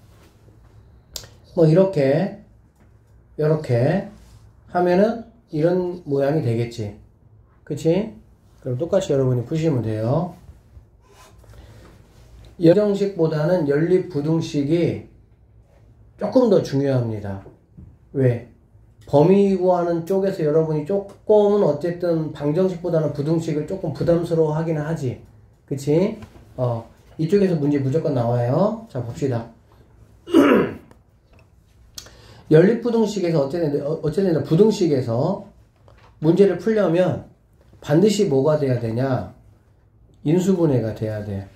뭐 이렇게 이렇게 하면은 이런 모양이 되겠지. 그치? 그럼 똑같이 여러분이 푸시면 돼요. 연정식보다는 연립부등식이 조금 더 중요합니다. 왜? 범위 구하는 쪽에서 여러분이 조금은 어쨌든 방정식보다는 부등식을 조금 부담스러워 하기는 하지. 그치? 어, 이쪽에서 문제 무조건 나와요. 자, 봅시다. 연립부등식에서 어쨌든, 어쨌든 부등식에서 문제를 풀려면 반드시 뭐가 돼야 되냐? 인수분해가 돼야 돼.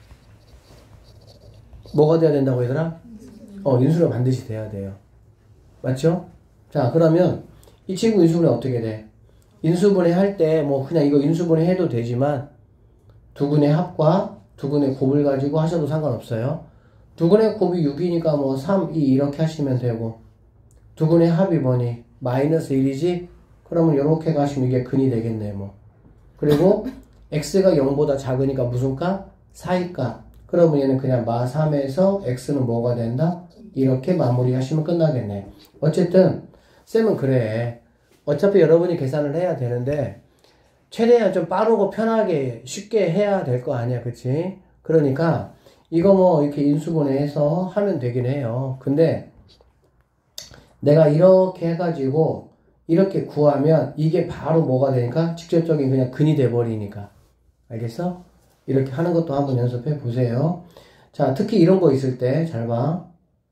뭐가 돼야 된다고 얘들아? 어, 인수분해가 반드시 돼야 돼요. 맞죠? 자, 그러면 이 친구 인수분해 어떻게 돼? 인수분해 할 때 뭐 그냥 이거 인수분해 해도 되지만 두근의 합과 두근의 곱을 가지고 하셔도 상관없어요. 두근의 곱이 육이니까 뭐 삼, 이 이렇게 하시면 되고 두근의 합이 뭐니? 마이너스 일이지? 그러면 이렇게 가시면 이게 근이 되겠네 뭐. 그리고 x가 영보다 작으니까 무슨 값? 사이값. 그러면 얘는 그냥 마 삼에서 x는 뭐가 된다? 이렇게 마무리하시면 끝나겠네. 어쨌든 쌤은 그래. 어차피 여러분이 계산을 해야 되는데 최대한 좀 빠르고 편하게 쉽게 해야 될 거 아니야. 그치? 그러니까 이거 뭐 이렇게 인수분해해서 하면 되긴 해요. 근데 내가 이렇게 해가지고 이렇게 구하면 이게 바로 뭐가 되니까 직접적인 그냥 근이 돼버리니까. 알겠어? 이렇게 하는 것도 한번 연습해 보세요. 자, 특히 이런 거 있을 때 잘 봐.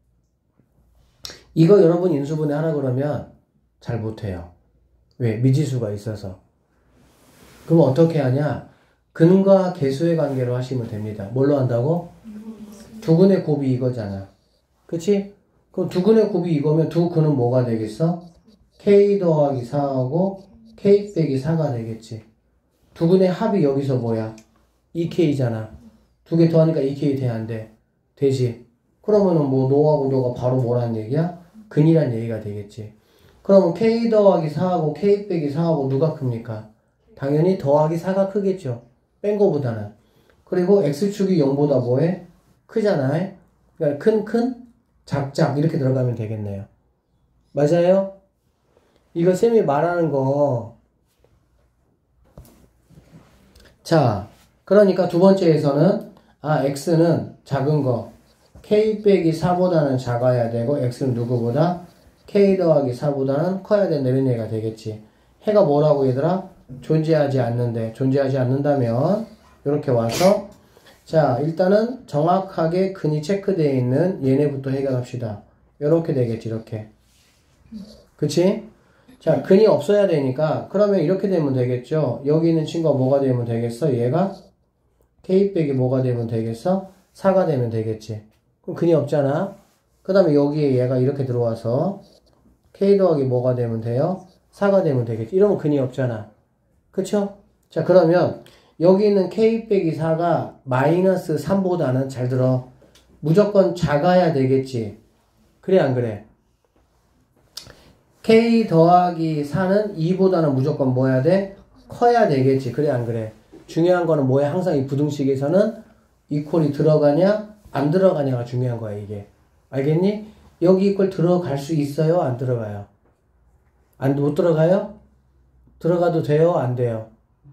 이거 여러분 인수분해 하라 그러면 잘 못해요. 왜? 미지수가 있어서. 그럼 어떻게 하냐? 근과 개수의 관계로 하시면 됩니다. 뭘로 한다고? 두근의 곱이 이거잖아. 그치? 그럼 두근의 곱이 이거면 두 근은 뭐가 되겠어? K 더하기 사하고 K 빼기 사가 되겠지. 두근의 합이 여기서 뭐야? 이 케이잖아. 두 개 더하니까 이 케이 돼, 안 돼? 되지. 그러면은 뭐 노하고 노가 바로 뭐라는 얘기야? 근이란 얘기가 되겠지. 그러면 K 더하기 사하고 K 빼기 사하고 누가 큽니까? 당연히 더하기 사가 크겠죠. 뺀 거보다는. 그리고 x축이 영보다 뭐해? 크잖아요. 그러니까 큰, 큰, 작작 이렇게 들어가면 되겠네요. 맞아요? 이거 쌤이 말하는 거. 자, 그러니까 두 번째에서는 아, x는 작은 거 k 빼기 사보다는 작아야 되고 x는 누구보다 k 더하기 사보다는 커야 된다 이런 얘기가 되겠지. 해가 뭐라고 얘들아? 존재하지 않는데 존재하지 않는다면 이렇게 와서 자 일단은 정확하게 근이 체크되어 있는 얘네부터 해결합시다. 이렇게 되겠지. 이렇게 그치? 자 근이 없어야 되니까 그러면 이렇게 되면 되겠죠. 여기 있는 친구가 뭐가 되면 되겠어? 얘가 k 빼기 뭐가 되면 되겠어? 사가 되면 되겠지. 그럼 근이 없잖아. 그 다음에 여기에 얘가 이렇게 들어와서 k 더하기 뭐가 되면 돼요? 사가 되면 되겠지. 이러면 근이 없잖아. 그쵸? 자 그러면 여기 있는 k 빼기 사가 마이너스 삼보다는 잘 들어. 무조건 작아야 되겠지. 그래 안 그래? k 더하기 사는 이보다는 무조건 뭐 해야 돼? 커야 되겠지. 그래 안 그래? 중요한 거는 뭐야? 항상 이 부등식에서는 이퀄이 들어가냐 안 들어가냐가 중요한 거야 이게. 알겠니? 여기 이퀄 들어갈 수 있어요? 안 들어가요? 안, 못 들어가요? 들어가도 돼요? 안 돼요?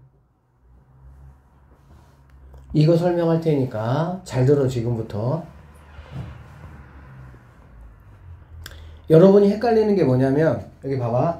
이거 설명할 테니까 잘 들어 지금부터. 여러분이 헷갈리는 게 뭐냐면 여기 봐봐.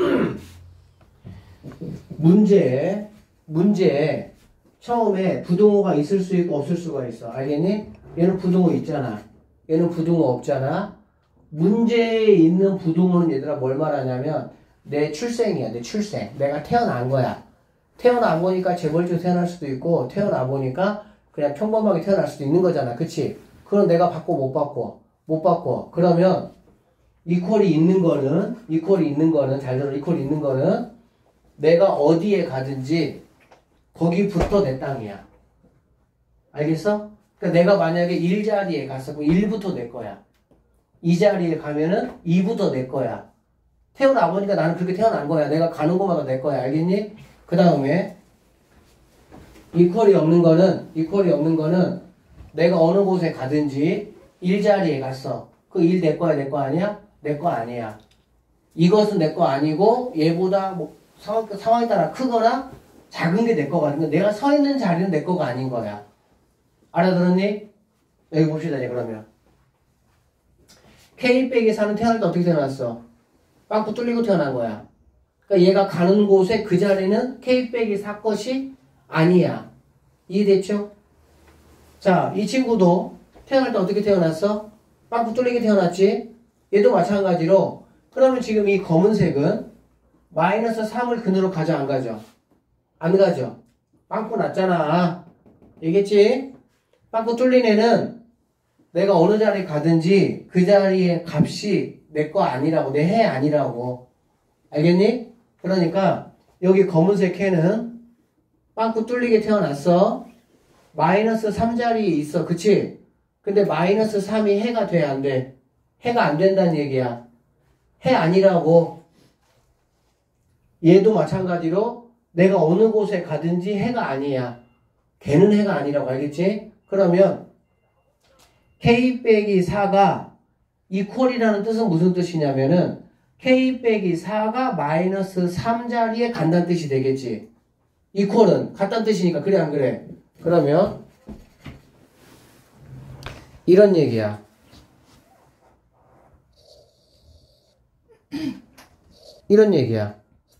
문제에 문제에 처음에 부등호가 있을 수 있고 없을 수가 있어. 알겠니? 얘는 부등호 있잖아. 얘는 부등호 없잖아. 문제에 있는 부등호는 얘들아 뭘 말하냐면 내 출생이야. 내 출생. 내가 태어난 거야. 태어나 보니까 재벌주로 태어날 수도 있고 태어나 보니까 그냥 평범하게 태어날 수도 있는 거잖아. 그치? 그럼 내가 바꿔 못 바꿔? 못 바꿔. 그러면 이퀄이 있는 거는 이퀄이 있는 거는 잘 들어. 이퀄이 있는 거는 내가 어디에 가든지 거기부터 내 땅이야. 알겠어? 그러니까 내가 만약에 일 자리에 갔어. 그럼 일부터 내 거야. 이 자리에 가면은 이부터 내 거야. 태어나 보니까 나는 그렇게 태어난 거야. 내가 가는 곳마다 내 거야. 알겠니? 그 다음에 이퀄이 없는 거는 이퀄이 없는 거는 내가 어느 곳에 가든지 일 자리에 갔어. 그 일 내 거야, 내 거 아니야? 내 거 아니야. 이것은 내 거 아니고 얘보다 뭐 상황, 상황에 따라 크거나 작은 게 내 거가 아닌 거. 내가 서 있는 자리는 내 거가 아닌 거야. 알아들었니? 여기 봅시다 이제 그러면 K 빼기 사는 태어날 때 어떻게 태어났어? 빵꾸 뚫리고 태어난 거야. 그러니까 얘가 가는 곳에 그 자리는 K 빼기 사 것이 아니야. 이해됐죠? 자, 이 친구도 태어날 때 어떻게 태어났어? 빵꾸 뚫리게 태어났지? 얘도 마찬가지로 그러면 지금 이 검은색은 마이너스 삼을 근으로 가져 안 가져? 안 가져. 빵꾸 났잖아. 알겠지? 빵꾸 뚫린 애는 내가 어느 자리에 가든지 그 자리의 값이 내 거 아니라고. 내 해 아니라고. 알겠니? 그러니까 여기 검은색 해는 빵꾸 뚫리게 태어났어. 마이너스 삼 자리에 있어. 그치? 근데 마이너스 삼이 해가 돼? 안 돼? 해가 안 된다는 얘기야. 해 아니라고. 얘도 마찬가지로 내가 어느 곳에 가든지 해가 아니야. 걔는 해가 아니라고. 알겠지? 그러면 K 빼기 사가 이퀄이라는 뜻은 무슨 뜻이냐면은 K 빼기 사가 마이너스 삼 자리에 간다는 뜻이 되겠지. 이퀄은 같다는 뜻이니까. 그래 안 그래? 그러면 이런 얘기야. 이런 얘기야.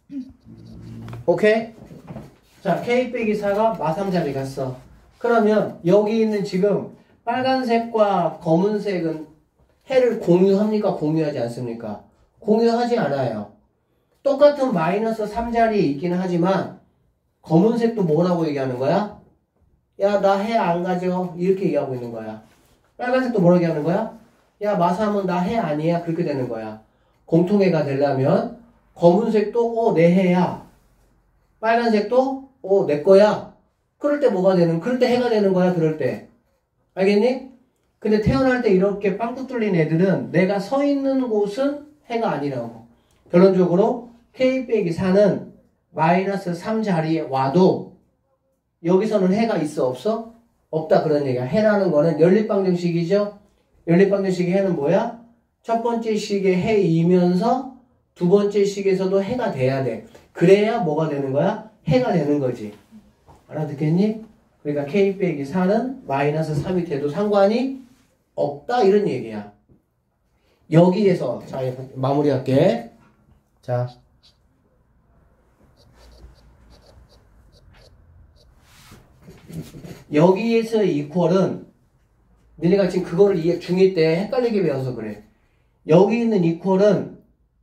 오케이? 자, K 빼기 사가 마 삼 자리 갔어. 그러면 여기 있는 지금 빨간색과 검은색은 해를 공유합니까? 공유하지 않습니까? 공유하지 않아요. 똑같은 마이너스 삼 자리에 있기는 하지만 검은색도 뭐라고 얘기하는 거야? 야, 나 해 안 가져. 이렇게 얘기하고 있는 거야. 빨간색도 뭐라고 얘기하는 거야? 야, 마삼은 나 해 아니야. 그렇게 되는 거야. 공통해가 되려면 검은색도 어, 내 해야. 빨간색도 어, 내 거야. 그럴 때 뭐가 되는? 그럴 때 해가 되는 거야. 그럴 때. 알겠니? 근데 태어날 때 이렇게 빵꾸 뚫린 애들은 내가 서 있는 곳은 해가 아니라고. 결론적으로 K 빼기 사는 마이너스 삼 자리에 와도 여기서는 해가 있어 없어? 없다 그런 얘기야. 해라는 거는 연립방정식이죠. 연립방정식의 해는 뭐야? 첫 번째 식의 해이면서 두 번째 식에서도 해가 돼야 돼. 그래야 뭐가 되는 거야? 해가 되는 거지. 알아듣겠니? 그러니까 K 빼기 사는 마이너스 삼이 돼도 상관이 없다 이런 얘기야. 여기에서 자 마무리할게. 자 여기에서의 이퀄은 너네가 지금 그거를 이해 중일 때 헷갈리게 배워서 그래. 여기 있는 이퀄은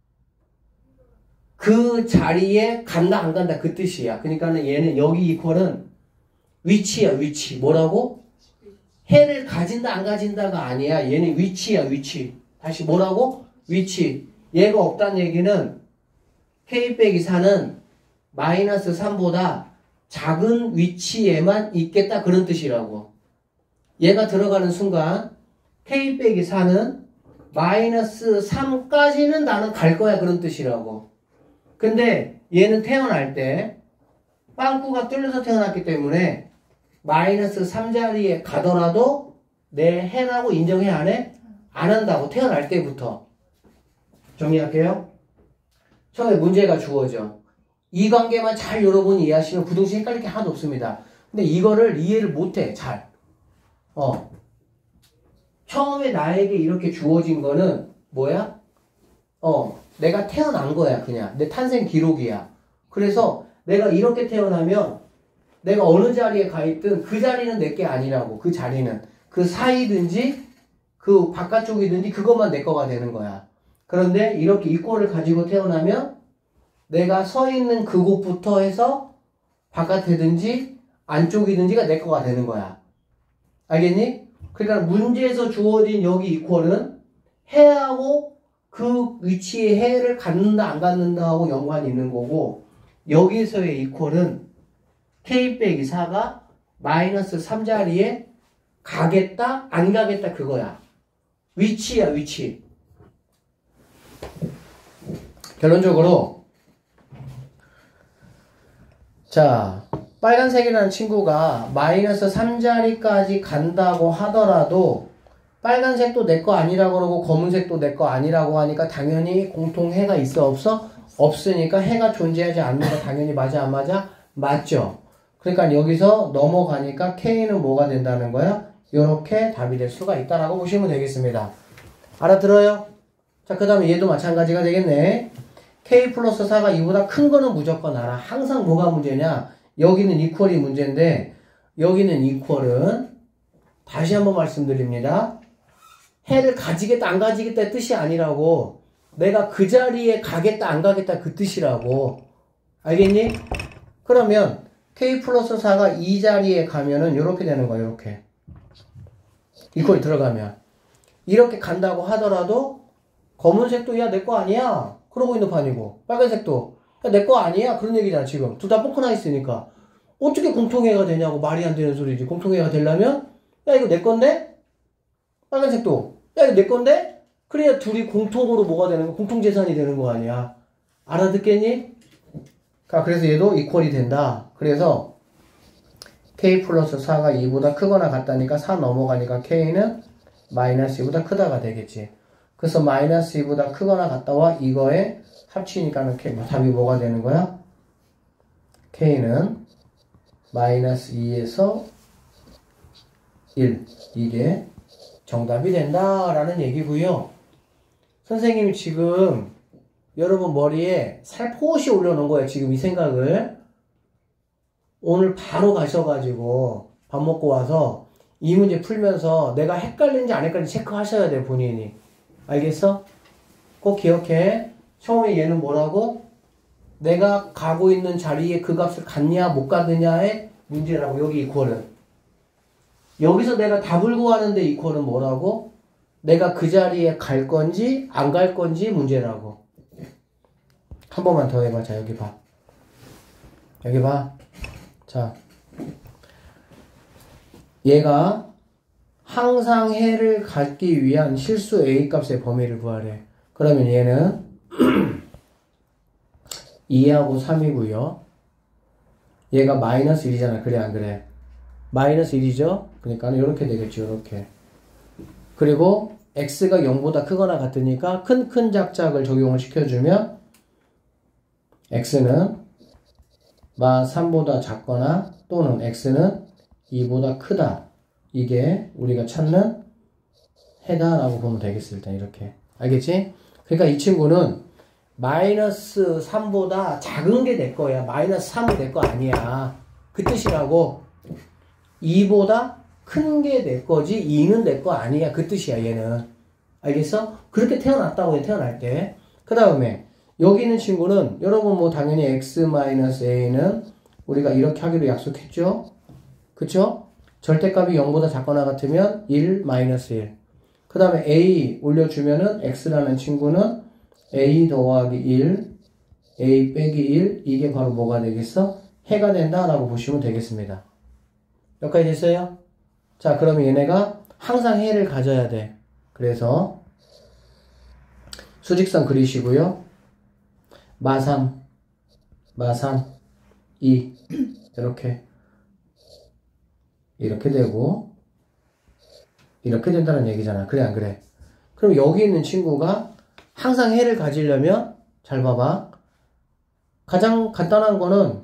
그 자리에 간다 안 간다 그 뜻이야. 그러니까는 얘는 여기 이퀄은 위치야 위치. 뭐라고? 해를 가진다 안 가진다가 아니야. 얘는 위치야 위치. 다시 뭐라고? 위치. 얘가 없다는 얘기는 K 빼기 사는 마이너스 삼보다 작은 위치에만 있겠다 그런 뜻이라고. 얘가 들어가는 순간 K 빼기 사는 마이너스 삼까지는 나는 갈 거야 그런 뜻이라고. 근데 얘는 태어날 때 빵꾸가 뚫려서 태어났기 때문에 마이너스 삼 자리에 가더라도 내 해라고 인정해 안 해? 안 한다고. 태어날 때부터. 정리할게요. 처음에 문제가 주어져. 이 관계만 잘 여러분이 이해하시면 부등식 헷갈릴 게 하나도 없습니다. 근데 이거를 이해를 못해 잘. 어. 처음에 나에게 이렇게 주어진 거는 뭐야? 어. 내가 태어난 거야 그냥. 내 탄생 기록이야. 그래서 내가 이렇게 태어나면 내가 어느 자리에 가 있든 그 자리는 내게 아니라고. 그 자리는. 그 사이든지 그 바깥쪽이든지 그것만 내 거가 되는 거야. 그런데 이렇게 이꼴을 가지고 태어나면 내가 서 있는 그곳부터 해서 바깥이든지 안쪽이든지가 내 거가 되는 거야. 알겠니? 그러니까 문제에서 주어진 여기 이퀄은 해하고 그 위치에 해를 갖는다 안 갖는다 하고 연관이 있는 거고, 여기서의 이퀄은 K 빼기 사가 마이너스 삼 자리에 가겠다 안 가겠다 그거야. 위치야 위치. 결론적으로 자 빨간색이라는 친구가 마이너스 삼 자리까지 간다고 하더라도 빨간색도 내 거 아니라고 그러고 검은색도 내 거 아니라고 하니까 당연히 공통해가 있어 없어? 없으니까 해가 존재하지 않는 거 당연히 맞아 안 맞아? 맞죠. 그러니까 여기서 넘어가니까 K는 뭐가 된다는 거야? 이렇게 답이 될 수가 있다라고 보시면 되겠습니다. 알아들어요? 자, 그 다음에 얘도 마찬가지가 되겠네. K 플러스 사가 이보다 큰 거는 무조건 알아. 항상 뭐가 문제냐? 여기는 이퀄이 문제인데 여기는 이퀄은 다시 한번 말씀드립니다. 해를 가지겠다 안 가지겠다 뜻이 아니라고. 내가 그 자리에 가겠다 안 가겠다 그 뜻이라고. 알겠니? 그러면 K 플러스 사가 이 자리에 가면은 이렇게 되는 거야. 이렇게 이퀄이 들어가면 이렇게 간다고 하더라도 검은색도 야 내 거 아니야 그러고 있는 판이고, 빨간색도 야 내 거 아니야 그런 얘기잖아. 지금 둘 다 뽀크나 있으니까 어떻게 공통해가 되냐고. 말이 안 되는 소리지. 공통해가 되려면 야 이거 내 건데, 빨간색도 야 이거 내 건데, 그래야 둘이 공통으로 뭐가 되는 거, 공통재산이 되는 거 아니야. 알아듣겠니? 그래서 얘도 이퀄이 된다. 그래서 K 플러스 사가 이보다 크거나 같다니까 사 넘어가니까 K는 마이너스 이보다 크다가 되겠지. 그래서 마이너스 이보다 크거나 같다와 이거에 합치니까는 K, 답이 뭐가 되는 거야? K는 마이너스 이에서 일. 이게 정답이 된다라는 얘기고요. 선생님이 지금 여러분 머리에 살포시 올려놓은 거예요. 지금 이 생각을. 오늘 바로 가셔가지고 밥 먹고 와서 이 문제 풀면서 내가 헷갈린지 안 헷갈린지 체크하셔야 돼, 본인이. 알겠어? 꼭 기억해. 처음에 얘는 뭐라고? 내가 가고 있는 자리에 그 값을 갖냐 못 갖느냐의 문제라고. 여기 이퀄은. 여기서 내가 답을 구하는데 이퀄은 뭐라고? 내가 그 자리에 갈 건지 안 갈 건지 문제라고. 한 번만 더 해봐. 자, 여기 봐. 여기 봐. 자, 얘가 항상 해를 갖기 위한 실수 A 값의 범위를 구하래. 그러면 얘는 이하고 삼이고요. 얘가 마이너스 일이잖아. 그래 안 그래? 마이너스 일이죠? 그러니까 이렇게 되겠죠. 이렇게. 그리고 x가 영보다 크거나 같으니까 큰 큰 작작을 적용을 시켜주면 x는 마 삼보다 작거나 또는 x는 이보다 크다. 이게 우리가 찾는 해다라고 보면 되겠어. 일단 이렇게. 알겠지? 그러니까 이 친구는 마이너스 삼보다 작은 게 내 거야. 마이너스 삼은 내 거 아니야. 그 뜻이라고. 이보다 큰 게 내 거지 이는 내 거 아니야. 그 뜻이야 얘는. 알겠어? 그렇게 태어났다고 해. 태어날 때. 그 다음에 여기 있는 친구는 여러분 뭐 당연히 x-a는 우리가 이렇게 하기로 약속했죠? 그쵸? 절대값이 영보다 작거나 같으면 일, 마이너스 일. 그 다음에 a 올려주면은 x라는 친구는 a 더하기 일, a 빼기 일, 이게 바로 뭐가 되겠어? 해가 된다라고 보시면 되겠습니다. 여기까지 됐어요? 자, 그러면 얘네가 항상 해를 가져야 돼. 그래서 수직선 그리시고요. 마삼, 마삼, 이 이렇게 이렇게 되고 이렇게 된다는 얘기잖아. 그래 안 그래? 그럼 여기 있는 친구가 항상 해를 가지려면 잘 봐봐. 가장 간단한 거는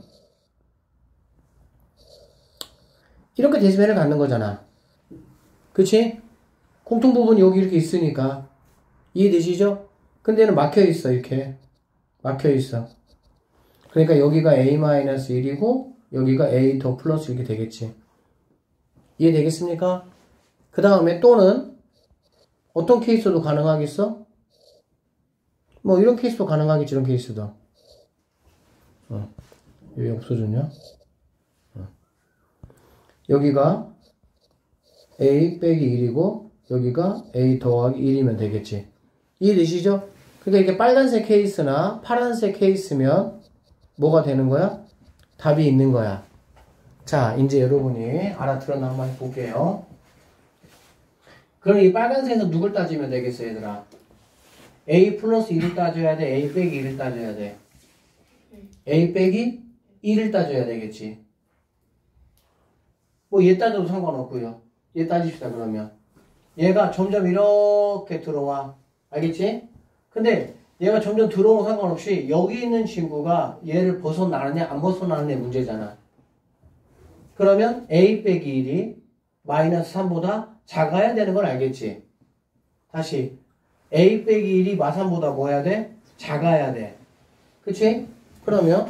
이렇게 데시벨을 갖는 거잖아. 그치? 공통부분이 여기 이렇게 있으니까. 이해되시죠? 근데 얘는 막혀있어. 이렇게 막혀있어. 그러니까 여기가 a-일이고 여기가 a 더 플러스 이렇게 되겠지. 이해되겠습니까? 그 다음에 또는 어떤 케이스도 가능하겠어? 뭐 이런 케이스도 가능하겠지. 이런 케이스도. 어. 왜 없어졌냐? 어. 여기가 a 빼기 일이고 여기가 a 더하기 일이면 되겠지. 이해되시죠? 그러니까 이게 빨간색 케이스나 파란색 케이스면 뭐가 되는 거야? 답이 있는 거야. 자, 이제 여러분이 알아들었나 한번 볼게요. 그럼 이 빨간색에서 누굴 따지면 되겠어, 얘들아? a 플러스 일을 따져야 돼? a 빼기 일을 따져야 돼? a 빼기 일을 따져야 되겠지. 뭐 얘 따져도 상관없고요. 얘 따집시다 그러면. 얘가 점점 이렇게 들어와. 알겠지? 근데 얘가 점점 들어오면 상관없이 여기 있는 친구가 얘를 벗어나느냐 안 벗어나느냐 문제잖아. 그러면 a 빼기 일이 마이너스 삼보다 작아야 되는 걸 알겠지? 다시 a 빼기 일이 마삼보다 뭐 해야 돼? 작아야 돼. 그치? 그러면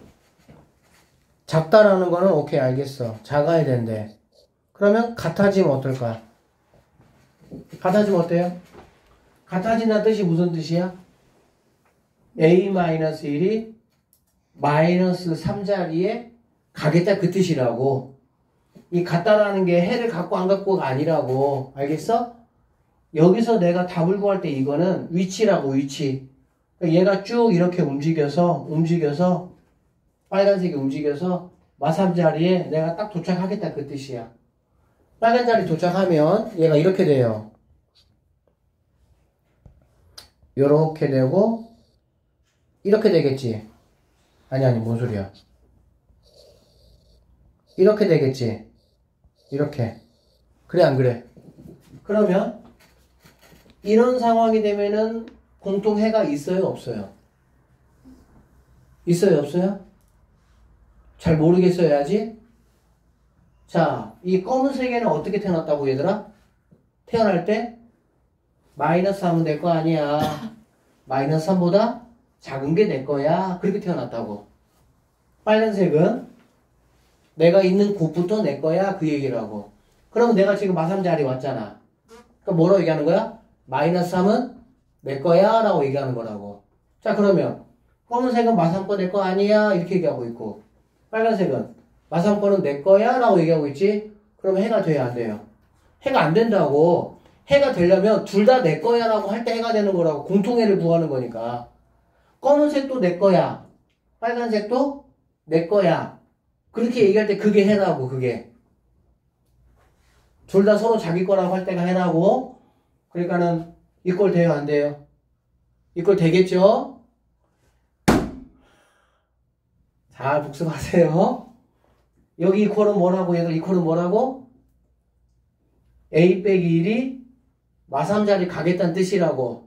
작다라는 거는 오케이 알겠어. 작아야 된대. 그러면 같아지면 어떨까? 같아지면 어때요? 같아진다는 뜻이 무슨 뜻이야? a-일이 마이너스 삼 자리에 가겠다 그 뜻이라고. 이 같다라는 게 해를 갖고 안 갖고가 아니라고. 알겠어? 여기서 내가 답을 구할 때 이거는 위치라고 위치. 얘가 쭉 이렇게 움직여서 움직여서 빨간색이 움직여서 마삼 자리에 내가 딱 도착하겠다 그 뜻이야. 빨간 자리 도착하면 얘가 이렇게 돼요. 요렇게 되고 이렇게 되겠지. 아니 아니 뭔 소리야. 이렇게 되겠지. 이렇게. 그래 안 그래? 그러면 이런 상황이 되면은 공통해가 있어요 없어요? 있어요 없어요? 잘 모르겠어야지. 자, 이 검은색에는 어떻게 태어났다고 얘들아? 태어날 때 마이너스 삼은 내 거 아니야. 마이너스 삼보다 작은 게 내 거야. 그렇게 태어났다고. 빨간색은 내가 있는 곳부터 내 거야. 그 얘기라고. 그러면 내가 지금 마삼 자리 왔잖아. 그러니까 뭐라고 얘기하는 거야? 마이너스 삼은 내 거야 라고 얘기하는 거라고. 자, 그러면 검은색은 마삼 거 내 거 아니야. 이렇게 얘기하고 있고 빨간색은 마삼 거는 내 거야 라고 얘기하고 있지. 그러면 해가 돼야 안 돼요? 해가 안 된다고. 해가 되려면 둘 다 내 거야 라고 할 때 해가 되는 거라고. 공통해를 구하는 거니까. 검은색도 내 거야. 빨간색도 내 거야. 그렇게 얘기할 때 그게 해라고. 그게. 둘 다 서로 자기 거라고 할 때가 해라고. 그러니까는 이꼴 돼요 안 돼요? 이꼴 되겠죠? 잘 복습하세요. 여기 이퀄은 뭐라고? 얘들 이퀄은 뭐라고? A 빼기 일이 마삼자리 가겠다는 뜻이라고.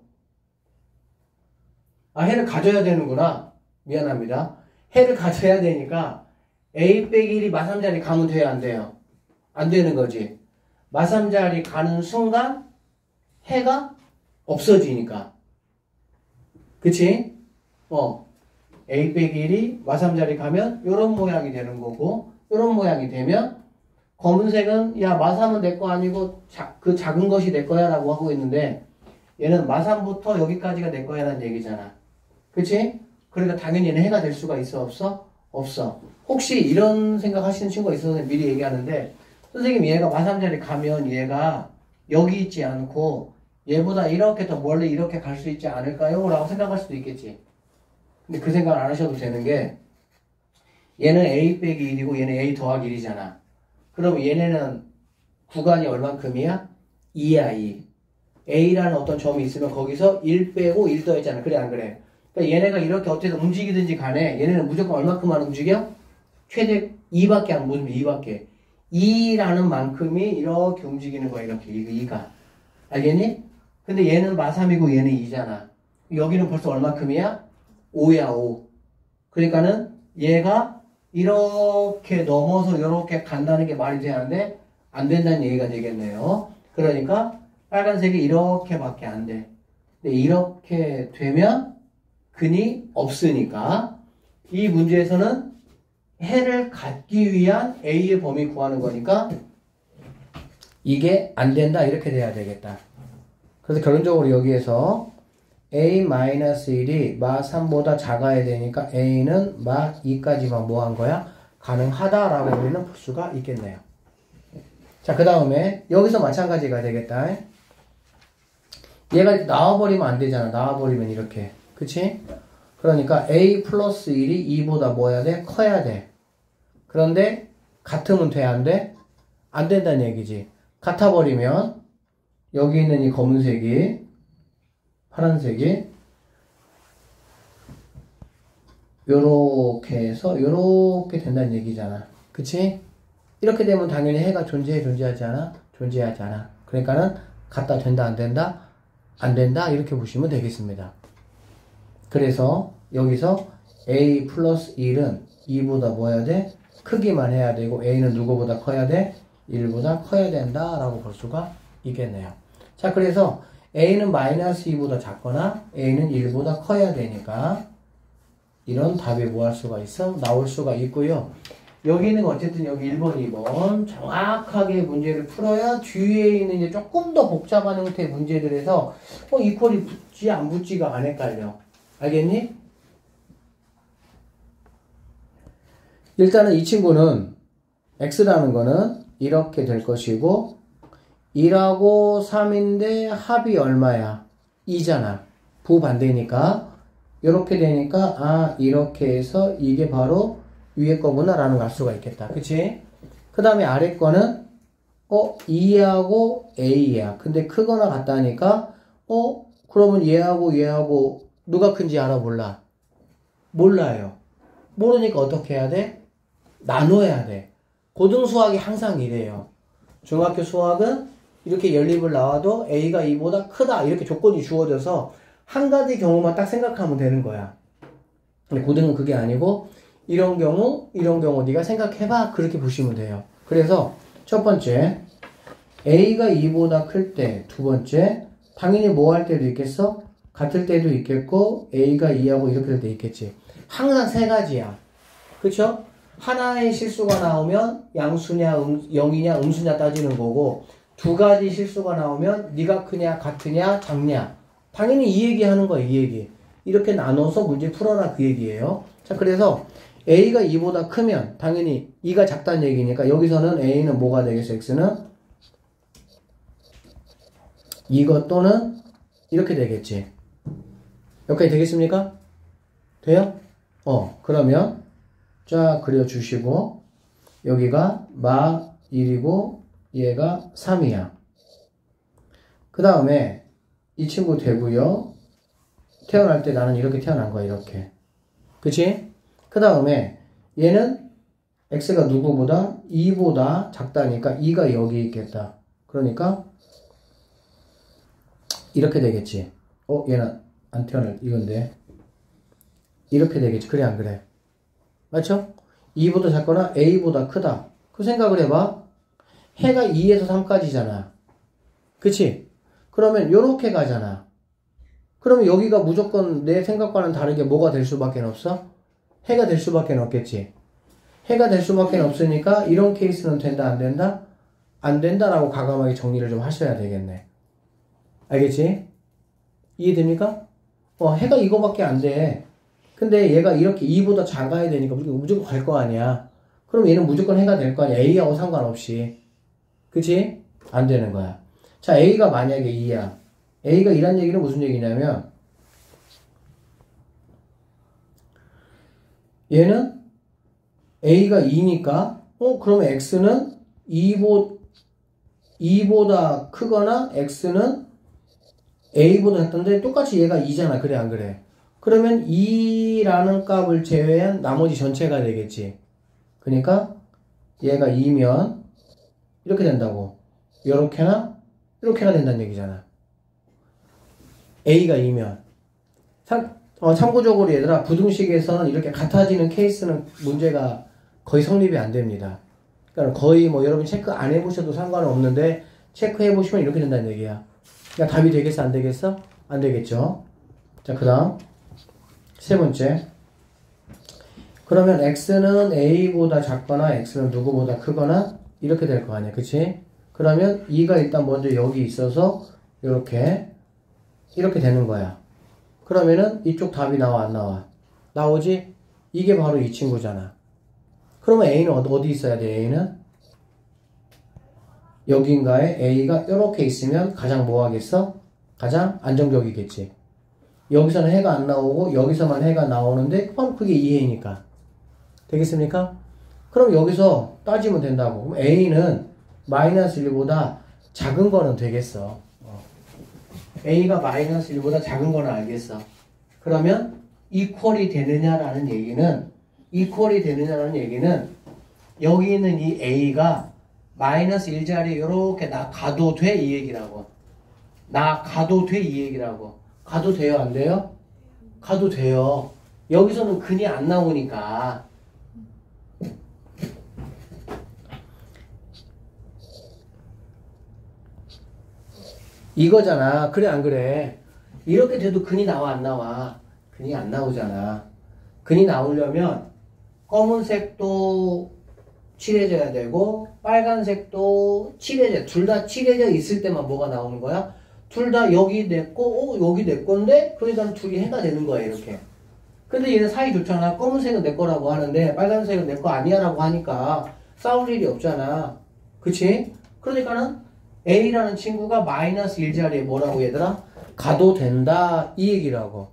아, 해를 가져야 되는구나. 미안합니다. 해를 가져야 되니까 A 빼기 일이 마삼자리 가면 돼요, 안 돼요? 안 되는 거지. 마삼자리 가는 순간 해가 없어지니까. 그치? 어. A 빼기 일이 마삼자리 가면 요런 모양이 되는 거고, 요런 모양이 되면 검은색은 야 마삼은 내 거 아니고 자, 그 작은 것이 내 거야 라고 하고 있는데 얘는 마삼부터 여기까지가 내 거야 라는 얘기잖아. 그치? 그러니까 당연히 얘는 해가 될 수가 있어 없어? 없어. 혹시 이런 생각 하시는 친구가 있어서 미리 얘기하는데 선생님 얘가 마삼자리 가면 얘가 여기 있지 않고 얘보다 이렇게 더 멀리 이렇게 갈 수 있지 않을까요? 라고 생각할 수도 있겠지. 근데 그 생각 안 하셔도 되는 게 얘는 A 빼기 일이고 얘는 A 더하기 일이잖아. 그럼 얘네는 구간이 얼만큼이야? 이야 이. A라는 어떤 점이 있으면 거기서 일 빼고 일 더했잖아. 그래 안 그래? 그러니까 얘네가 이렇게 어떻게든 움직이든지 간에 얘네는 무조건 얼만큼만 움직여? 최대 이밖에 안 움직여. 이밖에. 이라는 만큼이 이렇게 움직이는 거야. 이렇게 이가. 알겠니? 근데 얘는 마삼이고 얘는 이잖아. 여기는 벌써 얼만큼이야? 오야 오. 그러니까는 얘가 이렇게 넘어서 이렇게 간다는 게 말이 되는데 안 된다는 얘기가 되겠네요. 그러니까 빨간색이 이렇게밖에 안 돼. 근데 이렇게 되면 근이 없으니까 이 문제에서는 해를 갖기 위한 A의 범위 구하는 거니까 이게 안 된다 이렇게 돼야 되겠다. 그래서 결론적으로 여기에서 A 마이너스 일이 마 삼보다 작아야 되니까 A는 마 이까지만 뭐 한 거야? 가능하다라고 우리는 볼 수가 있겠네요. 자, 그 다음에 여기서 마찬가지가 되겠다. 얘가 나와버리면 안 되잖아. 나와버리면 이렇게. 그치? 그러니까 A 플러스 일이 이보다 뭐 해야 돼? 커야 돼. 그런데 같으면 돼? 안 돼? 안 된다는 얘기지. 같아버리면 여기 있는 이 검은색이 파란색이 요렇게 해서 요렇게 된다는 얘기잖아. 그치? 이렇게 되면 당연히 해가 존재해 존재하지 않아? 존재하지 않아. 그러니까는 갖다 된다 안 된다? 안 된다 이렇게 보시면 되겠습니다. 그래서 여기서 A 플러스 일은 이보다 뭐 해야 돼? 크기만 해야 되고 A는 누구보다 커야 돼? 일보다 커야 된다 라고 볼 수가 있겠네요. 자, 그래서 A는 마이너스 이보다 작거나 A는 일보다 커야 되니까 이런 답이 뭐 할 수가 있어? 나올 수가 있고요. 여기는 어쨌든 여기 일 번, 이 번 정확하게 문제를 풀어야 뒤에 있는 이제 조금 더 복잡한 형태의 문제들에서 어, 이퀄이 붙지 안 붙지가 안 헷갈려. 알겠니? 일단은 이 친구는 X라는 거는 이렇게 될 것이고 일하고 삼인데 합이 얼마야? 이잖아. 부반대니까 이렇게 되니까 아 이렇게 해서 이게 바로 위에 거구나 라는 걸 알 수가 있겠다. 그치? 그 다음에 아래 거는 어 이하고 A야. 근데 크거나 같다니까 어 그러면 얘하고 얘하고 누가 큰지 알아? 몰라? 몰라요. 모르니까 어떻게 해야 돼? 나눠야 돼. 고등수학이 항상 이래요. 중학교 수학은 이렇게 연립을 나와도 A가 이보다 크다 이렇게 조건이 주어져서 한 가지 경우만 딱 생각하면 되는 거야. 근데 고등은 그게 아니고 이런 경우 이런 경우 네가 생각해봐 그렇게 보시면 돼요. 그래서 첫 번째 A가 이보다 클 때, 두 번째 당연히 뭐 할 때도 있겠어? 같을 때도 있겠고 A가 이하고 이렇게 될 때 있겠지. 항상 세 가지야. 그쵸? 하나의 실수가 나오면 양수냐 음, 영이냐 음수냐 따지는 거고 두 가지 실수가 나오면 네가 크냐 같으냐 작냐 당연히 이 얘기 하는 거야. 이 얘기 이렇게 나눠서 문제 풀어라 그 얘기예요. 자, 그래서 A가 이보다 크면 당연히 이가 작다는 얘기니까 여기서는 A는 뭐가 되겠어? X는 이것 또는 이렇게 되겠지. 여기까지 되겠습니까? 돼요? 어 그러면 쫙 그려주시고 여기가 마 일이고 얘가 삼이야. 그 다음에 이 친구 되고요. 태어날 때 나는 이렇게 태어난 거야. 이렇게. 그치? 그 다음에 얘는 x가 누구보다? 이보다 작다니까 이가 여기 있겠다. 그러니까 이렇게 되겠지. 어, 얘는 안 태어날 이건데. 이렇게 되겠지. 그래, 안 그래? 맞죠? 이보다 작거나 a보다 크다. 그 생각을 해봐. 해가 이에서 삼까지잖아. 그치? 그러면 요렇게 가잖아. 그러면 여기가 무조건 내 생각과는 다르게 뭐가 될 수밖에 없어? 해가 될 수밖에 없겠지. 해가 될 수밖에 없으니까 이런 케이스는 된다, 안 된다? 안 된다라고 과감하게 정리를 좀 하셔야 되겠네. 알겠지? 이해됩니까? 어, 해가 이거밖에 안 돼. 근데 얘가 이렇게 이보다 작아야 되니까 무조건, 무조건 갈 거 아니야. 그럼 얘는 무조건 해가 될 거 아니야. A하고 상관없이. 그치? 안 되는 거야. 자, A가 만약에 이야. A가 이란 얘기는 무슨 얘기냐면 얘는 A가 이니까 어 그러면 X는 이보, 이보다 크거나 X는 A보다 작던데 똑같이 얘가 이잖아. 그래 안 그래? 그러면 이라는 값을 제외한 나머지 전체가 되겠지. 그러니까 얘가 이면 이렇게 된다고. 요렇게나 이렇게가 된다는 얘기잖아. A가 이면. 참, 어, 참고적으로 얘들아, 부등식에서는 이렇게 같아지는 케이스는 문제가 거의 성립이 안 됩니다. 그러니까 거의 뭐 여러분 체크 안 해보셔도 상관은 없는데 체크해보시면 이렇게 된다는 얘기야. 그러니까 답이 되겠어, 안 되겠어? 안 되겠죠. 자, 그 다음 세 번째. 그러면 X는 A보다 작거나 X는 누구보다 크거나 이렇게 될 거 아니야. 그치? 그러면 이가 일단 먼저 여기 있어서 이렇게 이렇게 되는 거야. 그러면은 이쪽 답이 나와, 안 나와? 나오지? 이게 바로 이 친구잖아. 그러면 A는 어디 있어야 돼? A는 여기인가에 A가 이렇게 있으면 가장 뭐 하겠어? 가장 안정적이겠지. 여기서는 해가 안 나오고 여기서만 해가 나오는데 바로 그게 이 A니까. 되겠습니까? 그럼 여기서 따지면 된다고. 그럼 A는 마이너스 일보다 작은 거는 되겠어. 어. A가 마이너스 일보다 작은 거는 알겠어. 그러면 이퀄이 되느냐라는 얘기는 이퀄이 되느냐라는 얘기는 여기 있는 이 A가 마이너스 일 자리에 이렇게 나 가도 돼? 이 얘기라고. 나 가도 돼? 이 얘기라고. 가도 돼요? 안 돼요? 가도 돼요. 여기서는 근이 안 나오니까. 이거잖아. 그래 안 그래? 이렇게 돼도 근이 나와 안 나와? 근이 안 나오잖아. 근이 나오려면 검은색도 칠해져야 되고 빨간색도 칠해져. 둘 다 칠해져 있을 때만 뭐가 나오는 거야? 둘 다 여기 내 거, 어, 여기 내 건데? 그러니까 둘이 해가 되는 거야 이렇게. 근데 얘는 사이 좋잖아. 검은색은 내 거라고 하는데 빨간색은 내 거 아니야 라고 하니까 싸울 일이 없잖아. 그치? 그러니까는 A라는 친구가 마이너스 일 자리에 뭐라고 얘들아? 가도 된다 이 얘기라고.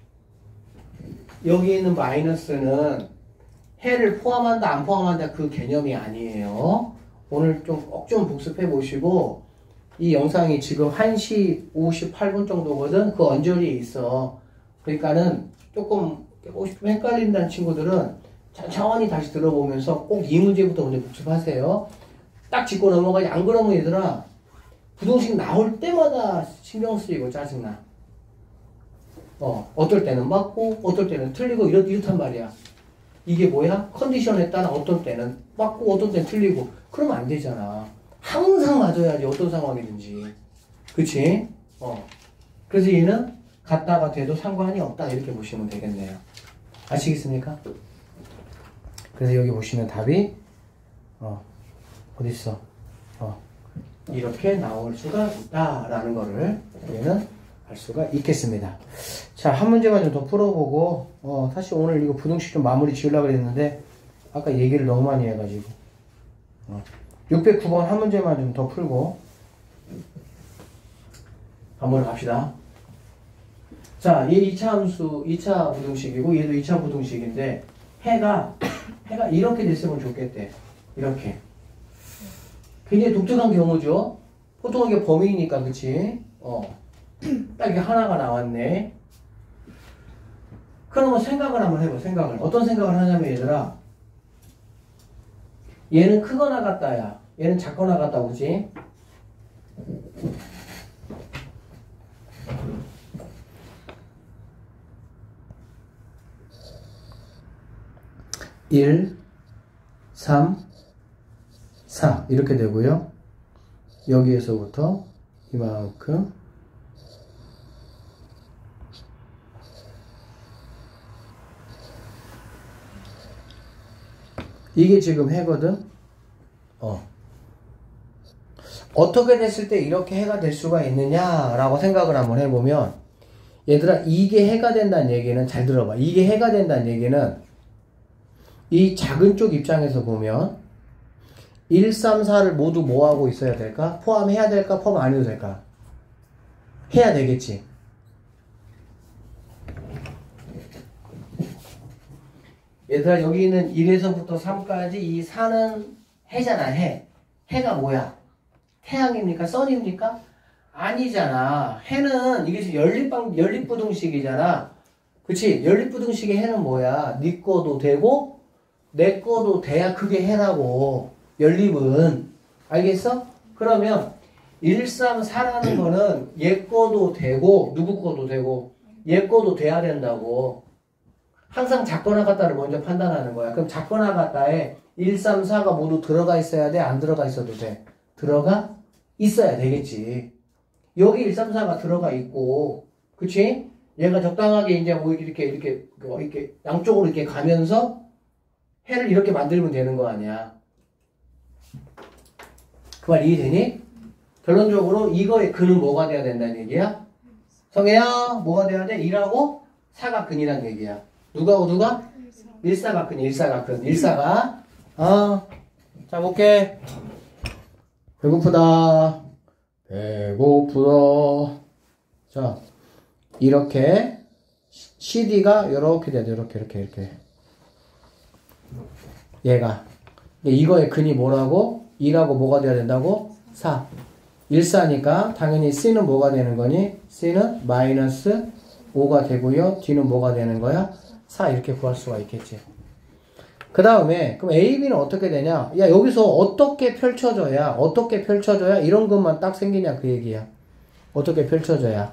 여기 있는 마이너스는 해를 포함한다 안 포함한다 그 개념이 아니에요. 오늘 좀 꼭 좀 복습해 보시고 이 영상이 지금 한 시 오십팔 분 정도거든. 그 언저리에 있어. 그러니까는 조금 혹시 좀 헷갈린다는 친구들은 천천히 다시 들어보면서 꼭 이 문제부터 먼저 복습하세요. 딱 짚고 넘어가지. 안 그러면 얘들아 부동식 나올 때마다 신경 쓰이고 짜증나. 어, 어떨 때는 맞고 어떨 때는 틀리고 이렇, 이렇단 말이야. 이게 뭐야? 컨디션에 따라 어떤 때는 맞고 어떤 때는 틀리고 그러면 안 되잖아. 항상 맞아야지 어떤 상황이든지. 그치? 어. 그래서 얘는 같다가 돼도 상관이 없다 이렇게 보시면 되겠네요. 아시겠습니까? 그래서 여기 보시면 답이 어 어딨어? 어 이렇게 나올 수가 있다라는 거를 얘는 알 수가 있겠습니다. 자, 한 문제만 좀 더 풀어보고 어 사실 오늘 이거 부등식 좀 마무리 지으려고 그랬는데 아까 얘기를 너무 많이 해가지고 어. 육백구 번 한 문제만 좀 더 풀고 한번 갑시다. 자, 얘 이 차 함수, 이 차 부등식이고 얘도 이 차 부등식인데 해가 해가 이렇게 됐으면 좋겠대. 이렇게. 굉장히 독특한 경우죠. 보통 이게 범위니까 그치? 어. 딱 이게 하나가 나왔네. 그러면 생각을 한번 해봐. 생각을. 어떤 생각을 하냐면 얘들아 얘는 크거나 같다야. 얘는 작거나 같다, 그지? 일, 삼, 사 이렇게 되고요. 여기에서부터 이만큼 이게 지금 해거든. 어. 어떻게 됐을 때 이렇게 해가 될 수가 있느냐라고 생각을 한번 해보면, 얘들아, 이게 해가 된다는 얘기는, 잘 들어봐. 이게 해가 된다는 얘기는 이 작은 쪽 입장에서 보면 일, 삼, 사를 모두 뭐 하고 있어야 될까? 포함해야 될까? 포함 안 해도 될까? 해야 되겠지. 얘들아, 여기 있는 일에서부터 삼까지 이 사는 해잖아, 해. 해가 뭐야? 태양입니까? 선입니까? 아니잖아. 해는 이게 지금 연립방, 연립부등식이잖아. 그치? 연립부등식의 해는 뭐야? 네 거도 되고 내 거도 돼야 그게 해라고. 연립은. 알겠어? 그러면 일, 삼, 사라는 거는 얘 거도 되고 누구 거도 되고 얘 거도 돼야 된다고. 항상 작거나 같다를 먼저 판단하는 거야. 그럼 작거나 같다에 일, 삼, 사가 모두 들어가 있어야 돼? 안 들어가 있어도 돼? 들어가 있어야 되겠지. 여기 일, 삼, 사가 들어가 있고, 그치? 얘가 적당하게 이제 뭐 이렇게, 이렇게, 이렇게 양쪽으로 이렇게 가면서 해를 이렇게 만들면 되는 거 아니야. 그 말 이해되니? 결론적으로 이거의 근은 뭐가 돼야 된다는 얘기야? 성혜야, 뭐가 돼야 돼? 일하고 사가 근이란 얘기야. 누가고 누가? 일사가 근, 일사가 근, 일사가. 어, 자, 볼게. 배고프다. 배고프다. 자, 이렇게 씨디가 이렇게 돼야 돼. 이렇게, 이렇게, 이렇게. 얘가. 이거의 근이 뭐라고? 이라고 뭐가 돼야 된다고? 사. 일사니까 당연히 C는 뭐가 되는 거니? C는 마이너스 오가 되고요. D는 뭐가 되는 거야? 사 이렇게 구할 수가 있겠지. 그 다음에 그럼 A, B는 어떻게 되냐? 야, 여기서 어떻게 펼쳐져야 어떻게 펼쳐져야 이런 것만 딱 생기냐 그 얘기야. 어떻게 펼쳐져야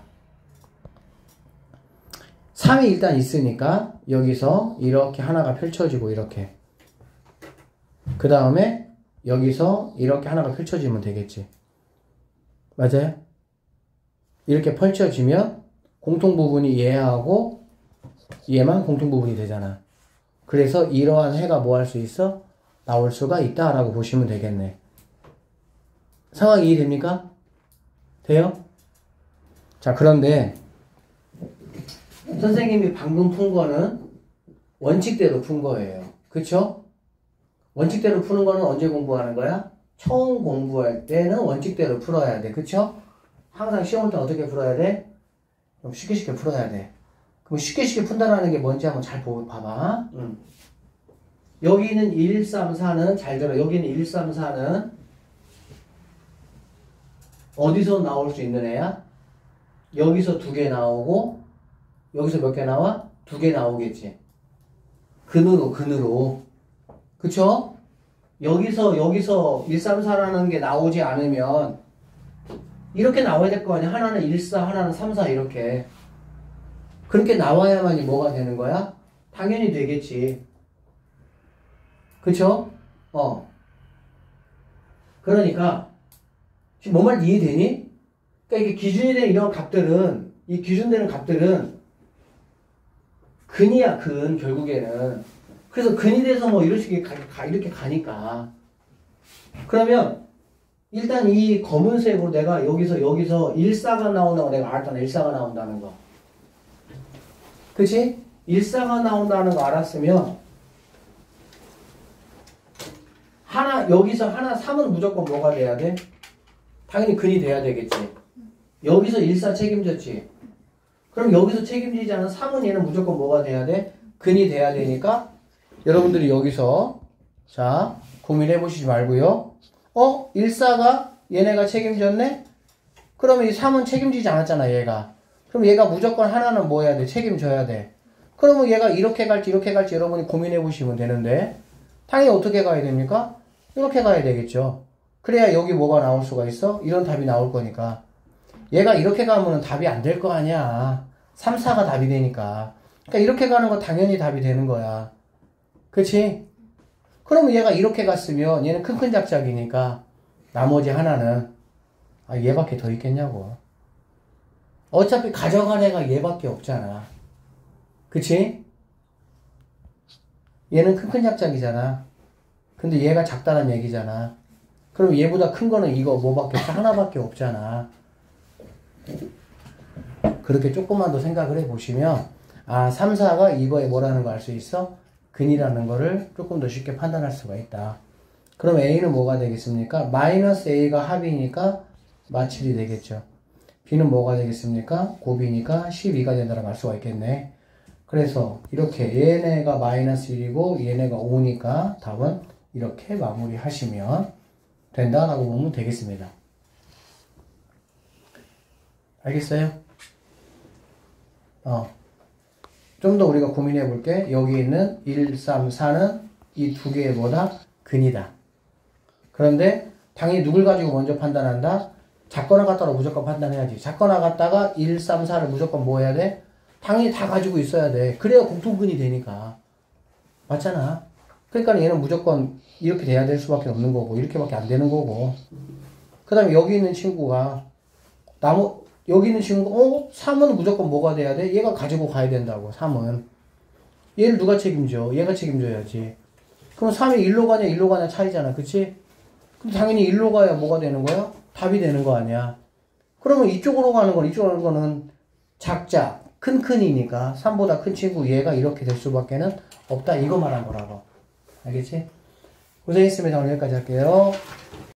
삼이 일단 있으니까 여기서 이렇게 하나가 펼쳐지고 이렇게, 그 다음에 여기서 이렇게 하나가 펼쳐지면 되겠지. 맞아요? 이렇게 펼쳐지면 공통부분이 얘하고 얘만 공통부분이 되잖아. 그래서 이러한 해가 뭐 할 수 있어? 나올 수가 있다라고 보시면 되겠네. 상황이 이해됩니까? 돼요? 자, 그런데 선생님이 방금 푼 거는 원칙대로 푼 거예요. 그쵸? 원칙대로 푸는 거는 언제 공부하는 거야? 처음 공부할 때는 원칙대로 풀어야 돼. 그쵸? 항상 시험 때 어떻게 풀어야 돼? 좀 쉽게 쉽게 풀어야 돼. 그럼 쉽게 쉽게 푼다라는 게 뭔지 한번 잘 보고 봐봐. 응. 여기는 일, 삼, 사는 잘 들어. 여기는 일, 삼, 사는 어디서 나올 수 있는 애야? 여기서 두 개 나오고 여기서 몇 개 나와? 두 개 나오겠지. 근으로 근으로. 그쵸? 여기서 여기서 일, 삼, 사라는 게 나오지 않으면 이렇게 나와야 될 거 아니야. 하나는 일, 사, 하나는 삼, 사 이렇게. 그렇게 나와야만이 뭐가 되는 거야? 당연히 되겠지. 그쵸? 어. 그러니까 지금 뭔 말 이해되니? 그러니까 이게 기준이 되는 이런 값들은, 이 기준되는 값들은 근이야, 근, 결국에는. 그래서 근이 돼서 뭐 이런 식의 가, 가, 이렇게 가니까. 그러면 일단 이 검은색으로 내가 여기서 여기서 일사가 나온다고 내가 알았잖아. 일사가 나온다는 거. 그치? 일사가 나온다는 거 알았으면 하나, 여기서 하나 삼은 무조건 뭐가 돼야 돼? 당연히 근이 돼야 되겠지. 여기서 일사 책임졌지. 그럼 여기서 책임지지 않은 삼은 얘는 무조건 뭐가 돼야 돼? 근이 돼야 되니까 여러분들이 여기서 자 고민해 보시지 말고요. 어? 일사가 얘네가 책임졌네? 그러면 이 삼은 책임지지 않았잖아, 얘가. 그럼 얘가 무조건 하나는 뭐 해야 돼? 책임져야 돼. 그러면 얘가 이렇게 갈지 이렇게 갈지 여러분이 고민해 보시면 되는데 당연히 어떻게 가야 됩니까? 이렇게 가야 되겠죠. 그래야 여기 뭐가 나올 수가 있어? 이런 답이 나올 거니까. 얘가 이렇게 가면은 답이 안 될 거 아니야. 삼, 사가 답이 되니까. 그러니까 이렇게 가는 거 당연히 답이 되는 거야. 그치? 그러면 얘가 이렇게 갔으면 얘는 큰큰 작작이니까 나머지 하나는 아, 얘밖에 더 있겠냐고. 어차피 가져간 애가 얘밖에 없잖아. 그치? 얘는 큰큰 작작이잖아. 근데 얘가 작다는 얘기잖아. 그럼 얘보다 큰 거는 이거 뭐밖에 없어? 하나밖에 없잖아. 그렇게 조금만 더 생각을 해보시면 아, 삼, 사가 이거에 뭐라는 거 알 수 있어? 근이라는 거를 조금 더 쉽게 판단할 수가 있다. 그럼 A는 뭐가 되겠습니까? 마이너스 A가 합이니까 마칠이 되겠죠. B는 뭐가 되겠습니까? 곱이니까 십이가 된다고 알 수가 있겠네. 그래서 이렇게 얘네가 마이너스 일이고 얘네가 오니까 답은 이렇게 마무리 하시면 된다라고 보면 되겠습니다. 알겠어요? 어. 좀 더 우리가 고민해 볼게. 여기 있는 일, 삼, 사는 이 두 개의 뭐다? 근이다. 그런데 당연히 누굴 가지고 먼저 판단한다? 작거나 같다로 무조건 판단해야지. 작거나 같다가 일, 삼, 사를 무조건 뭐 해야 돼? 당연히 다 가지고 있어야 돼. 그래야 공통근이 되니까. 맞잖아. 그러니까 얘는 무조건 이렇게 돼야 될 수밖에 없는 거고 이렇게밖에 안 되는 거고. 그 다음에 여기 있는 친구가 나무 여기 있는 친구가 어? 삼은 무조건 뭐가 돼야 돼? 얘가 가지고 가야 된다고. 삼은 얘를 누가 책임져? 얘가 책임져야지. 그럼 삼이 일로 가냐 일로 가냐 차이잖아. 그치? 그럼 당연히 일로 가야 뭐가 되는 거야? 답이 되는 거 아니야. 그러면 이쪽으로 가는 건 이쪽으로 가는 거는 작자 큰 큰이니까 삼보다 큰 친구 얘가 이렇게 될 수밖에는 없다. 이거 말한 거라고. 알겠지? 고생했습니다. 오늘 여기까지 할게요.